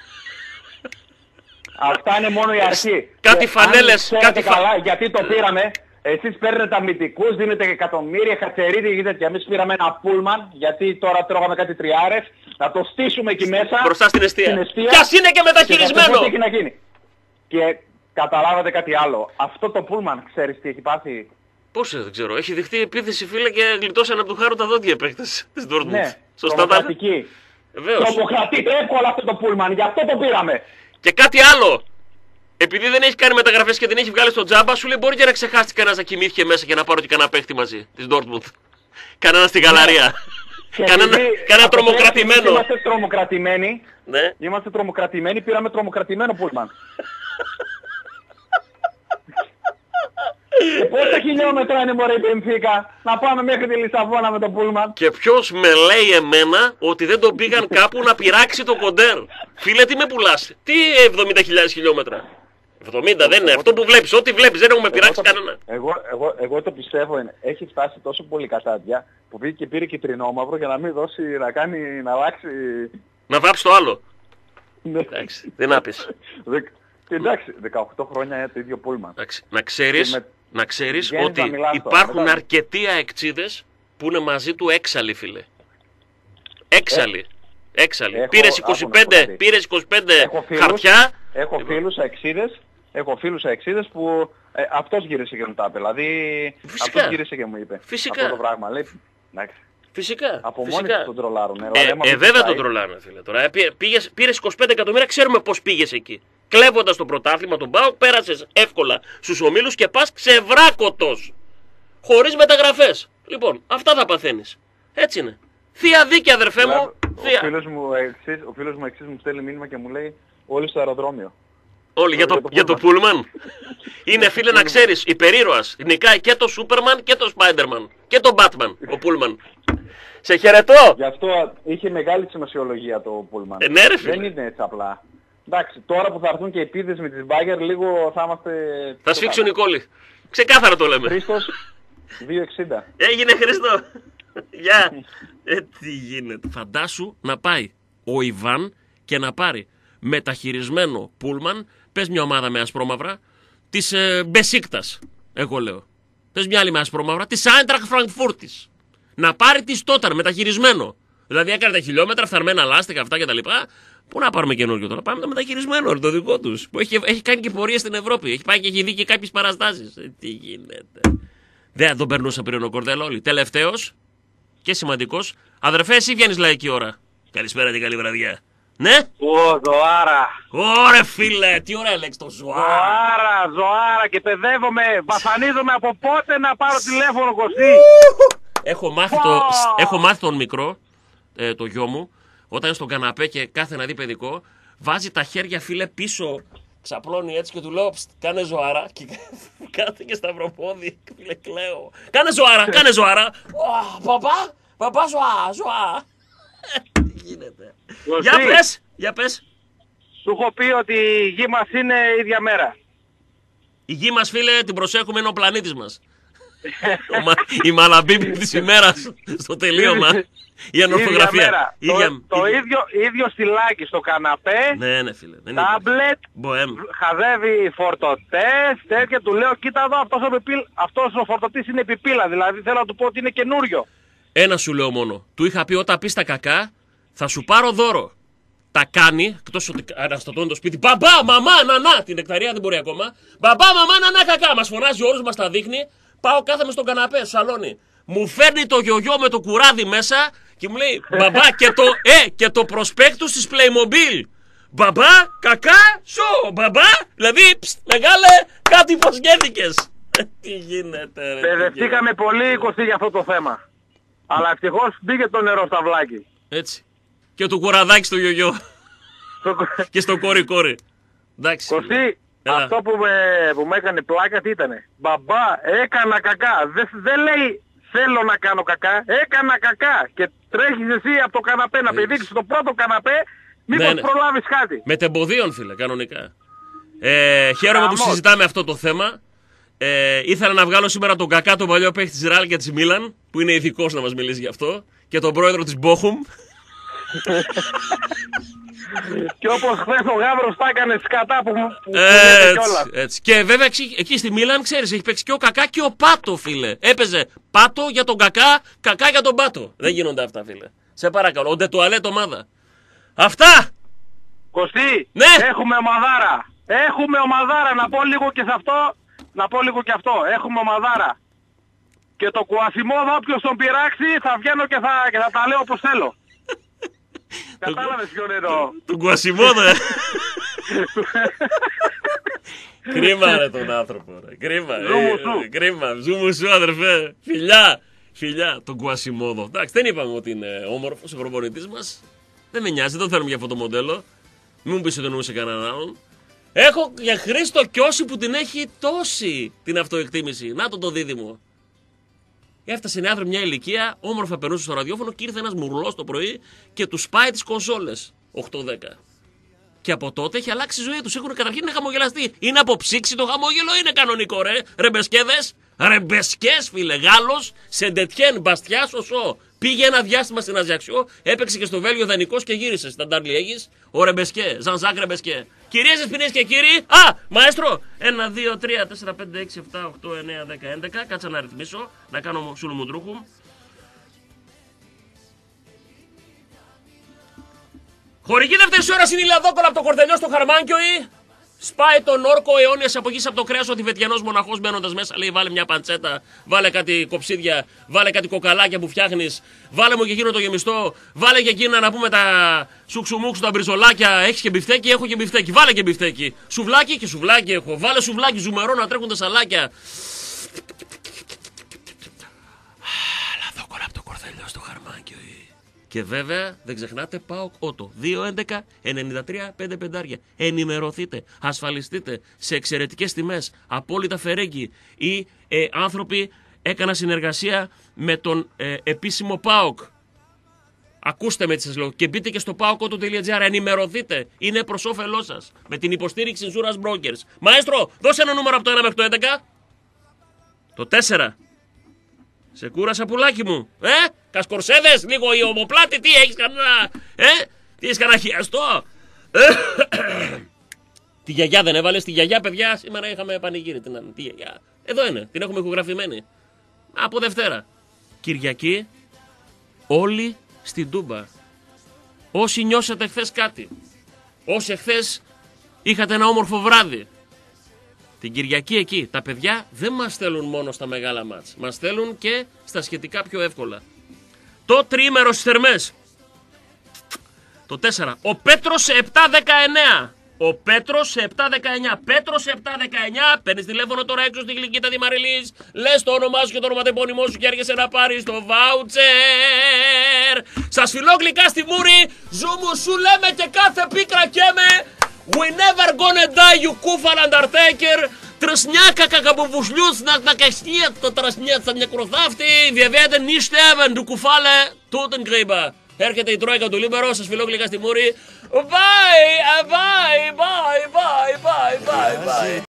αυτά είναι μόνο η αρχή. Κάτι φανέλες. Καλά, γιατί το πήραμε. Εσείς παίρνετε αμυντικούς, δίνετε εκατομμύρια, χατσερίδι και τέτοια. Εμείς πήραμε ένα πούλμαν, γιατί τώρα τρώγαμε κάτι τριάρες, να το στήσουμε εκεί μέσα. Μπροστά στην εστία. Κι ας είναι και μεταχειρισμένο. Και να γίνει. Και καταλάβατε κάτι άλλο. Αυτό το πούλμαν, ξέρεις τι έχει πάθει. Πώς δεν ξέρω. Έχει δεχτεί επίθεση, φίλε, και γλιτώσαν από του χάρου τα δόντια παίκτες της Dortmund. Ναι, τρομοκρατική. Τρομοκρατείται εύκολα αυτό το πούλμαν, γι' αυτό το πήραμε. Και κάτι άλλο. Επειδή δεν έχει κάνει μεταγραφές και την έχει βγάλει στο τζάμπα, σου λέει μπορεί και να ξεχάσει κανένας να κοιμήθηκε μέσα και να πάρω και κανένα παίχτη μαζί της Dortmund. Κανένα στη γαλαρία. Κανένα τρομοκρατημένο. Είμαστε τρομοκρατημένοι. Ναι. Είμαστε τρομοκρατημένοι, πήραμε τρομοκρατημένο πούλμαν. Και πόσα χιλιόμετρα είναι μωρέ η Μπενφίκα να πάμε μέχρι τη Λισαβόνα με το πούλμαν. Και ποιος με λέει εμένα ότι δεν τον πήγαν κάπου να πειράξει το κοντέρ. Φίλε, τι με πουλάς. Τι 70.000 χιλιόμετρα. 70 δεν είναι. Αυτό που βλέπεις. Ό,τι βλέπεις δεν έχουμε πειράξει κανένα. Εγώ το πιστεύω. Έχει φτάσει τόσο πολύ κατάδια που πήγε και πήρε κυτρινόμαυρο για να μην δώσει να αλλάξει. Να βάψει το άλλο. Εντάξει, δεν άπεις. Εντάξει, 18 χρόνια το ίδιο πούλμαν. Να ξέρεις ότι υπάρχουν αρκετοί αεξίδες που είναι μαζί του έξαλλοι, φίλε. Έξαλλοι. Πήρες 25 χαρτιά. Έχω φίλους αεξίδες που αυτός γύρισε και μου τα είπε. Δηλαδή αυτός γύρισε και μου είπε. Φυσικά. Αυτό το πράγμα λέει. Φυσικά. Από μόνοι τους τον τρολάρουν. Βέβαια τον τρολάρουν, φίλε. Τώρα πήρες 25 εκατομμύρια, ξέρουμε πώς πήγες εκεί. Κλέβοντας το πρωτάθλημα τον ΠΑΟΚ, πέρασες εύκολα στους ομίλους και πας ξεβράκωτος. Χωρίς μεταγραφές. Λοιπόν, αυτά θα παθαίνεις. Έτσι είναι. Θεία δίκη, αδερφέ μου. Ο φίλος μου εξής μου στέλνει μήνυμα και μου λέει όλοι στο αεροδρόμιο. Όλοι για το Πούλμαν. Είναι, φίλε, να ξέρεις, υπερήρωας. Νικάει και το Σούπερμαν και το Σπάιντερμαν. Και το Μπάτμαν, ο Πούλμαν. Σε χαιρετώ. Γι' αυτό είχε μεγάλη σημασιολογία το Πούλμαν. Ναι, ρε φίλε. Δεν είναι έτσι απλά. Εντάξει, τώρα που θα έρθουν και οι πίδες με τις Μπάγκερ, λίγο θα είμαστε... Θα σφίξουν οι κόλλοι. Ξεκάθαρα το λέμε. Χρήστος, 2,60. Έγινε Χρήστο. Γεια. Τι γίνεται. Φαντάσου να πάει ο Ιβάν και να πάρει μεταχειρισμένο πούλμαν, πες μια ομάδα με ασπρόμαυρα, της Μπεσίκτας, εγώ λέω. Πες μια άλλη με ασπρόμαυρα, της Άιντραχτ Φραγκφούρτης. Να πάρει τη Στόταρ μεταχειρισμένο. Δηλαδή έκανε τα χιλιόμετρα, φθαρμένα λάστιχα αυτά κτλ. Πού να πάρουμε καινούργιο τώρα, πάμε το μεταχειρισμένο, το δικό τους. Που έχει κάνει και πορεία στην Ευρώπη. Έχει πάει και έχει δει και κάποιες παραστάσεις. Τι γίνεται. Δεν τον περνούσα πριν ο Κορδέλα όλοι. Τελευταίος και σημαντικός. Αδερφέ, εσύ βγαίνεις λαϊκή ώρα. Καλησπέρα και καλή βραδιά. Ναι. Ζωάρα. Ωρε φίλε, τι ωραία λέξη το ζωάρα. Ζωάρα και παιδεύομαι, βασανίζομαι από πότε να πάρω τηλέφωνο, Κωστή. Έχω μάθει τον μικρό, το γιο μου, όταν είναι στον καναπέ και κάθε να δει παιδικό, βάζει τα χέρια φίλε πίσω, ξαπλώνει έτσι και του λέω κάνε ζωάρα και κάθεται και σταυροπόδι, φίλε κλαίω. Κάνε ζωάρα. Παπά ζωά. Τι γίνεται. Για πες. Σου έχω πει ότι η γη μας είναι ίδια μέρα. Η γη μας φίλε την προσέχουμε, είναι ο πλανήτης μας. Η μαλαμπίπη της ημέρας στο τελείωμα. Η ανορθογραφία. Το ίδιο στυλάκι στο καναπέ. Ναι, φίλε. Τάμπλετ. Χαζεύει φορτωτές. Και του λέω κοίτα εδώ, αυτός ο φορτωτής είναι πιπίλα. Δηλαδή θέλω να του πω ότι είναι καινούριο. Ένα σου λέω μόνο. Του είχα πει όταν πεις τα κακά θα σου πάρω δώρο. Τα κάνει, εκτός ότι αναστατώνει το σπίτι. Μπαμπά, μαμά, νανά. Την νεκταρία δεν μπορεί ακόμα. Μπαμπά, μαμά, νανά, κακά. Μας φωνάζει όλους, μας τα δείχνει. Πάω κάθομαι στον καναπέ, στο σαλόνι. Μου φέρνει το γιογιό με το κουράδι μέσα και μου λέει μπαμπά και το προσπέκτους της Playmobil. Μπαμπά, κακά, μπαμπά. Δηλαδή, μεγάλε, κάτι υποσχέθηκες. Τι γίνεται ρε. Παιδευτήκαμε πολύ 20 για αυτό το θέμα. Αλλά ευτυχώς μπήκε το νερό στα βλάκι. Έτσι. Και το κουραδάκι στο γιογιό. Και στο κόρη. Εντάξει. Κωστή, αυτό που με έκανε πλάκα τι ήτανε. Μπαμπά, έκανα κακά. Δεν λέει θέλω να κάνω κακά. Έκανα κακά. Και τρέχεις εσύ από το καναπέ να πηδήξεις το πρώτο καναπέ. Μήπως προλάβεις κάτι. Μετεμποδίων φίλε, κανονικά. Χαίρομαι που συζητάμε αυτό το θέμα. Ήθελα να βγάλω σήμερα τον κακά τον παλιό παίχτη της Ρεάλ και της Μίλαν, που είναι ειδικός να μας μιλήσει γι' αυτό, και τον πρόεδρο της Μπόχουμ. Και όπως χθες ο Γάβρος τα έκανε σκατά που έτσι. Και βέβαια εκεί στη Μίλαν, ξέρεις, έχει παίξει και ο κακά και ο Πάτο, φίλε. Έπαιζε Πάτο για τον κακά, κακά για τον Πάτο. Δεν γίνονται αυτά, φίλε. Σε παρακαλώ, όντε τουαλέτ ομάδα. Αυτά! Κωστή, ναι. Έχουμε ομαδάρα, να πω λίγο και σε αυτό. Να πω λίγο και αυτό. Έχουμε ομαδάρα. Και το Κουασιμόδο όποιος τον πειράξει θα βγαίνω και θα τα λέω όπως θέλω. Κατάλαβες ποιον εννοώ. Τον Κουασιμόδο, Κρίμα ρε τον άνθρωπο. Κρίμα. Ζούμου σου αδερφέ. Φιλιά. Τον Κουασιμόδο. Εντάξει, δεν είπαμε ότι είναι όμορφος ο προπονητής μας. Δεν με νοιάζει, δεν θέλουμε για αυτό το μοντέλο. Μην μου πεις ότι εννοούσε κανέναν άλλον. Έχω για Χρήστο Κιώση που την έχει τόση την αυτοεκτίμηση. Να το δίδυμο. Έφτασε οι άνθρωποι μια ηλικία, όμορφα περνούσε στο ραδιόφωνο και ήρθε ένας μουρλός το πρωί και του σπάει τις κονσόλες 8-10. Και από τότε έχει αλλάξει η ζωή τους. Έχουν καταρχήν είναι χαμογελαστεί. Είναι από ψήξη το χαμόγελο, είναι κανονικό ρε. Ρεμπεσκέδες. Ρεμπεσκές φίλε. Γάλλος, Σεντετιέν, Μπαστιά, σωσό. Πήγε ένα διάστημα στην Αζιαξιό, έπαιξε και στο Βέλγιο δανεικός και γύρισε στην Ανταρλιέγης. Ο Ρεμπεσκέ, Ζανζάκ Ρεμπεσκέ. Κυρίες, δεσποινίες και κύριοι, μαέστρο! 1, 2, 3, 4, 5, 6, 7, 8, 9, 10, 11. Κάτσα να αριθμίσω, να κάνω σουλουμουντρούχουμ. Χορηγή δεύτερης ώρας είναι η Λαδόκολα από το Κορδελιό στο Χαρμάνκιο ή σπάει τον όρκο αιώνιας αποχής από το κρέας ο Τιβετιανός μοναχός μπαίνοντας μέσα. Λέει βάλε μια παντσέτα, βάλε κάτι κοψίδια, βάλε κάτι κοκαλάκια που φτιάχνεις, βάλε μου και εκείνο το γεμιστό, βάλε και εκείνα να πούμε τα σουξουμούξου, τα μπριζολάκια. Έχεις και μπιφτέκι, έχω και μπιφτέκι, βάλε και μπιφτέκι. Σουβλάκι και σουβλάκι έχω, βάλε σουβλάκι ζουμερό να τρέχουν τα σαλάκια. Λαδόκολα από το Κορδελιό στο Χαρμάνκιο. Και βέβαια δεν ξεχνάτε ΠΑΟΚ Ότο 2-11-93-5 Ενημερωθείτε, ασφαλιστείτε σε εξαιρετικές τιμές, απόλυτα φερέγγι. Οι άνθρωποι έκαναν συνεργασία με τον επίσημο ΠΑΟΚ Ακούστε με τι σας λέω. Και μπείτε και στο paokoto.gr, ενημερωθείτε. Είναι προς όφελός σας. Με την υποστήριξη Insurance Brokers. Μαέστρο, δώσε ένα νούμερο από το 1 μέχρι το 11. Το 4. Σε κούρασα, πουλάκι μου. Κασκορσέδες, λίγο η ομοπλάτη, τι έχεις κανένα. Τι έχεις κανένα χιαστό. Τη γιαγιά δεν έβαλες, τη γιαγιά, παιδιά. Σήμερα είχαμε πανηγύρι. Τη γιαγιά. Εδώ είναι, την έχουμε ηχογραφημένη. Από Δευτέρα. Κυριακή, όλοι στην Τούμπα. Όσοι νιώσατε χθες κάτι. Όσοι χθες είχατε ένα όμορφο βράδυ. Την Κυριακή εκεί. Τα παιδιά δεν μας στέλνουν μόνο στα μεγάλα μάτς. Μας στέλνουν και στα σχετικά πιο εύκολα. Το τριήμερο στις Θερμές. Το 4. Ο Πέτρος σε 7-19. Ο Πέτρος σε 7-19. Πέτρος σε 7-19. Παίρνεις τηλέφωνο τώρα έξω στη Γλυκίτα τη Μαριλής. Λες το όνομά σου και το ονοματεπώνυμό σου και έρχεσαι να πάρεις το βάουτσερ. Σας φιλώ γλυκά στη μούρη. Ζούμου σου λέμε και κάθε πίκρα καίμε. We never gonna die, you Kufal Undertaker. Тростняка, как обувушлюц, на кашнет, то троснется некроθάφτη. Διαβέτε νίστευεν του Κουφάλε Τούτενγκρίπα. Έρχεται η τρόικα του Λίμπερο, σας φιλώ γλυκά στη μούρη. Bye, bye, bye, bye, bye, bye, bye.